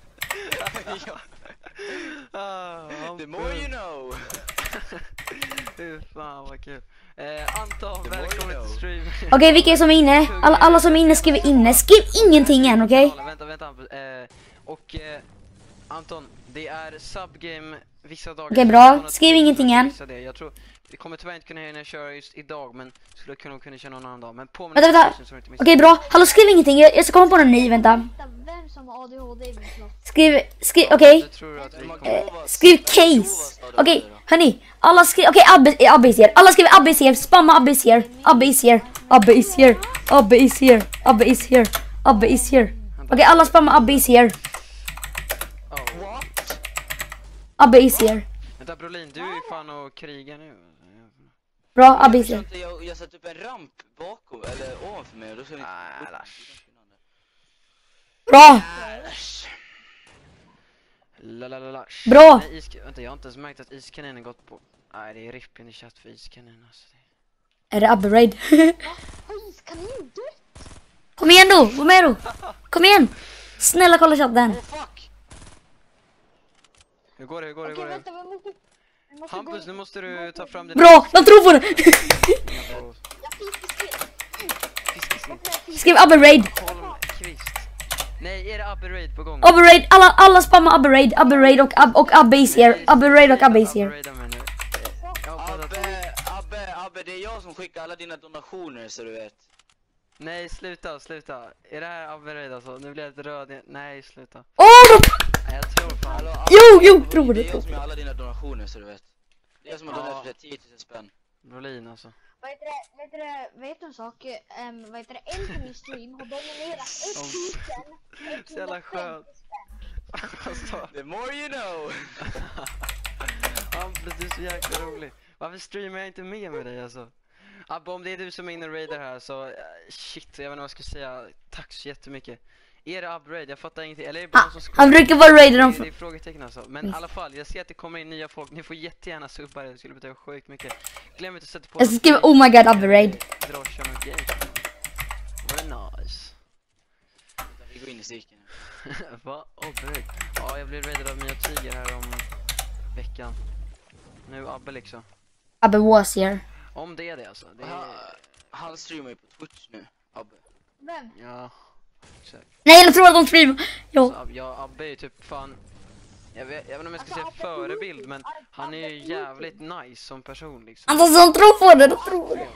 The more you know. Fy fan vad kul. Eh, Anton, välkommen till stream. Okej, vilka är som är inne? Alla, alla som är inne skriver inne. Skriv ingenting än, okej? Vänta, vänta. Eh, och eh, Anton, det är subgame vissa dagar. Okej, bra. Skriv ingenting än. Det. Jag tror vi kommer tyvärr inte kunna hinna köra just idag, men skulle kunna kunna köra någon annan dag. Men på Vänta, vänta. Okej, bra. Hallå, skriv ingenting. Jag, jag ska komma på någon ny, vänta. Vem som har A D H D i min klass? Skriv, skriv, okej? Eh, skriv case. Okej, hörni. Alla skriver, okej, Abbe, Abbe is here. Alla skriver Abbe is here. Spamma Abbe is here. Abbe is here. Abbe is here. Abbe is here. Abbe is here. Abbe is here. Okej, alla spamma Abbe is here. Abbe is here. Vänta, Brolin, du är ju fan och krigar nu. Bra, Abbe is here. Jag, jag satt upp en ramp bakom, eller ovanför mig. Och då ska vi... Nej, Lars. Bra. Lalalala. Bra. Nej, is, vänta, jag har inte ens märkt att iskaninen gått på. Nej, det är rippen i chatt för iskaninen alltså. Är det Abbe raid? Har iskanin dött? Kom igen då, kom igen då. Kom igen. Snälla kolla chatten. Oh, fuck! Hur går det, hur går det, hur går Okej, det? vänta, vi måste... vi måste Hampus, gå- nu måste du ta fram din... Bra, jag tror på det. Jag fick Skriv Abbe raid. Holmqvist. Nej, är det Abbe raid på gång? Abbe raid, alla, alla spammar Abbe raid. Abbe raid och, Ab, och Abbe is here. Abbe raid och Abbe is here. raidar mig nu. Jag hoppas att... Abbe, Abbe, Abbe, det är jag som skickar alla dina donationer så du vet. Nej, sluta, sluta. Är det här Abbe raid alltså? Nu blir jag lite röd. Nej, sluta. Åh, oh, Nej, jag tror fan. Hallå, Abbe, Jo, jo, Abbe, tror det det, är tror jag som gör alla dina donationer så du vet. Det är jag som har donat för tio tusen spänn. Brolin alltså. Vad heter det, vet du det, vet du en sak? Um, vad heter det, en på min stream har dominerat tusen Så jävla skönt. Alltså, The more you know. Hampus, du är så jäkla rolig. Varför streamar jag inte med med dig alltså? Abbe, om det är du som är inne och raidar här så... Uh, shit, jag vet inte vad jag ska säga. Tack så jättemycket. Är det Abbe raid? Jag fattar ingenting. Eller är det bara Ah, som ska... han brukar bara raida dem. Det, det är frågetecken alltså. Men i alla fall, jag ser att det kommer in nya folk. Ni får jättegärna subba det. Det skulle betyda sjukt mycket. Glöm inte att sätta på... Jag ska skriva oh my god Abbe raid. Dra och köra något game. Very nice. Vi går in i cirkeln. Va? Abbe raid? Ja, jag blev raidad av Mia Tiger här om veckan. Nu Abbe liksom. Abbe was here. Om det är det alltså. Det är... Han, han streamar ju på Twitch nu, Abbe. Vem? Ja, exakt. Nej, jag tror att de streamar. Så, Jo. Ab- ja, Abbe är ju typ fan... Jag vet, jag vet inte om jag ska Alltså, säga Abbe på förebild, YouTube. men han är ju jävligt nice som person liksom. Alltså, de tror på det, de tror på det.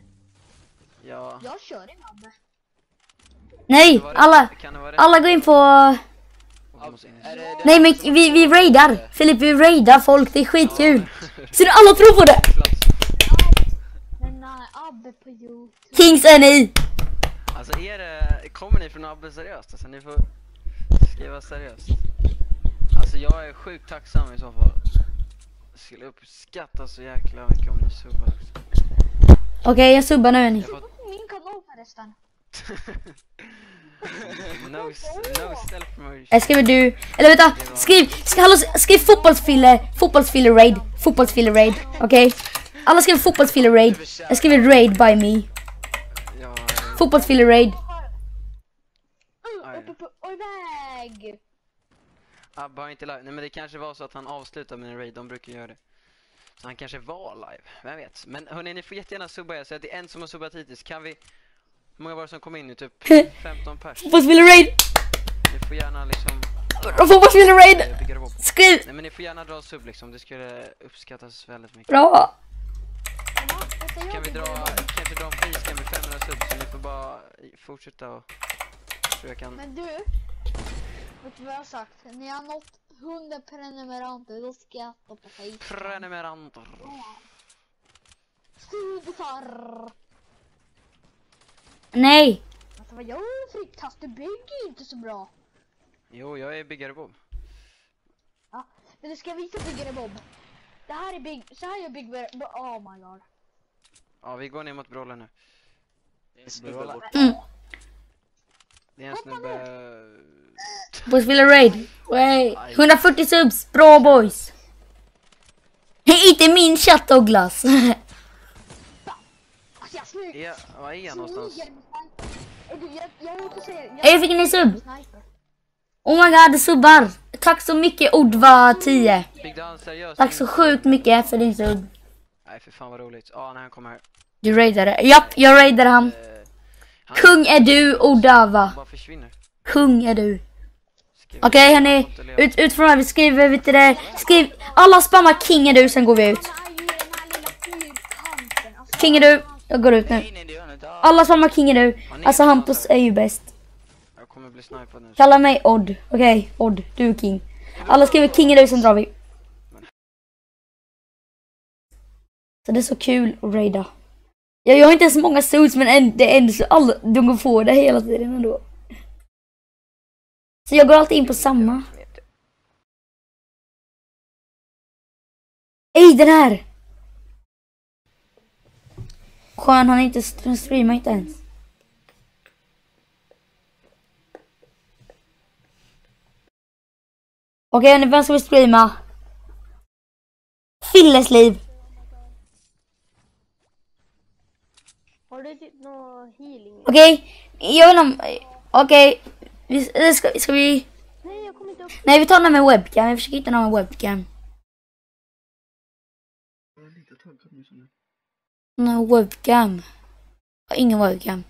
Ja. Jag kör i Abbe. Nej, Var det- alla, kan det vara rätt? alla går in på... Jag måste in i- Är det den Nej, men som- vi, vi raidar. Filip, vi raidar folk, det är skitkul. Så nu alla tror på det. Men nej, Abbe på YouTube. Kings är ni. Alltså är det... Kommer ni från Abbe seriöst? Alltså ni får skriva seriöst. Alltså jag är sjukt tacksam i så fall. Jag skulle uppskatta så jäkla mycket om ni subbar också. Okej, jag subbar nu. Ni. Jag får... Min kanal förresten. No, no self merge. Jag skriver du. Eller vänta, skriv, ska, hallå, skriv fotbollsfiller, fotbollsfiller raid, fotbollsfiller raid, okej? Okay? Alla skriver fotbollsfiller raid. Jag skriver raid by me. Ja, Fotbollsfiller raid. Uppe på, och iväg! Abba har inte live. Nej, men det kanske var så att han avslutade med en raid. De brukar göra det. Så han kanske var live. Vem vet. Men hörni, ni får jättegärna subba. Jag säger att det är en som har subbat hittills. Kan vi... Hur många var det som kom in nu? Typ femton pers. Fotbollsfiller raid. Ni får gärna liksom... Fotbollsfiller raid. Skriv. Nej, men ni får gärna dra sub liksom. Det skulle uppskattas väldigt mycket. Bra. Kan vi dra... Kanske dra en friska med femhundra sub. Så ni får bara fortsätta och... Så jag kan... Men du, vet du vad jag har sagt? När jag har nått hundra prenumeranter, då ska jag stoppa Facebook. Prenumeranter. Subtar. Nej. Alltså vad gör du Friktas? Du bygger ju inte så bra. Jo, jag är byggare Bob. Ja, men du ska visa byggare Bob. Det här är bygg... Så här är byggare... Oh my god. Ja, vi går ner mot brawlen nu. Brawlen. Mm. Det är en snubbe... Fotbollsfiller raid. Way. hundrafyrtio subs. Bra boys. Inte min chatt Douglas. Alltså jag snygg. Ja, vad är han någonstans? Jag, jag, jag, jag, säga, jag, jag fick en sub. Oh my god, subbar. Tack så mycket Ordva tio. Tack så sjukt mycket för din sub. Nej, för fan vad roligt. Ja, när han kommer här. Du raidade. Japp, jag raidade han. Kung är du, Ordava. Kung är du. Okej, okay, hörni. Ut, ut från här, vi skriver vet du det. Skriv, alla spammar King är du, sen går vi ut. King är du. Jag går ut nu. Alla spammar King är du. Alltså Hampus är ju bäst. Jag kommer bli snipad nu. Kalla mig Odd. Okej, okay, Odd, du är King. Alla skriver King är du, sen drar vi. Så det är så kul att raida. Jag, jag har inte ens många suits, men en, det är ändå så alla, de går få det hela tiden ändå. Så jag går alltid in på samma. Ej, den här! Skön, han inte streamar inte ens. Okej, okay, vem ska vi streama? Filles liv. Har du typ någon healing? Okej, okay, jag vill om... Okej, okay. ska, ska vi... Nej, jag kommer inte upp. Nej, vi tar den med webcam. Vi försöker hitta någon med webcam. Någon webcam. Jag har ingen webcam.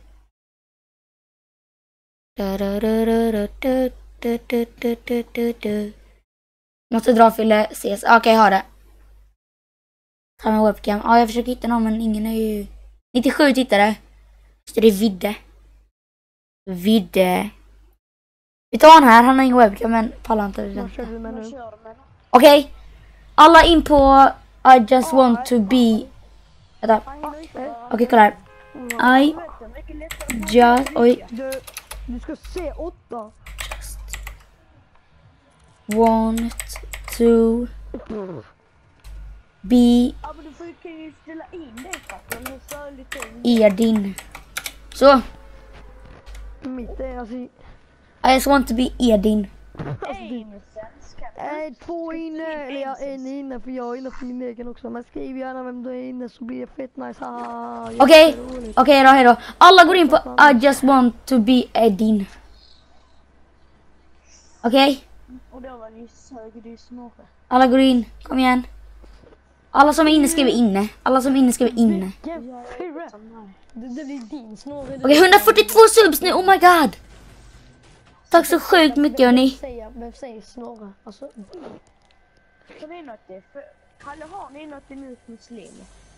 Måste dra fylla ses. Okej, okay, har det. Ta med webcam. Ja, jag försöker hitta någon, men ingen är ju... nittiosju tittare. Så det är Vidde. Vidde. Vi tar han här. Han har ingen webcam, men pallar inte. Okej. Okay. Alla in på I just want to be... Vänta. Okej, okay, kolla här. I just... Oj. Du ska se åtta. Just want to be Edin. Så. Mitt är alltså... I just want to be Edin. Nej, två inne, eller jag är en inne, för jag är inne för min egen också. Men skriv gärna vem du är inne så blir det fett nice. Ah, okej, okej okay, då, hejdå. Alla går in på I just want to be Edin. Okej? Okay? Och då var ni sög, du snorre. Alla går in, kom igen. Alla som är inne skriver inne. Alla som är inne skriver inne. Det blir din snorre. Okej, okay, hundrafyrtiotvå subs nu, oh my god. Tack så sjukt mycket, hörni. Vem säger snorre? Alltså... Så det är något det, för... Kalle, har ni något emot muslim?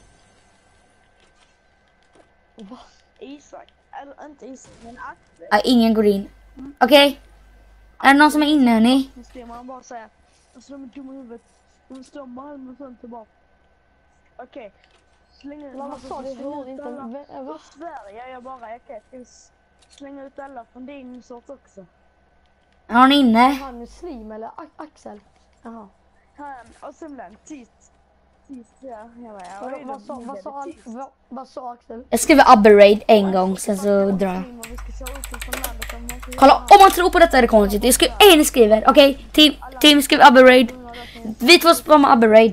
Va? Isak? Eller inte Isak, men Axel? Nej, ingen går in. Okej. Okay. Är det någon som är inne, hörni? Man bara säger, alltså de är dumma i huvudet. De står Malmö och sånt och bara... Okej. Okay. Slänger... Vad sa du? Inte... Sverige, jag bara, okej. Okay. Jag ska slänga ut alla från din sort också. Är han inne? Är han muslim eller Axel? Jaha. Han, och sen den, tit. precis det. Jag bara, ja, Vad, vad, sa, vad, sa, vad, vad sa Axel? Jag skriver Abbe Raid en gång, sen så drar jag. Kolla, om man tror på detta är det konstigt. Jag skriver, en skriver, okej, okay, team, team skriver Abbe Raid. Vi två sparar med Abbe Raid.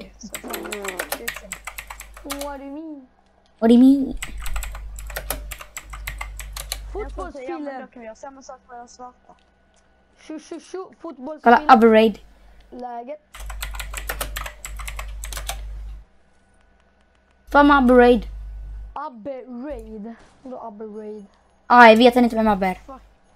What do you mean? What do you mean? Fotbollsfille. Då kan vi ha samma sak med de svarta. Tju, tju, tju. Kolla, Fotbollsfille. Abbe Raid. Läget. Sparar med Abbe Raid. Abbe Raid. Vadå Abbe Raid? Ah, jag vet inte vem Abbe är.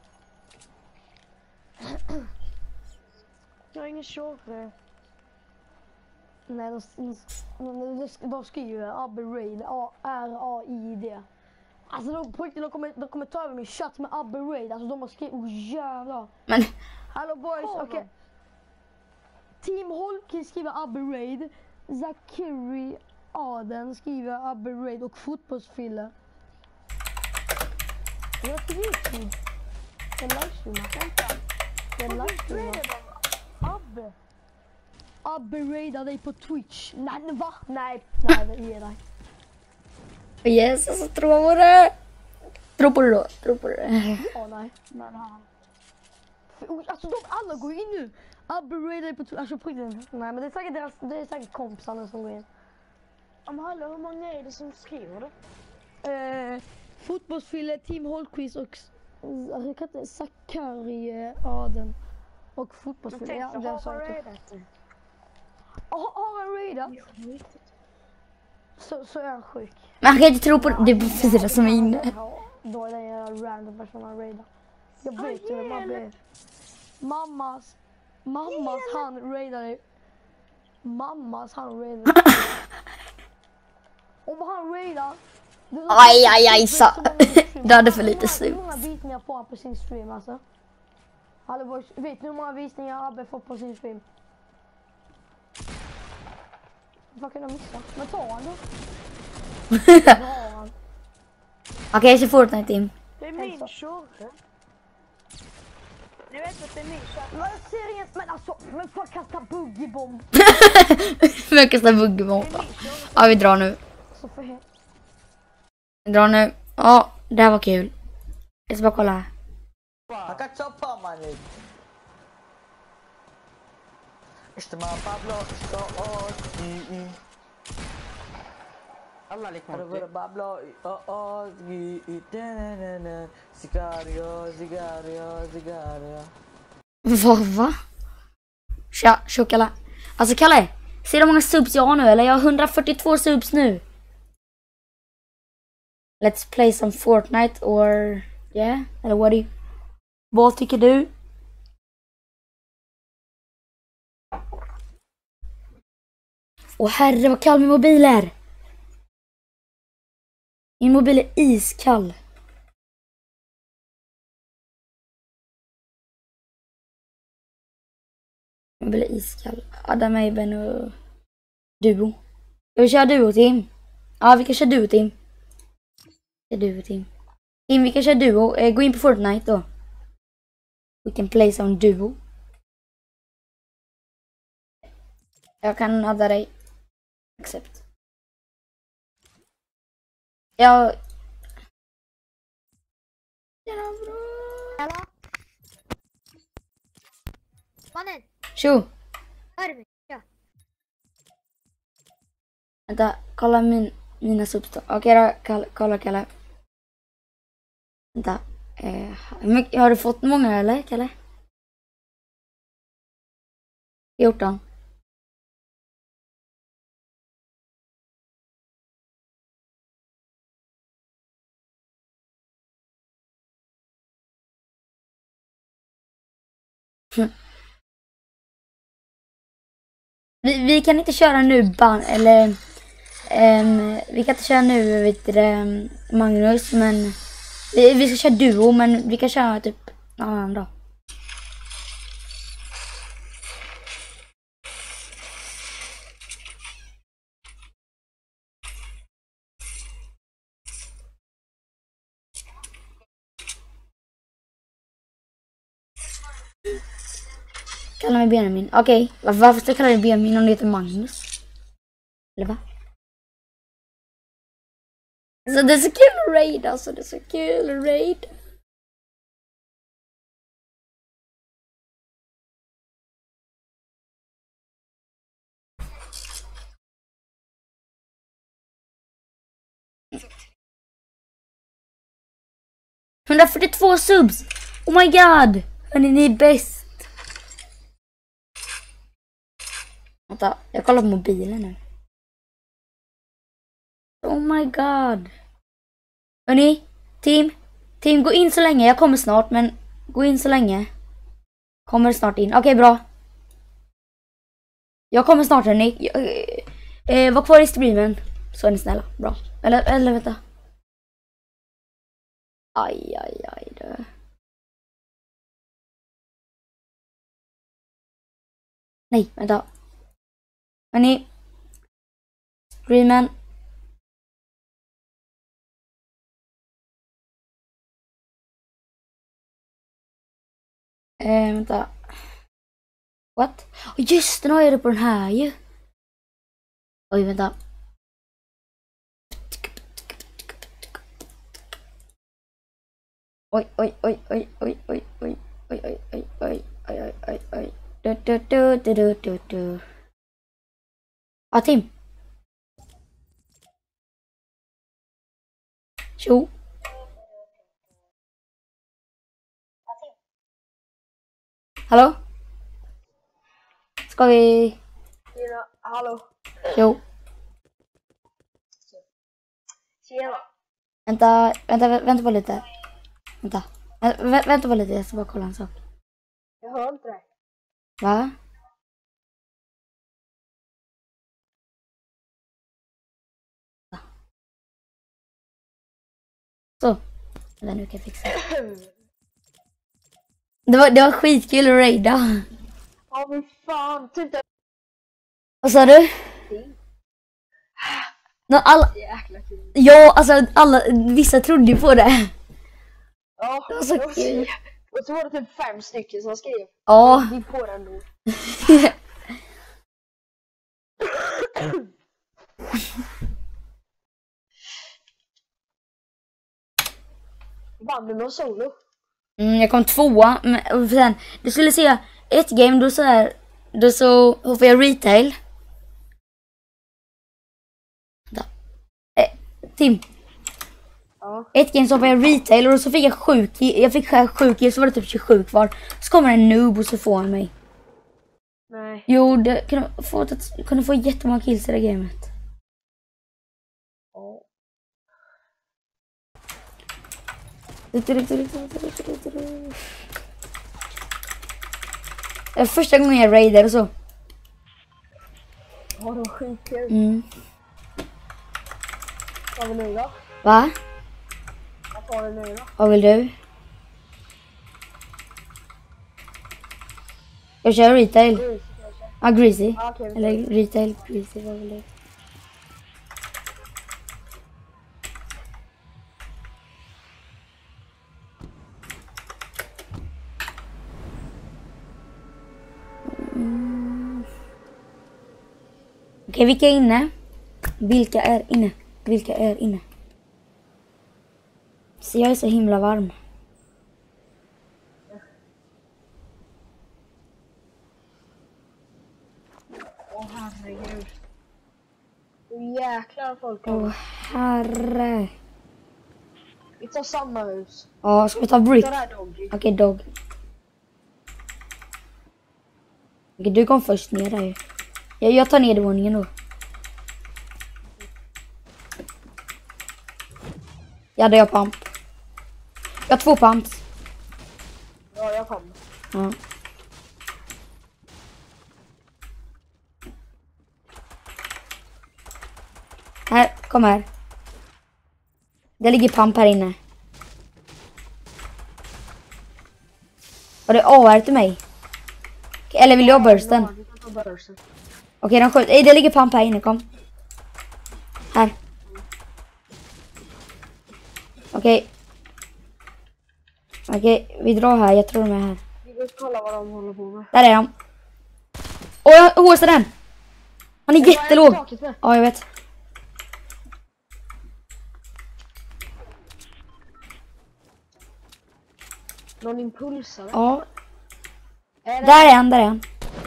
Jag har ingen tjorre. Nej, de, de, de, de skriver Abbe Raid. A-R A I D. Alltså de, på riktigt, de, kommer, de kommer ta över min chatt med Abbe Raid. Alltså de har skrivit, oh jävlar. Men... Hallå boys, okej. Okay. Team Holkey skriver Abbe Raid. Zakiri Aden skriver Abbe Raid och fotbollsfille. Jag har YouTube. En livestreamar. En livestreamar. Abbe. Abbe raidar dig på Twitch. Nej, va? Nej, nej, det ger dig. Yes, alltså tro på det. Tro på det då, tro på det. Ja, nej. Men han... Alltså de alla går in nu. Abbe raidar dig på Twitch. Alltså på riktigt. Nej, men det är säkert deras, det är säkert kompisarna som går in. Om hallå, hur många är det som skriver det? Eh, fotbollsfille, Team Holtquiz och Zakari Aden. Och fotbollsfille. Ja, det är så raidat. Har han raidat? Så, så är han sjuk. Man kan inte tro på det. Det är bara fyra som är inne. Då är det en random person han raidar. Jag vet ju vem Abbe är. Mammas, mammas han raidade. Mammas han raidade. Om han raidar. Aj, aj, aj, sa. Du hade för lite slut. Hur många visningar får han på sin stream alltså? Hallå boys, vet ni hur många visningar Abbe får på sin stream? Vad kan jag missa? Men ta han då. Okej, okay, så Fortnite team. Det är min tjorre. Ni vet att det är min tjorre. Men jag ser inget, men alltså, men får kasta buggy-bomb. Men kasta buggy-bomb. Ja, vi drar nu. Så för helt. Vi drar nu. Ja, det här var kul. Jag ska bara kolla här. Akak sopa manik. Istama Pablo so oh i. Allah likman. Pablo oh oh i i na Sicario, Sicario, Sicario. Vad va? Tja, tjo Kalle. Alltså Kalle, ser du hur många subs jag har nu? Eller jag har hundrafyrtiotvå subs nu. Let's play some Fortnite or yeah, eller what do you... Vad tycker du? Åh herre vad kall min mobil är. Min mobil är iskall. Min mobil är iskall. Adam Eiben och duo. Ska vi köra duo team? Ja, vi kan köra duo team. Det är duo team. Team, vi kan köra duo. Eh, gå in på Fortnite då. We can play some duo. Jag kan adda dig. Accept. Jag... Hallå? Mannen! Tjo! Hör du mig? Ja. Vänta, kolla min, mina subs då. Okej då, kolla, kolla Kalle. Vänta. Eh, hur mycket, har du fått många eller Kalle? fjorton. Vi, vi kan inte köra nu ban eller um, vi kan inte köra nu vet du, Magnus, men vi, vi ska köra duo, men vi kan köra typ någon annan dag. Kalla mig Benjamin. Okej, okay. Varför ska jag kalla dig Benjamin om det heter Magnus? Eller va? Så det är så kul att raid, alltså. Det är så kul att raid. hundrafyrtiotvå subs. Oh my god. Hörni, ni är bäst. Vänta, jag kollar på mobilen nu. Oh my god. Hörni, team. Team, gå in så länge. Jag kommer snart, men gå in så länge. Kommer snart in. Okej, okay, bra. Jag kommer snart, hörni. Jag, eh, var kvar i streamen. Så är ni snälla. Bra. Eller, eller vänta. Aj, aj, aj. Då. Nej, vänta. Hörni. Streamen. Eh, vänta. What? Oh, just den har jag det på den här ju. Oj, vänta. Oj, oj, oj, oj, oj, oj, oj, oj, oj, oj, oj, oj, oj, oj, oj. Du, du, du, du, du, du, du. Ja, Tim. Tjo. Hallå? Ska vi... Tjena, hallå. Jo. Tjena. Vänta, vänta, vänta på lite. Vänta. Vä vänta på lite, jag ska bara kolla en sak. Jag hör inte dig. Va? Så. Vänta, nu kan jag fixa det. Det var, det var skitkul att raida. Ja, men fan. Typ det. Vad sa du? No, alla... Jäkla kul. Ja, alltså alla... Vissa trodde ju på det. Ja, det var så var kul. Och så var det typ fem stycken som skrev. Ja. Vi på den då. Vann du någon solo? Mm, jag kom tvåa, men sen du skulle se ett game då så här, då så får jag retail. Da. Eh, Tim. Ja. Ett game så får jag retail och så fick jag sjuk, jag fick sjuk, så var det typ tjugosju kvar. Så kommer en noob och så får han mig. Nej. Jo, det kunde få, kunde få jättemånga kills i det gamet. Ja. Det är första gången jag raidar och så. Ja, det var skitkul. Mm. Vad vill du då? Va? Vad tar du nu då? Vad vill du? Jag kör retail. Greasy, Ja, ah, greasy. Ah, okay. Eller retail, greasy, vad vill du? Mm. Okej, okay, vilka är inne? Vilka är inne? Vilka är inne? Så jag är så himla varm. Åh, herregud. Hur jäklar folk har. Åh, herre. Vi tar samma hus. Ja, ska vi ta brick? Okej, okay, dog. Okej, okay, du kom först ner där ju. Jag, jag tar nedervåningen då. Ja, det är jag pump. Jag har två pumps. Ja, jag kommer. Ja. Här, kom här. Det ligger pump här inne. Har du A R till mig? Eller vill du ha bursten? Okej, okay, de skjuter. Ej, det ligger pump här inne, kom. Här. Okej. Okay. Okej, okay, vi drar här. Jag tror de är här. Vi går kolla vad de håller på med. Där är de. Åh, jag håsar den. Han är jättelåg. Ja, jag vet. Någon impuls eller? Ja. Är det- Där är han, där är han.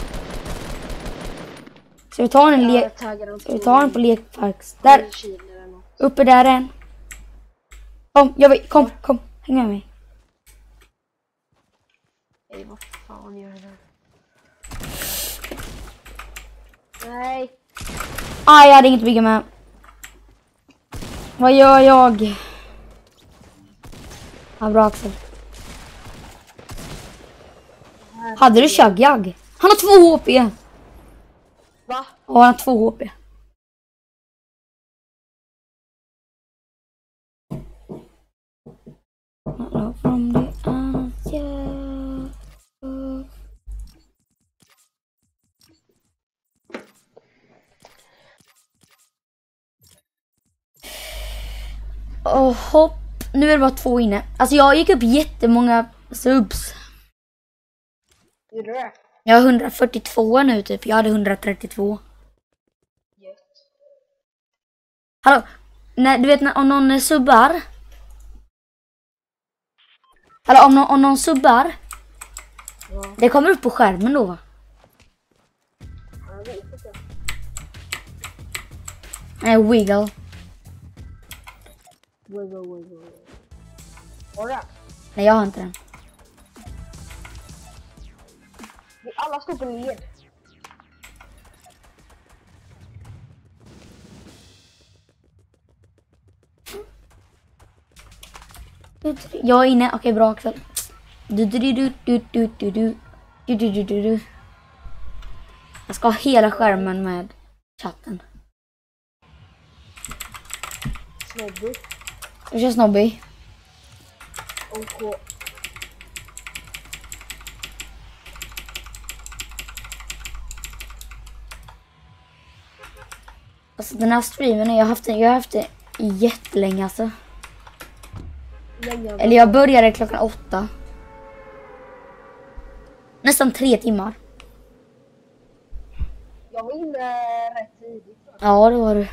Ska vi ta en Ja, lek? jag taggar den Ska vi på- ta en på lekparks? Där. Kil eller något. Uppe där är en. Kom, jag vill, kom, kom. Häng med mig. Nej, vad fan gör det? Nej. Ah, jag hade inget att bygga med. Vad gör jag? Ja, bra Axel. Hade du Chagjag? Han har två H P. Va? Ja, han har två H P. From the answer. Och hopp. Nu är det bara två inne. Alltså jag gick upp jättemånga subs. Gjorde du det? Jag har hundrafyrtiotvå nu typ. Jag hade hundratrettiotvå. Yes. Hallå. Nej, du vet när, om någon subbar. Hallå, om, någon, om någon subbar. Ja. Det kommer upp på skärmen då va? Jag vet inte. Nej, wiggle. Wiggle, wiggle, wiggle. Har du det? Nej, jag har inte den. Vi alla står på led. Jag är inne. Okej, bra Axel. Du, du, du, du, du, du, du, du. Du, du, du, du, du. Jag ska ha hela skärmen med chatten. Snobby. Jag kör snobby. OK. Alltså den här streamen, jag har haft det, jag har haft det jättelänge alltså. Länge. Eller jag började klockan åtta. Nästan tre timmar. Jag var inne rätt tidigt. Ja, det var du.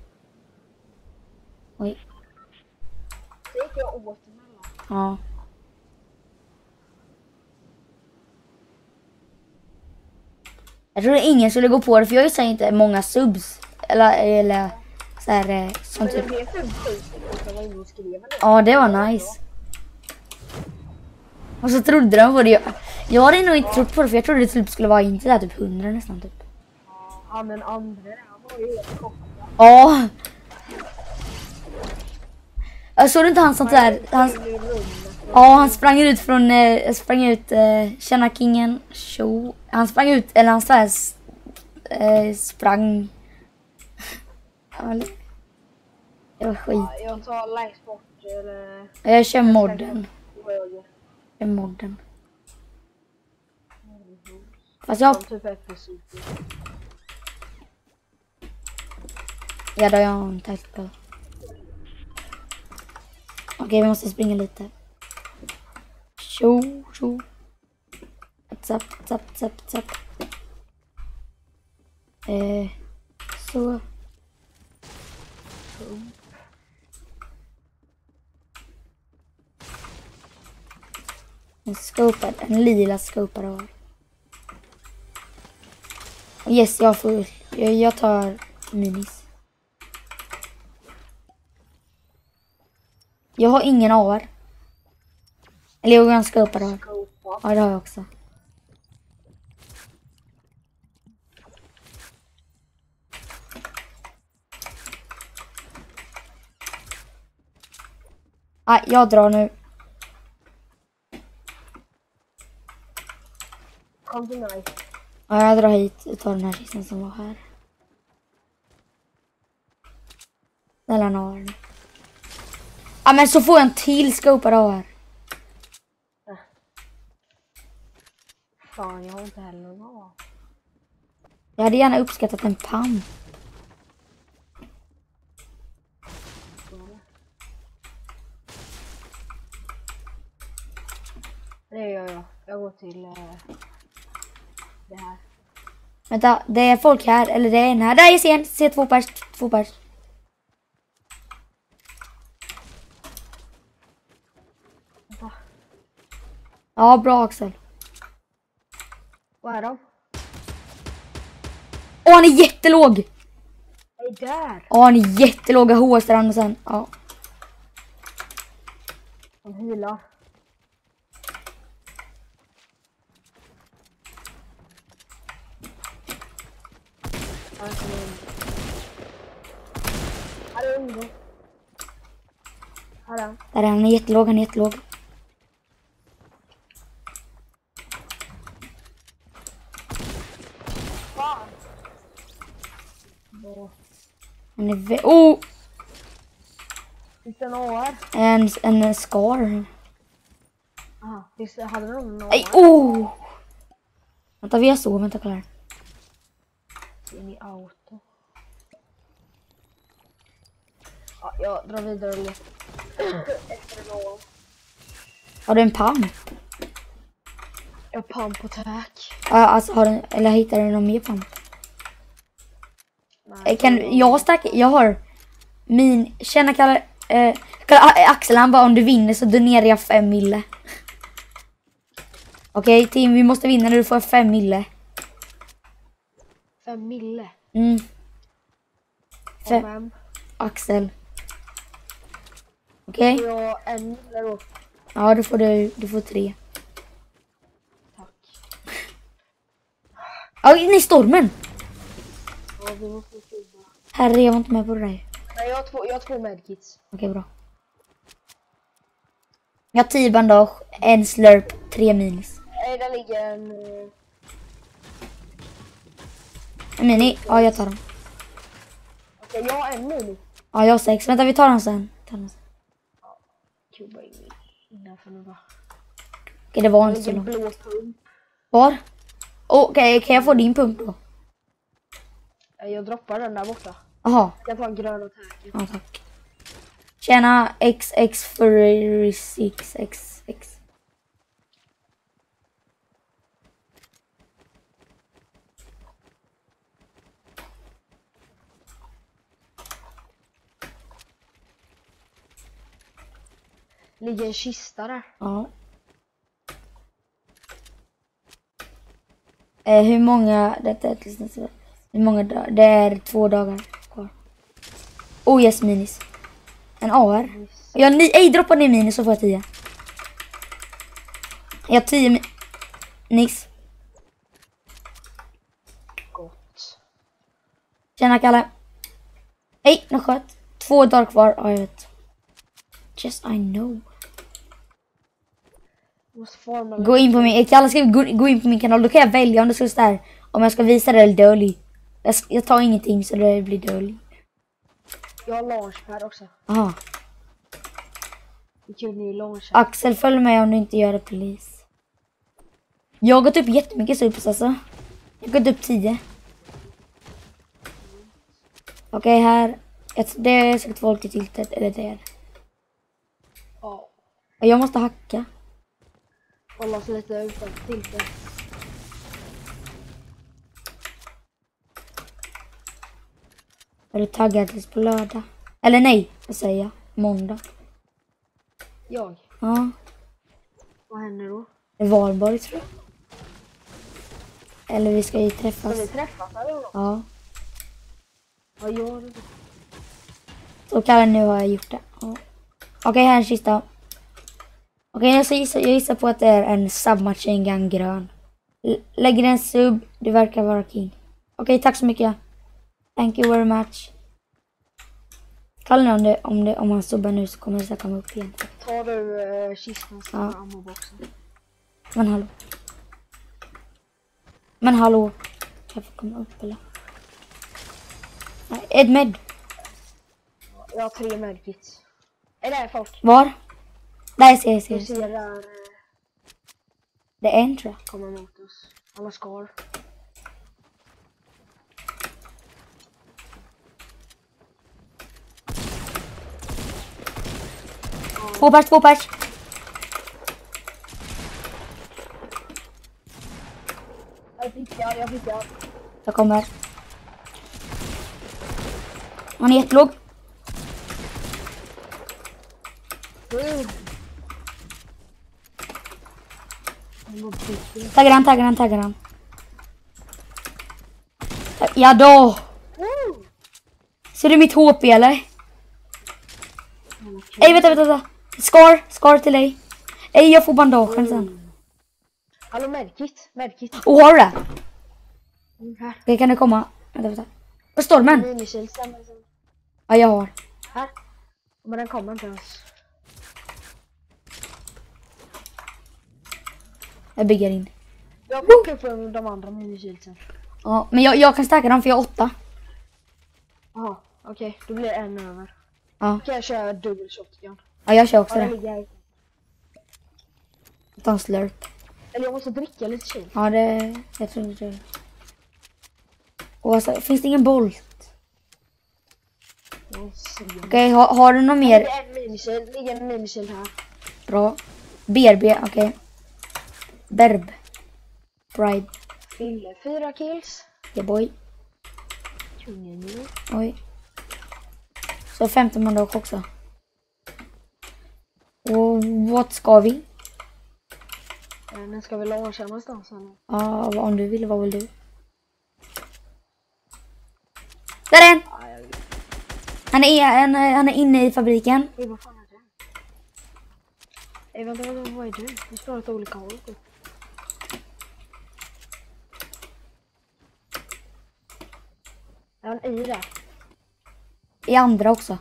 Oj. Så gick jag åt emellan. Ja. Jag tror ingen skulle gå på det för jag säger inte många subs. Eller, eller så här, eh, som Men det typ. blev fem tusen och jag var inne och skrev det. Ja, det var nice. Och så trodde de på det. Jag, jag hade nog inte trott på det för jag trodde det typ skulle vara inte där typ hundra nästan typ. Ja, men andra han var ju helt chockad. Ja. Jag såg inte han sånt där. Han, ja, han sprang ut från eh, sprang ut eh, Tjena Kingen show. Han sprang ut eller han så här, eh, sprang. Det var skit. Ja, jag tar längst bort eller Jag kör modden. höger. Jag kör modden. Fast jag Som typ är precis. ja, då har jag en tactical. Okej, vi måste springa lite. Tjo, tjo. Zapp, zapp, zapp, zapp. Eh, så. En skopad, en lila skopad av. Yes, jag får, jag, jag tar minis. Jag har ingen A R. Eller jag har en skopad av. Ja, det har jag också. Ah, jag drar nu. Kom till mig. Ja, jag drar hit och tar den här kistan som var här. Snälla en A R nu. Ja, men så får jag en till skopad A R. Äh. Fan, jag har inte heller någon. Jag hade gärna uppskattat en pam. Det gör jag. Jag går till uh, det här. Vänta, det är folk här. Eller det är en här. Där jag ser en. Se två pers. Två pers. Vänta. Ja, bra Axel. Vad är de? Åh, han är jättelåg. Är där? Ja, han är jättelåga H S där och sen. Ja. De healar. Han kommer in. Här är ungdom. Här är han. Där är han. Han är jättelåg. Han är jättelåg. Fan. Bra. Han är vä- oh! Finns det en A R? En, en scar. Aha, finns det, hade de någon A R? Nej, oh! Vänta, vi har så. Vänta, kolla här. In i auto. Ja, jag drar vidare lite. Efter en A R. Har du en pump? Jag pump attack. Ja, alltså har du, eller hittar du någon mer pump? Nej, Kan, jag, stack, jag har min, känna Kalle, eh, Kalle, Axel han bara om du vinner så donerar jag fem mille. Okej, okay, Tim, vi måste vinna när du får fem mille. Fem mille? Mm. Fem. Fem. Axel. Okej? Okay. Jag en mille då. Ja, då får du, du får tre. Tack. Ja, in i stormen! Ja, vi måste skydda. Herre, jag var inte med på det där. Nej, jag har två, jag har två medkits. Okej, okay, bra. Jag har tio bandage, en slurp, tre minus. Nej, där ligger en... Uh... En mini? Ja, jag tar dem. Okej, okay, jag har en mini. Ja, jag har sex. Vänta, vi tar dem sen. Tar dem sen. Ja, kuba in innanför nu va. Okej, okay, det var inte så en långt. blå pump. Var? Okej, okay, kan jag få din pump då? Jag droppar den där borta. Jaha. Jag tar en grön attack. Ja, tack. Tjena, X X för sex X X. Ligger en kista där. Ja. Eh, hur många, detta är ett, hur många dagar? Det är två dagar kvar. Oh yes, minus. En A R. Yes. Jag ni, ej, droppa ner minus så får jag tio. Jag har tio mi- Nix. Gott. Tjena Kalle. Ej, något sköt. Två dagar kvar, ja jag vet. Just I know. Gå in på min, Kalle ska gå, gå in på min kanal. Då kan jag välja om det ska stå där. Om jag ska visa det eller dålig. Jag, jag tar ingenting så det blir dålig. Jag har launchpad också. Aha. Det är kul ny launchpad. Axel, följ med om du inte gör det, please. Jag har gått upp jättemycket subs alltså. Jag har gått upp tio. Okej, okay, här. Det är säkert folk i tiltet. Eller det är. Ja. Jag måste hacka. Hålla oss lite utanför tiltet. Är du taggad tills på lördag? Eller nej, vad säger jag? Måndag. Jag? Ja. Vad händer då? Det är Valborg, tror jag. Eller vi ska ju träffas. Ska vi träffas eller något? Ja. Ja, gör det. Så Kalle, nu har jag gjort det. Ja. Okej, okay, här är en kista. Okej, okay, jag, gissar, jag gissar på att det är en submachine gun grön. L lägger en sub, du verkar vara king. Okej, okay, tack så mycket. Thank you very much. Kalle, om, det, om, det, om han subbar nu så kommer det komma upp igen. Tar du uh, kistan som ja. ammoboxen? Men hallå. Men hallå. Kan jag få komma upp eller? Nej, ett med. Jag har tre medkits. Är det här folk? Var? Där ser jag, ser jag. Du ser där. Uh, det är en, tror jag. Kommer mot oss. Alla skar. Två pers, två pers. Jag fick jag, jag fick jag. Jag kommer. Han är jättelåg. Mm. Taggar han, taggar han, taggar han. Ja då. Ser du mitt H P eller? Ej, vänta, vänta, vänta. Scar, scar till dig. Ej, jag får bandagen sen. Hallå, medkit, medkit. Och har du det? Mm, här. Okej, kan du komma? Vänta, vänta. På stormen? Minikill, stämmer. Ja, jag har. Här. Men den kommer inte ens. Jag bygger in. Jag plockar upp de andra minikilsen. Ja, men jag, jag kan stärka dem för jag har åtta. Jaha, okej. Okay. Då blir det en över. Ja. Kan jag köra dubbel shotgun? Ja, jag kör också ja, det. det. Ta en slurp. Eller jag måste dricka lite chill. Ja, det... Jag tror inte det. Och alltså, finns det ingen bolt? Okej, okay, har, har du något mer? Det är en minikil. Det ligger en minikil här. Bra. B R B, okej. Okay. Berb. Pride. Fille, fyra kills. Yeah, boy. Kungen nu. Oj. Så femton mandok också. Och vad ska vi? Men ska vi launcha någonstans? Ja, uh, om du vill, vad vill du? Där är en! Han är, han, han är inne i fabriken. Ej, vad fan är det? Ej, vänta, vänta, vad är du? Du står åt olika håll. Är han i där? I andra också.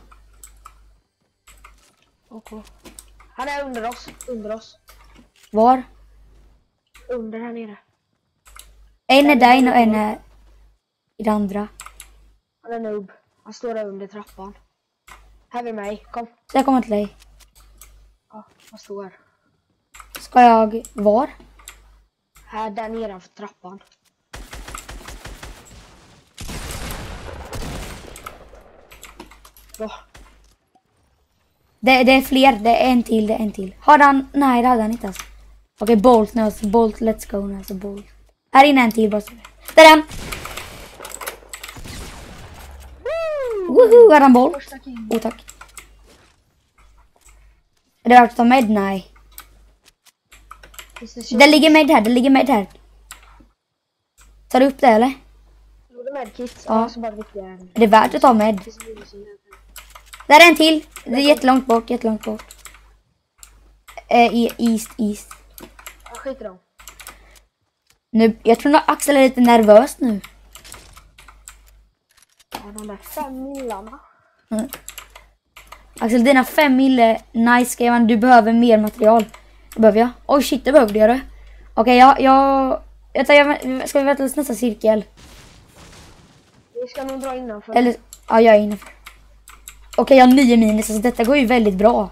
Okej. Okay. Han är under oss, under oss. Var? Under här nere. En är där inne och en är i det andra. Han är noob. Han står där under trappan. Här vid mig, kom. Så jag kommer till dig. Ja, han står här. Ska jag... Var? Här, där nere för trappan. Bra. Det, det är fler, det är en till, det är en till. Har han... Nej, det hade han inte alltså. Okej, Bolt nu, alltså Bolt, let's go nu, alltså Bolt. Här inne en till bara så. Där är han! Woho, har han Bolt? Oh, tack. Är det värt att ta med? Nej. Det ligger med här, det ligger med här. Tar du upp det eller? Medkit. Ja. Så bara viktiga. Är det värt att ta med? Där är en till. Det är jättelångt bort, jättelångt bort. Eh, i east, east. Jag skiter dem. Nu, jag tror att Axel är lite nervös nu. Ja, de där fem millarna. Mm. Axel, dina fem mille, nice skrev han. Du behöver mer material. Det behöver jag. Oj shit, det behöver du göra. Okej, okay, jag, jag, jag, tar, jag... Ska vi vänta till nästa cirkel? Vi ska nog dra innanför. Eller, ja, jag är innanför. Okej, okay, jag har nio minus, så detta går ju väldigt bra.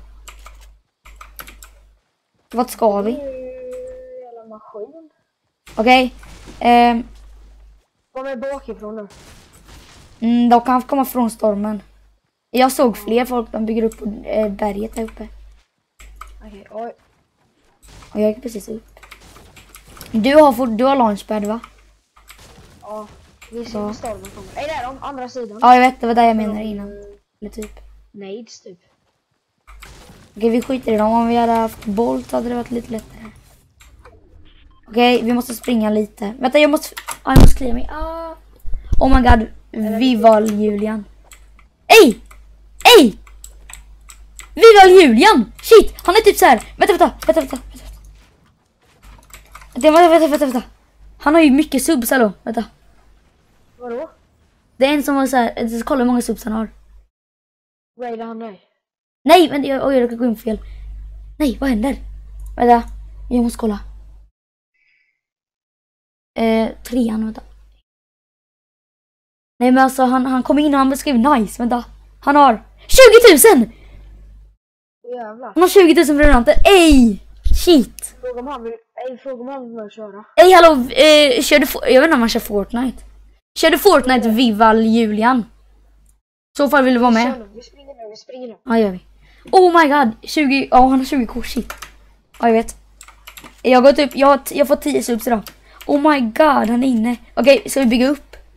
Vad ska vi? Jävla maskin. Okej. Okay, eh, Kom är bakifrån nu. mm, de kan komma från stormen. Jag såg fler folk, de bygger upp på eh, berget där uppe. Okej, okay, oj. Och jag gick precis upp. Du har, fått, du har launchpad va? Ja, vi ser på stormen kommer. Är det de andra sidan? Ja, jag vet, det var det jag menade innan. Eller typ. Nades typ. Okej, vi skiter i dem. Om vi hade haft Bolt hade det varit lite lättare. Okej, vi måste springa lite. Vänta, jag måste... Ah, jag måste klia mig. Ah. Oh my god, Vival Julian. Ej! Ej! Vival Julian! Shit, han är typ så här. Vänta, vänta, vänta, vänta. Vänta, vänta, vänta, vänta, vänta. Han har ju mycket subs, hallå. Vänta. Vadå? Det är en som har så här, kolla hur många subs han har. Raidar han dig? Nej, men jag, oj, jag kan gå in fel. Nej, vad händer? Vänta, jag måste kolla. Eh, trean, vänta. Nej, men alltså han, han kom in och han beskrev nice, vänta. Han har tjugo tusen! Jävlar. Han har tjugo tusen prenumeranter. Ej! Shit! Fråga om han vill, ej, fråga om han vill köra. Ej, hallå, eh, kör du, jag vet inte om man kör Fortnite. Kör du Fortnite Vival Julian? I så fall vill du vara med. Vi springer nu, vi springer nu. Ja, gör vi. Oh my god, tjugo, ja oh, han har tjugo kort, shit. Ja, jag vet. Jag har gått upp, jag har, jag har fått tio subs idag. Oh my god, han är inne. Okej, okay, ska vi bygga upp?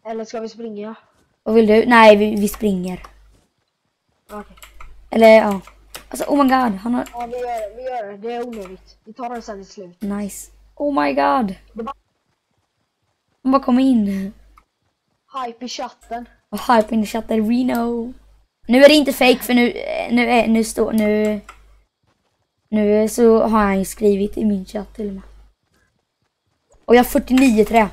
Eller ska vi springa? Vad vill du? Nej, vi, vi springer. Okej. Okay. Eller ja. Alltså, oh my god. Han har... Ja, vi gör det. Vi gör det. Det är onödigt. Vi tar den sen i slut. Nice. Oh my god. Han bara kom in. Hype i chatten. Och hype in i chatten. Reno. Nu är det inte fake för nu... Nu är... Nu står... Nu... Nu så har han ju skrivit i min chatt till och med. Och jag har fyrtionio trä.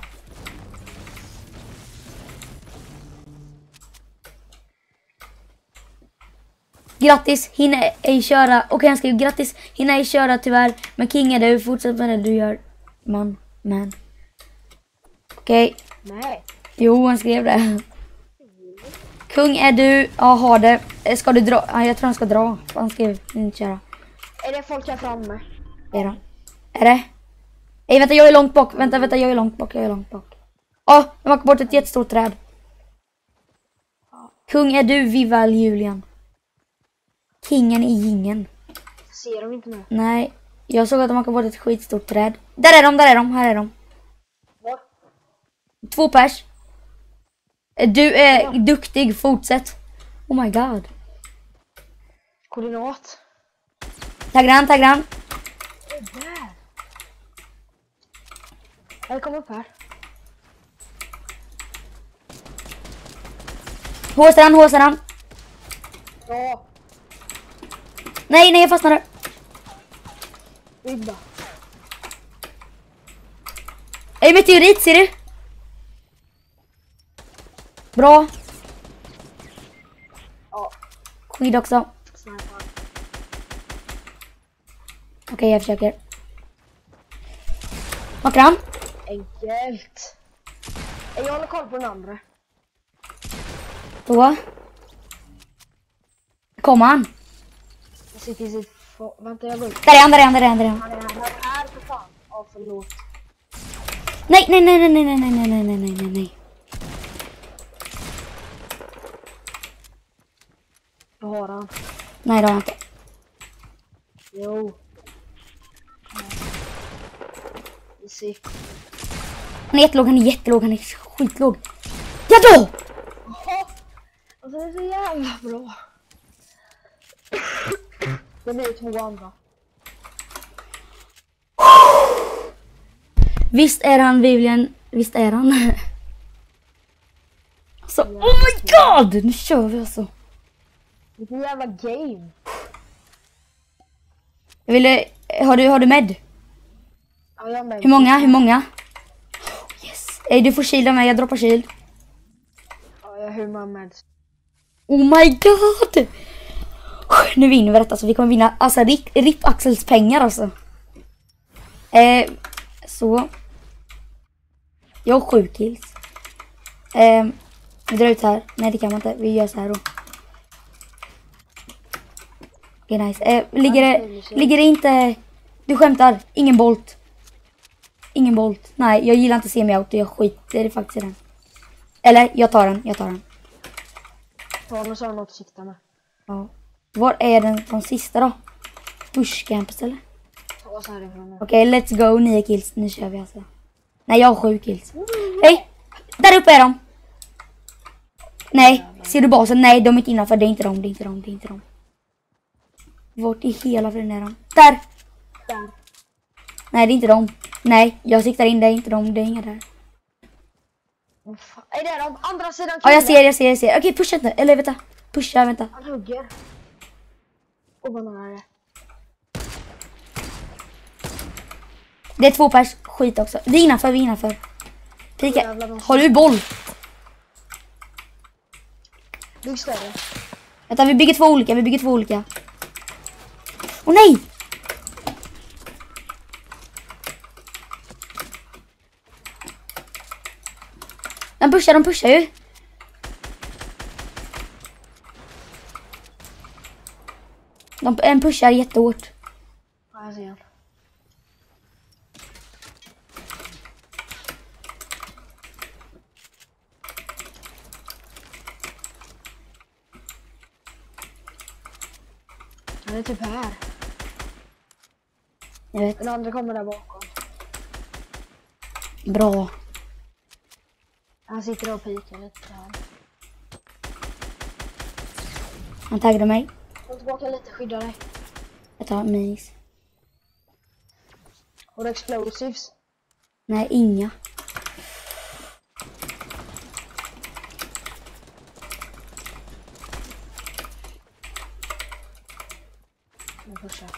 Grattis, hinna ej köra. Okej, okay, han skriver grattis, hinna ej köra tyvärr. Men King är du, fortsätt med det du gör. Man, man. Okej. Okay. Nej. Jo, han skrev det. Kung är du, ja har det. Ska du dra? Ja, jag tror han ska dra. Han skrev, inte köra. Är det folk här framme? Är det? Är det? Nej, vänta, jag är långt bak. Vänta, vänta, jag är långt bak. Jag är långt bak. Ja, oh, jag har bort ett jättestort träd. Kung är du, Vival Julian. Kingen i gingen. Ser de inte nu? Nej, jag såg att de har bort ett skitstort träd. Där är de, där är de, här är de. Var? Två pers. Du är ja. Duktig, fortsätt. Oh my god. Koordinat. Taggar han, taggar han. Där. Jag kommer upp här. Håsar han, håsar han. Ja. Nej, nej, jag fastnade. Ribba. Ej, meteorit, ser du? Bra. Ja. Skid också. Okej, okay, jag försöker. Makar han? Enkelt. Jag håller koll på den andra. Då. Kommer han? Jag sitter i sitt... Vänta, jag går ut. Där är han, där är han, där är han, där är han. Han är här, för fan. Ja, förlåt. Nej, nej, nej, nej, nej, nej, nej, nej, nej, nej, nej, nej. Vad har han? Nej, det har han inte. Jo. Vi ser. Han är jättelåg, han är jättelåg, han är skitlåg. Ja då! Alltså det är så jävla bra. Det blir två andra. Visst är han Vivian, visst är han. Alltså, oh my god! Nu kör vi alltså. Vilken jävla game. Jag ville, har du, har du med? Ja, jag med. Hur många, hur många? Yes. Ey, du får shield av mig, jag droppar shield. Ja, jag hur man med. Oh my god! Nu vinner vi detta, så vi kommer vinna, alltså Rip, Rip Axels pengar alltså. Eh, så. Jag har sju kills. Eh, vi drar ut här. Nej, det kan man inte. Vi gör så här då. Okej, okay, nice. Eh, ligger, det, ligger det inte... Du skämtar. Ingen bolt. Ingen bolt. Nej, jag gillar inte semi-auto. Jag skiter det faktiskt i den. Eller, jag tar den. Jag tar den. Ja, men så har något att sikta med. Ja. Var är den de sista då? Bushcampus eller? Okej, okay, let's go. Nio kills. Nu kör vi alltså. Nej, jag har sju kills. Hej! Där uppe är de! Nej, ser du basen? Nej, de är inte innanför. Det är inte de, det är inte de, det är inte de. Vart i hela friden är de? Där! Där. Nej, det är inte de. Nej, jag siktar in. Det är inte de, det är inga där. Är det de andra sidan? Ja, jag ser, jag ser, jag ser. Okej, pusha inte. Eller vänta. Pusha, vänta. Han hugger. Och vad är det? Det är två pers. Skit också. Vi är innanför, vi är innanför. Pika. Har du boll? Bygg större. Vänta, vi bygger två olika. Vi bygger två olika. Åh nej! De pushar, de pushar ju. De en pushar jättehårt. Ja, jag ser. Han är typ här. Jag vet. Den andra kommer där bakom. Bra. Han sitter och pikar lite här. Han taggade mig. Kom tillbaka lite, skydda dig. Jag tar minis. Har du explosives? Nej, inga. Nu pushar.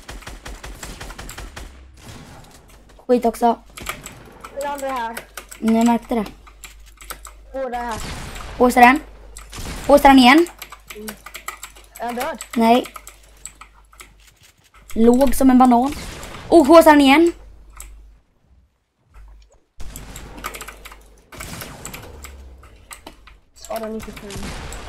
Skit också. Den andra här. Mm, jag märkte det. Båda här. Påsar den. Påsar den igen. Mm. Är han död? Nej. Låg som en banan. Och påsar den igen. Skada nittiofem.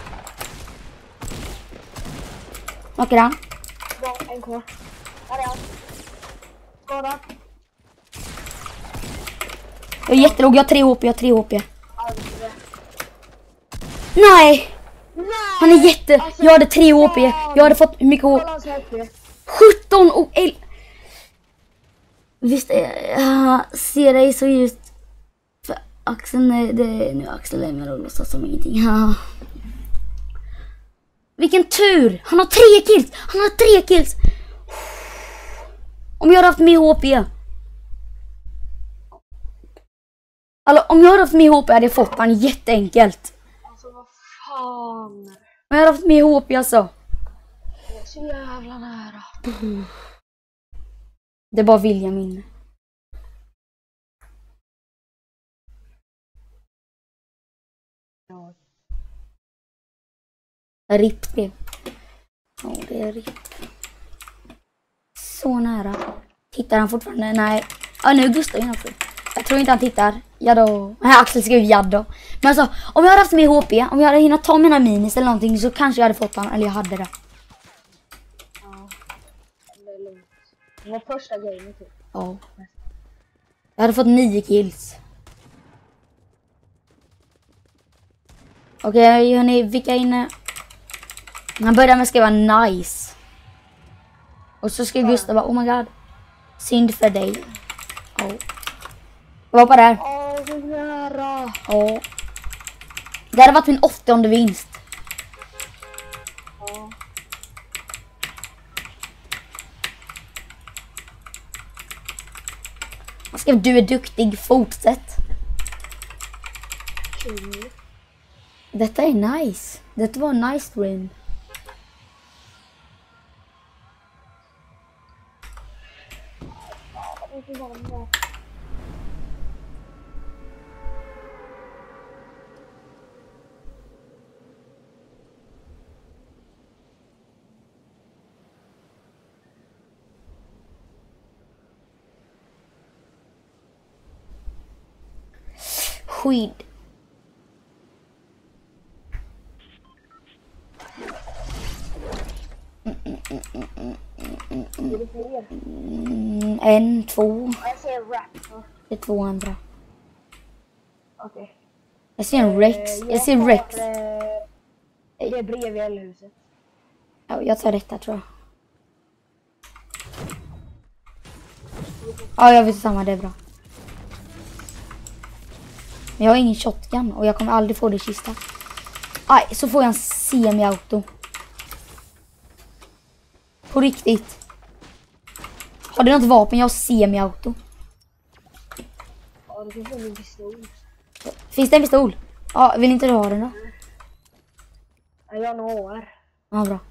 Knockar han. Bra, en kvar. Här är han. Skada. Jag är jättelåg, jag har tre H P, jag har tre H P. Aldrig. Nej! Nej! Han är jätte... Alltså, jag hade tre H P. Jag hade fått hur mycket H P? Kolla hans H P. sjutton och el... Visst, jag ser dig så just... För Axel, nej, det är nu Axel är med och låtsas som ingenting. Ja. Vilken tur! Han har tre kills! Han har tre kills! Om jag hade haft mer H P. Alltså, om jag hade haft mer H P hade jag fått han jätteenkelt. Alltså vad fan. Om jag hade haft mer H P alltså. Jag är så jävla nära. Det är bara vilja min. Ja. Ripp det. Ja, det är ripp. Så nära. Tittar han fortfarande? Nej. Ja, nu är Gustav inne också. Jag tror inte han tittar. Ja då. Nej, Axel skrev ja då. Men alltså, om jag hade haft mer H P, om jag hade hinnat ta mina minis eller någonting så kanske jag hade fått han. Eller jag hade det. Ja. Det är lugnt. Det var första gamet typ. Ja. Jag hade fått nio kills. Okej, okay, hörni, vilka är inne? Han började med att skriva nice. Och så skrev Gustav bara, oh my god. Synd för dig. Ja. Oh. Jag var på där. Åh, så nära. Ja. Det hade varit min åttonde vinst. Ja. Han skrev, du är duktig, fortsätt. Kul. Detta är nice. Detta var en nice stream. Skid. Mm, mm, mm, mm, mm, mm, mm. En, två. Jag ser rap. Det är två andra. Okej. Okay. Jag ser en Rex. Jag ser Rex. Det är bredvid elhuset. Ja, jag tar detta tror jag. Ja, jag vet samma, det är bra. Men jag har ingen shotgun och jag kommer aldrig få det i kista. Aj, så får jag en semi-auto. På riktigt. Har du något vapen? Jag har semi-auto. Ja, det finns en pistol. Finns det en pistol? Ja, vill inte du ha den då? Ja, jag har en H R. Ja, bra.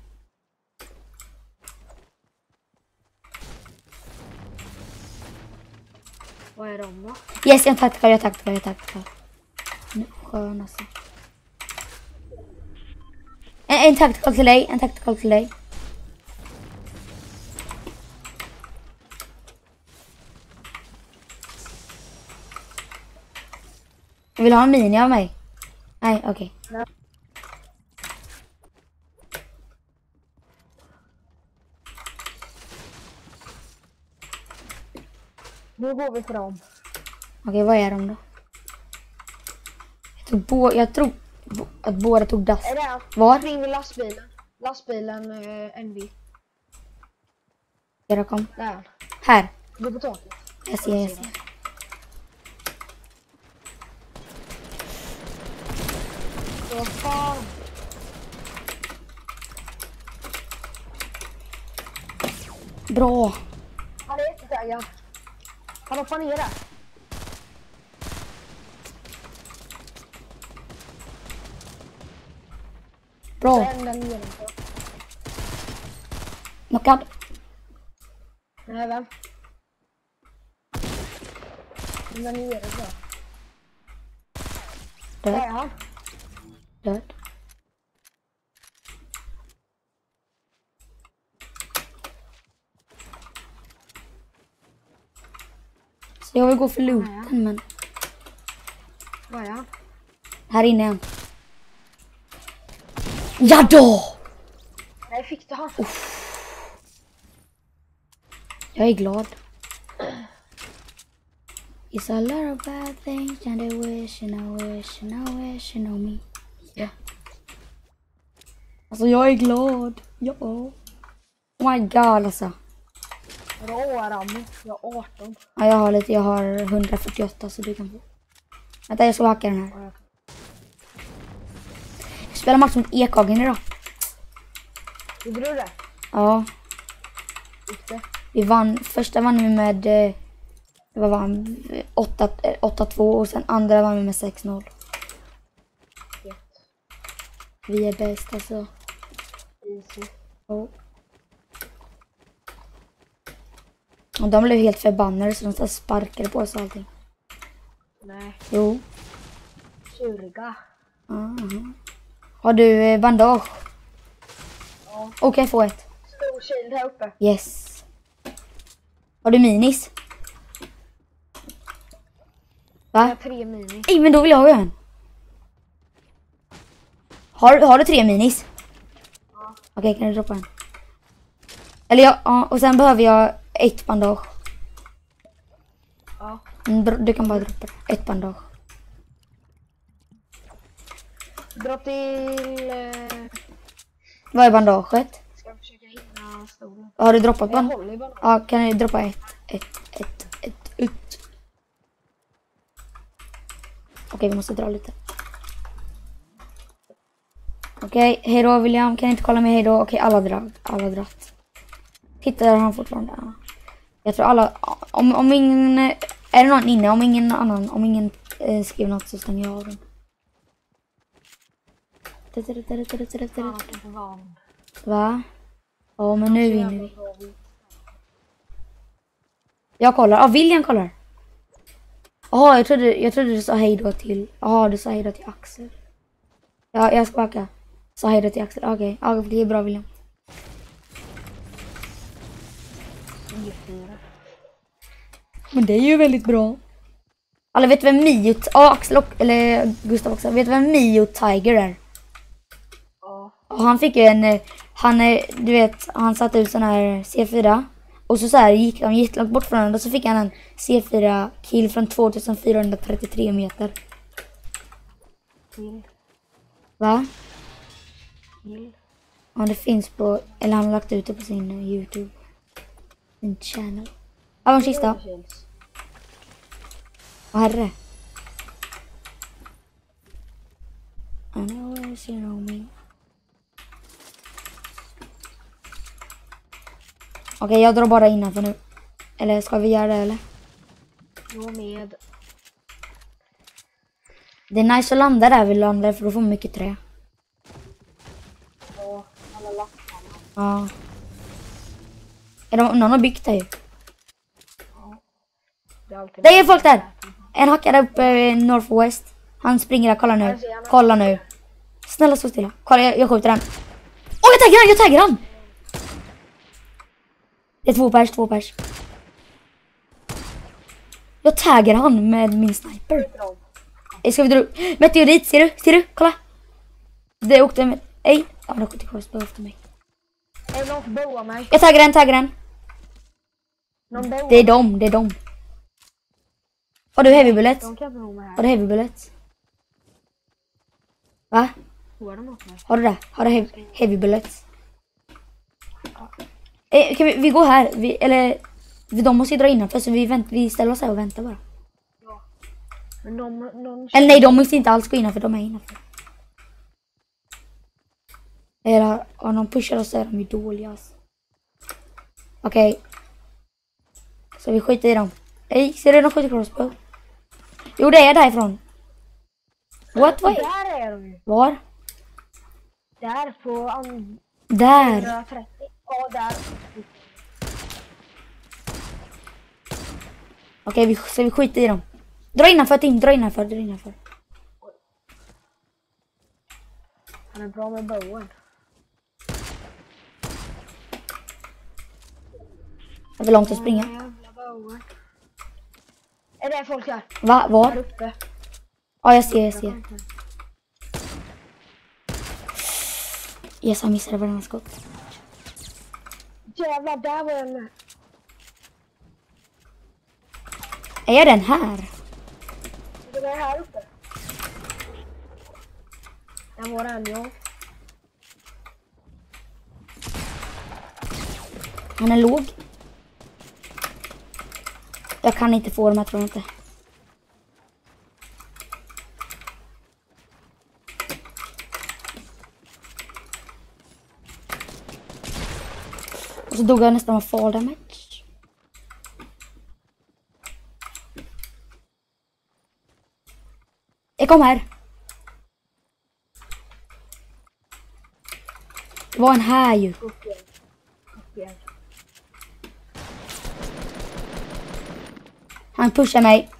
Vad är de då? Yes, en taktikal, jag taktikal, jag taktikal. Nu, skön alltså. En, en taktikal till dig, en taktikal till dig. Jag vill ha en mini av mig. Nej, okej. Okay. Nu går vi för dem. Okej, okay, vad är de då? Jag tror, bo jag tror bo att båda tog dass. Är det? Var? Spring med lastbilen. Lastbilen eh, N V. Jag kom. Där. Här. Du är på taket. Jag ser, jag ser. Vad fan? Bra. Han är jättetaggad. Han hoppar ner där. Bra. Den där nere. Knockad. Nej, vem? Den där nere så. Där är Död. han. Död. Så jag vill gå för looten, men Var är han? här inne igen. Ja då! Nej, fick du han? Jag är glad. It's a lot of bad things and they wish and I wish and I wish you know me. Yeah. Alltså jag är glad. Ja. Oh my god alltså. Bra Rambo. Jag har arton. Ja, jag har lite. Jag har hundrafyrtioåtta så du kan få. Vänta, jag ska hacka den här. Jag spelar match mot Ekhagen idag. Gjorde du det? Ja. Gick det? Vi vann. Första vann vi med eh, vad vann åtta två och sen andra vann vi med sex noll. Vi är bäst alltså. Easy. Oh. Och de blev helt förbannade så de så sparkade på oss och allting. Nej. Jo. Surga. Uh-huh. Har du eh, bandage? Ja. Okej, okay, få ett. Stor shield här uppe. Yes. Har du minis? Va? Jag har tre minis. Nej, men då vill jag ha en. Har, har du tre minis? Ja. Okej, okay, kan du droppa en? Eller ja, ja, och sen behöver jag ett bandage. Ja. Mm, du kan bara droppa ett bandage. Dra till... Eh... Vad är bandaget? Ska jag försöka hinna stolen. Har du droppat Jag band? håller i bandaget. Ja, kan du droppa ett, ett, ett, ett, ett. Okej, vi måste dra lite. Okej, hej då William. Kan inte kolla med hej då? Okej, alla drar. Alla dratt. Titta, där har han fortfarande. Ja. Jag tror alla... Om, om ingen... Är det någon inne? Om ingen annan... Om ingen eh, skriver något så stänger jag av den. Va? Ja, men nu vinner vi. Jag kollar. Ja, William kollar. Jaha, jag trodde, jag trodde du sa hej då till... Jaha, du sa hej då till Axel. Ja, jag ska backa. Sa hej då till Axel. Okej, okay. Ja, det är bra William. Men det är ju väldigt bra. Alla vet vem Mio... Ja, Axel och... Eller Gustav också. Vet vem Mio Tiger är? Ja. Och han fick ju en... Han är... Du vet, han satte ut sån här C fyra. Och så så här gick han jättelångt bort från den. Och så fick han en C fyra kill från tvåtusenfyrahundratrettiotre meter. Kill. Va? Kill. Ja, det finns på... Eller han har lagt ut det på sin uh, YouTube. Sin channel. Ja, en sista. Åh, herre. I know where you know me. Okej, okay, jag drar bara innanför nu. Eller ska vi göra det, eller? Jag med. Det är nice att landa där vi landar för då får man mycket trä. Ja, alla lapparna. Ja. Är de, någon har byggt det ju. Ja. Det är alltid... Det är folk där! En hackar där uppe i Northwest. Han springer där, kolla nu. Kolla nu. Snälla stå stilla. Kolla, jag, jag skjuter den. Åh, jag taggar han, jag taggar han! Det är två pers, två pers. Jag taggar han med min sniper. Jag ska vi dra upp. Meteorit, ser du? Ser du? Kolla. Det åkte med... Ej. Ja, det åkte crossbow efter mig. Är det någon som boar mig? Jag taggar den, taggar den. Någon boar. Det är dem, det är dem. Har du heavy bullets? De kan bo mig här. Har du heavy bullets? Va? Boar de åt mig? Har du det? Har du heavy, heavy bullets? Eh, kan vi, vi går här, vi, eller vi, de måste ju dra innanför så vi, vänt, vi ställer oss här och väntar bara. Ja. Men de, någon... Eller nej, de måste inte alls gå innanför, de är innanför. Eller om de pushar oss så är de ju dåliga. Alltså. Okej. Okay. Så vi skiter i dem. Ej, ser du de skjuter crossbow? Jo, det är därifrån. What? Vad? Där är de ju. Var? Där på... Um, där. etthundratrettio. Ja, där. Okej, vi, så vi skiter i dem. Dra innanför, Tim. Dra innanför, dra innanför. Han är bra med bowen. Det är för långt att springa. Jävla bowen. Är det folk här? Va? Var? Här uppe. Ja, jag ser, jag ser. Yes, han missade varandra skott. Jävlar, där var den med. Är den här? Den är här uppe. Där var den, ja. Han är låg. Jag kan inte få dem, jag tror inte. Och så dog jag nästan av fall damage. Jag kom här. Det var en här ju. Han pushar mig.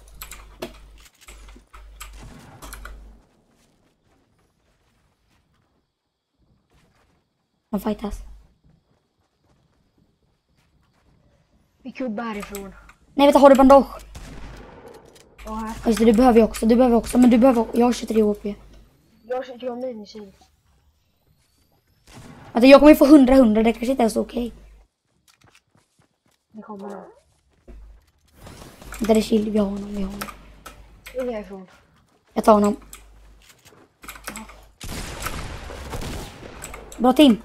Han fightas. Vi kubbar härifrån. Nej, vet du, har du bandage? Ja, här. Just det, du behöver ju också, du behöver också, men du behöver, jag har tjugotre H P. Jag har tjugotre minisil. Alltså jag kommer ju få hundra hundra, det kanske inte är så okej. Det kommer då. Där är chill, vi har honom, vi har honom. Spring härifrån. Jag tar honom. Bra Tim.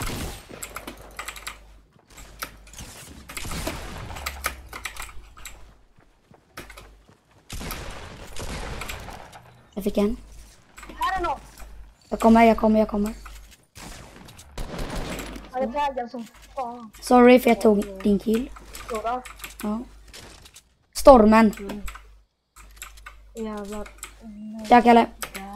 Jag fick en. Här är någon. Jag kommer, jag kommer, jag kommer. Han är taggad som fan. Sorry för jag tog din kill. Sådan. Ja. Stormen. Mm. Jävlar. Tja Kalle.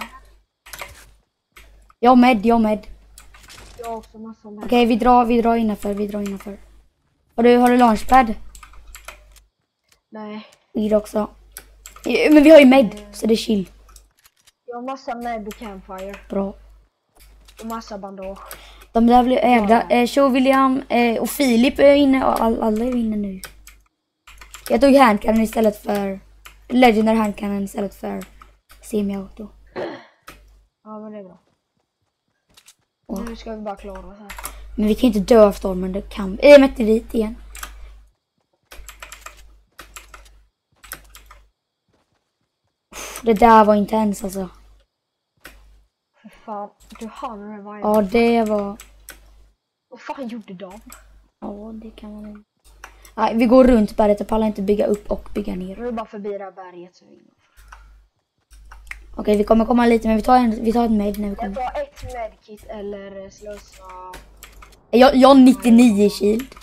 Jag med, jag med. Jag har också massa med. Okej, vi drar, vi drar innanför, vi drar innanför. Har du, har du launchpad? Nej. Vi drar också. Men vi har ju med, så det är chill. Jag har massa med och campfire. Bra. Och massa bandage. De där blir ägda. Eh, Show William eh, och Filip är inne och all, alla är inne nu. Jag tog handcannon istället för Legendary handcannon istället för semi-auto. Ja, men det är bra. Och. Nu ska vi bara klara oss här. Men vi kan inte dö av stormen, det kan vi. Jag mätte dit igen. Det där var intens alltså. För fan, du hann revive. Ja, det var... Vad fan gjorde de? Ja, det kan man... Nej, vi går runt berget, jag pallar inte bygga upp och bygga ner. Vi är bara förbi det här berget. Så vi... Okej, vi kommer komma lite, men vi tar, en, vi tar ett med när vi kommer. Jag tar ett medkit eller slösa... Jag, jag har nittionio shield.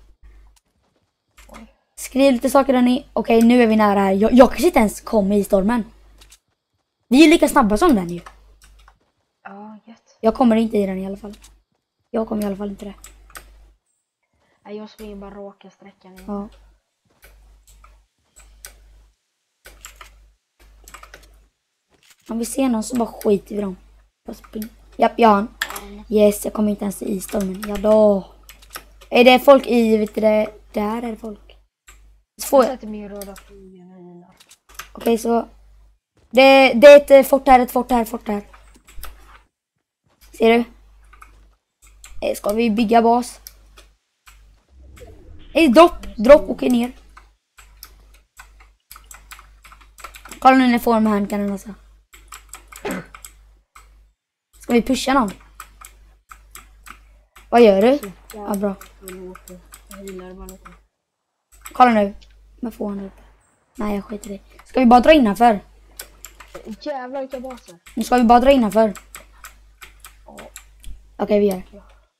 Skriv lite saker där ni. Okej, nu är vi nära här. Jag, jag kanske inte ens kommer i stormen. Vi är lika snabba som den ju. Ja, gött. Jag kommer inte i den i alla fall. Jag kommer i alla fall inte det. Nej, jag springer bara raka sträckan in. Ja. Om vi ser någon så bara skiter vi dem. Japp, jag har han. Yes, jag kommer inte ens i stormen. Ja då. Är det folk i, vet du det? Där är det folk. Så får jag... sätter min röda flygen i mina. Okej, så... Det, det är ett fort här, ett fort här, ett fort här. Ser du? Ska vi bygga bas? Ej, dropp, dropp, åker ner. Kolla nu när jag får med handkannon alltså. Ska vi pusha någon? Vad gör du? Ja, bra. Kolla nu. Men får han upp. Nej, jag skiter i. Ska vi bara dra innanför? Jävlar vilka baser. Nu ska vi bara dra innanför. Okej, vi gör det.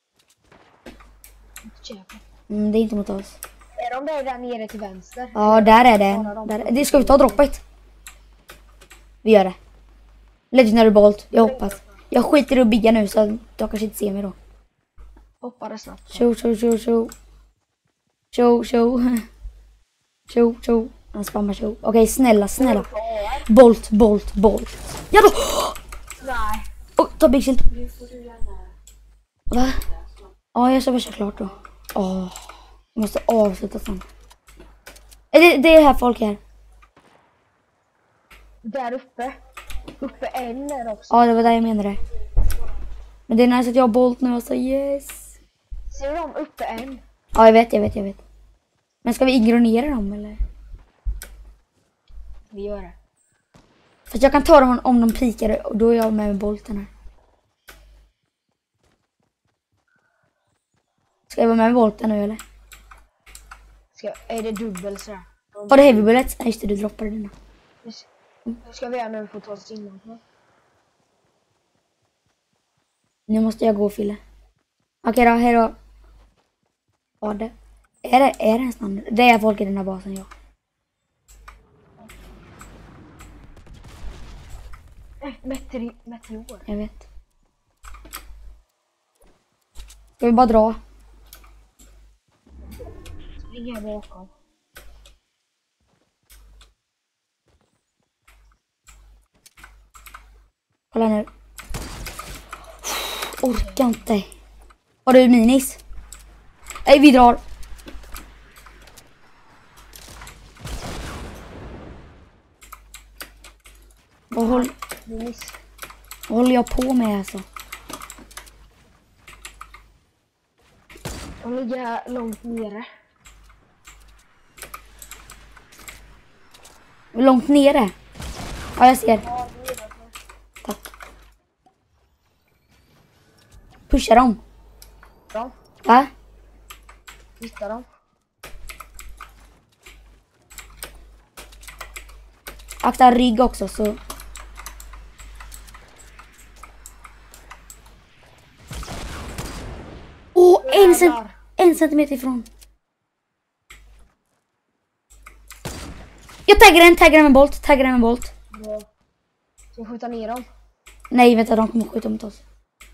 Köpa. Mm, det är inte mot oss. Är de där, där nere till vänster? Ja, där är det. Där. Det ska vi ta droppet. Vi gör det. Legendary Bolt, jag hoppas. Jag skiter i att bygga nu så att jag kanske inte ser mig då. Hoppar det snabbt. Show, show, show, show. Show, show. Show, show. Han spammar show. Okej, snälla, snälla. Bolt, bolt, bolt. Ja då! Nej. Oh, ta big shield. Va? Ja, jag ska värsta klart då. Åh, jag måste avsluta sen. Är det, det är här folk här. Där uppe. Uppe en där också. Ja, det var där jag menade. Men det är nice att jag har bolt nu, så yes. Ser du dem uppe en? Ja, jag vet, jag vet, jag vet. Men ska vi ignorera dem eller? Vi gör det. För jag kan ta dem om de pikar och då är jag med med bolten här. Ska jag vara med med bolten nu eller? Ska, är det dubbel så här? Var det heavy bullets? Nej, just det, du droppade dina. Hur ska vi göra när vi får ta oss innan? Nu måste jag gå, Fille. Okej då, hej då. Var det? Är det, är det en standard? Det är folk i den här basen, ja. Äh, metri, meteor. Jag vet. Ska vi bara dra? Springa bakom. Kolla nu. Orkar inte. Har du minis? Nej, vi drar. Vad håller, vad håller jag på med alltså? De ligger långt nere. Långt nere? Ja, jag ser. Tack. Pusha dem. Bra. Va? Hitta dem. Akta rygg också så. Åh, oh, en, cent en centimeter ifrån. Jag taggar den, taggar den med bolt, taggar den med bolt. Bra. Ska vi skjuta ner dem? Nej, vänta, de kommer skjuta mot oss.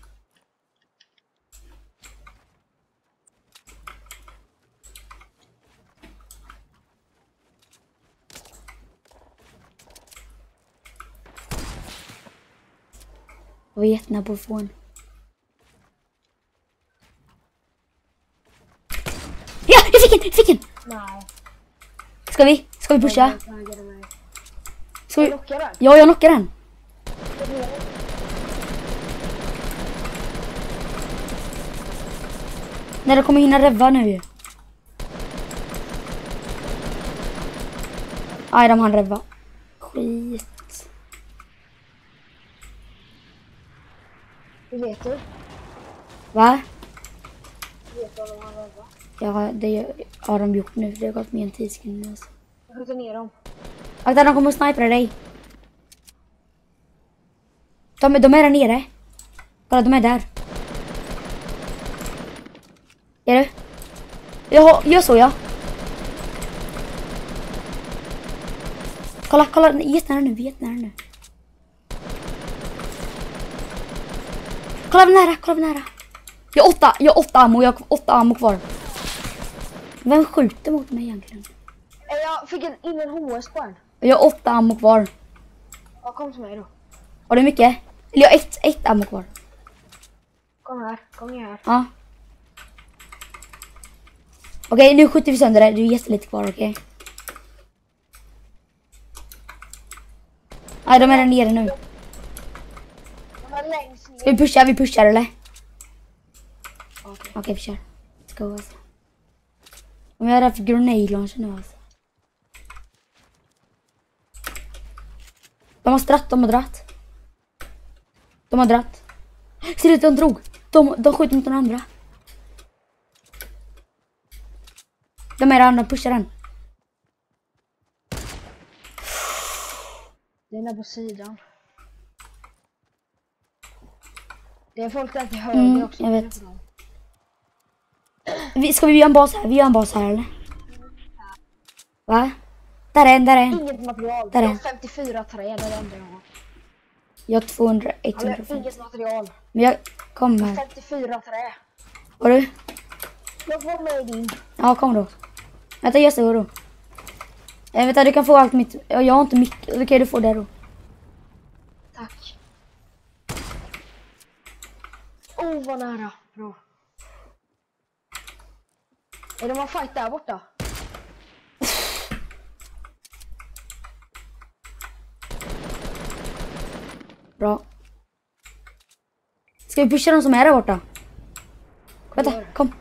Jag var jättenära på att få en. Ja, jag fick en, jag fick en! Nej. Ska vi? Ska vi pusha? Ska vi? Knockar den? Ja, jag knockar den. När det kommer hinna revva nu ju. Aj, de hann revva. Skit. Hur vet du? Va? Vet du vad de har rövat? Ja, det har de gjort nu. Det har gått med en tidskring nu alltså. Jag skjuter ner dem. Akta, de kommer att snipra dig. De, de är där nere. Kolla, de är där. Är du? Jag gör så, ja. Kolla, kolla. Jättenära nu, jättenära nu. Kolla nära, kolla nära. Jag har åtta, jag har åtta ammo, jag har åtta ammo kvar. Vem skjuter mot mig egentligen? Jag fick en, in en H S på en. Jag har åtta ammo kvar. Ja, kom till mig då. Har du mycket? Eller jag har ett, ett ammo kvar. Kom här, kom här. Ja. Okej, nu skjuter vi sönder det. Du är jättelite kvar, okej? Nej, de är där nere nu. De är längst ner. Ska vi pusha? Vi pushar, eller? Okej, okay, vi kör. Let's go, alltså. Om jag är där för grenade launcher nu, alltså. De har stratt, de har dratt. De har dratt. Ser du att de drog? De, de skjuter mot den andra. De är där, de pushar den. Den är på sidan. Det är folk där till höger Mm, också. jag vet. Vi, ska vi göra en bas här? Vi gör en bas här eller? Va? Där är en, där är en. Inget material. Där är Jag en. har femtiofyra trä, det är det enda jag har. Jag har tvåhundra, Eller etthundrafemtio. inget material. Men jag kommer. femtiofyra trä. Har du? Jag får med din. Ja, kom då. Vänta, just det, då. Eh, vänta, du kan få allt mitt. Ja, jag har inte mycket. Okej, okay, du får det då. Tack. Oh, vad nära. Bra. Är det någon fight där borta? Bra. Ska vi pusha de som är där borta? Vänta, kom.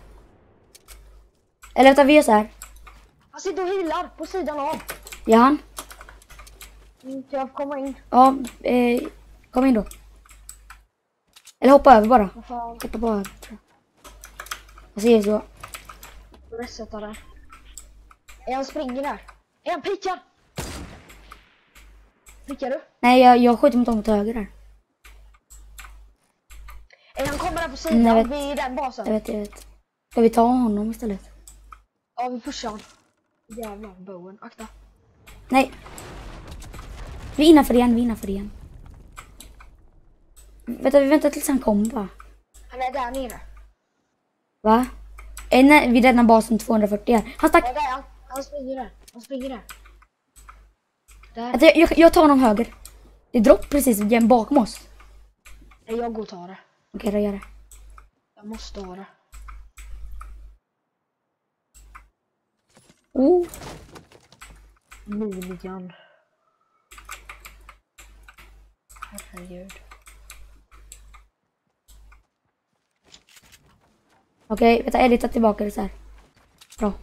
Eller vänta, vi gör så här. Han sitter och healar på sidan av. Ja, han. Mm, jag får komma in. Ja, eh, kom in då. Eller hoppa över bara. Vad fan? Hoppa bara över. Jag ser så. Resätta där. Är han springer där? Är han pitchar? Pickar du? Nej, jag, jag skjuter mot dem till höger där. Är han kommer där på sidan? Mm, jag vet. Vi är i den basen. Jag vet, jag vet. Ska vi ta honom istället? Ja, vi pushar honom. Jävlar, bowen. Akta. Nej. Vi är innanför igen, vi är innanför igen. Vänta, vi väntar tills han kommer bara. Han är där nere. Va? Eh, nej, vid denna basen tvåhundrafyrtio här. Han stack. Ja, där är han. Han springer där. Han springer där. Där. Vänta, jag, jag tar honom höger. Det är dropp precis igen bakom oss. Nej, jag går och tar det. Okej, då gör det. Jag måste ha det. Oh. Minigun. Herregud. Okej, vänta, Eddie, ta tillbaka det så här. Bra.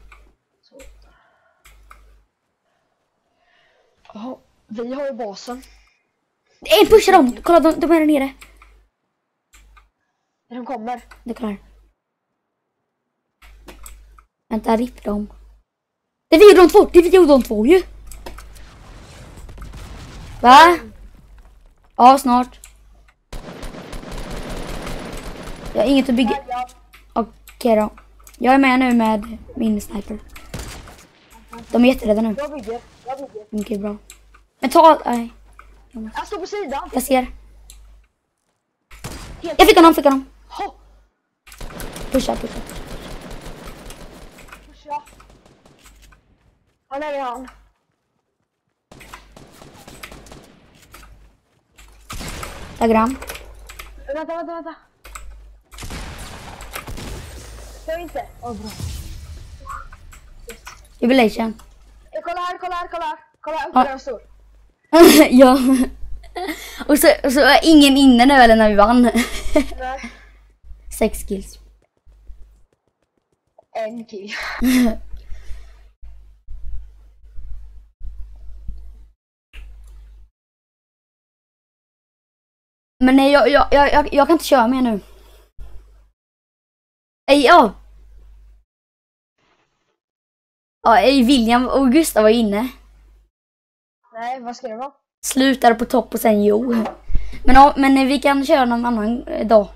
Jaha, vi har ju basen. En pushar dem! Kolla, de, de är där nere. De kommer. Det är klart. Vänta, ripp dem. Det är vi och de två! Det är vi och de två ju! Va? Ja, snart. Jag har inget att bygga. Okej då. Jag är med nu med min sniper. De är jätterädda nu. Jag bygger. Jag bygger. Okej, bra. Men ta... Nej. Jag står på sidan. Jag ser. Jag fick honom, fick honom. Pusha, pusha. Pusha. Han är han. Diagram. Vänta, vänta, vänta. Jag inte. Åh, bra. Jubilation. Jag kolla här, kolla här, kolla här. Kolla upp Ja. där jag står. Ja. Och så, och så är ingen inne nu eller när vi vann. Nej. Sex kills. En kill. Men nej, jag, jag, jag, jag, jag kan inte köra mer nu. Ej, ja. Ja, ej, William och Gustav var inne. Nej, vad ska det vara? Slutade på topp och sen jo. Men ja, men vi kan köra någon annan dag.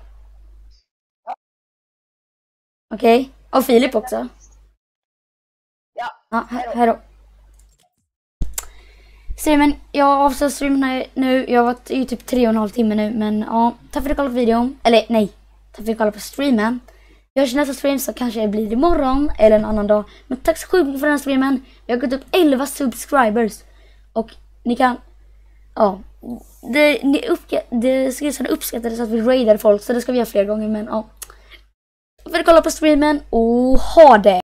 Okej. Okay. Och Filip också. Ja. Ja, här, här då. Streamen, jag avslutar streamen här nu. Jag har varit i typ tre och en halv timme nu. Men ja, tack för att du kollade på videon. Eller nej, tack för att du kollade på streamen. Jag hörs nästa stream så kanske det blir imorgon eller en annan dag. Men tack så sjukt för den här streamen. Vi har gått upp elva subscribers. Och ni kan... Ja, det, det, uppg det skrivs att det uppskattades att vi raidar folk. Så det ska vi göra fler gånger. Men ja, tack för att du kollade på streamen och ha det!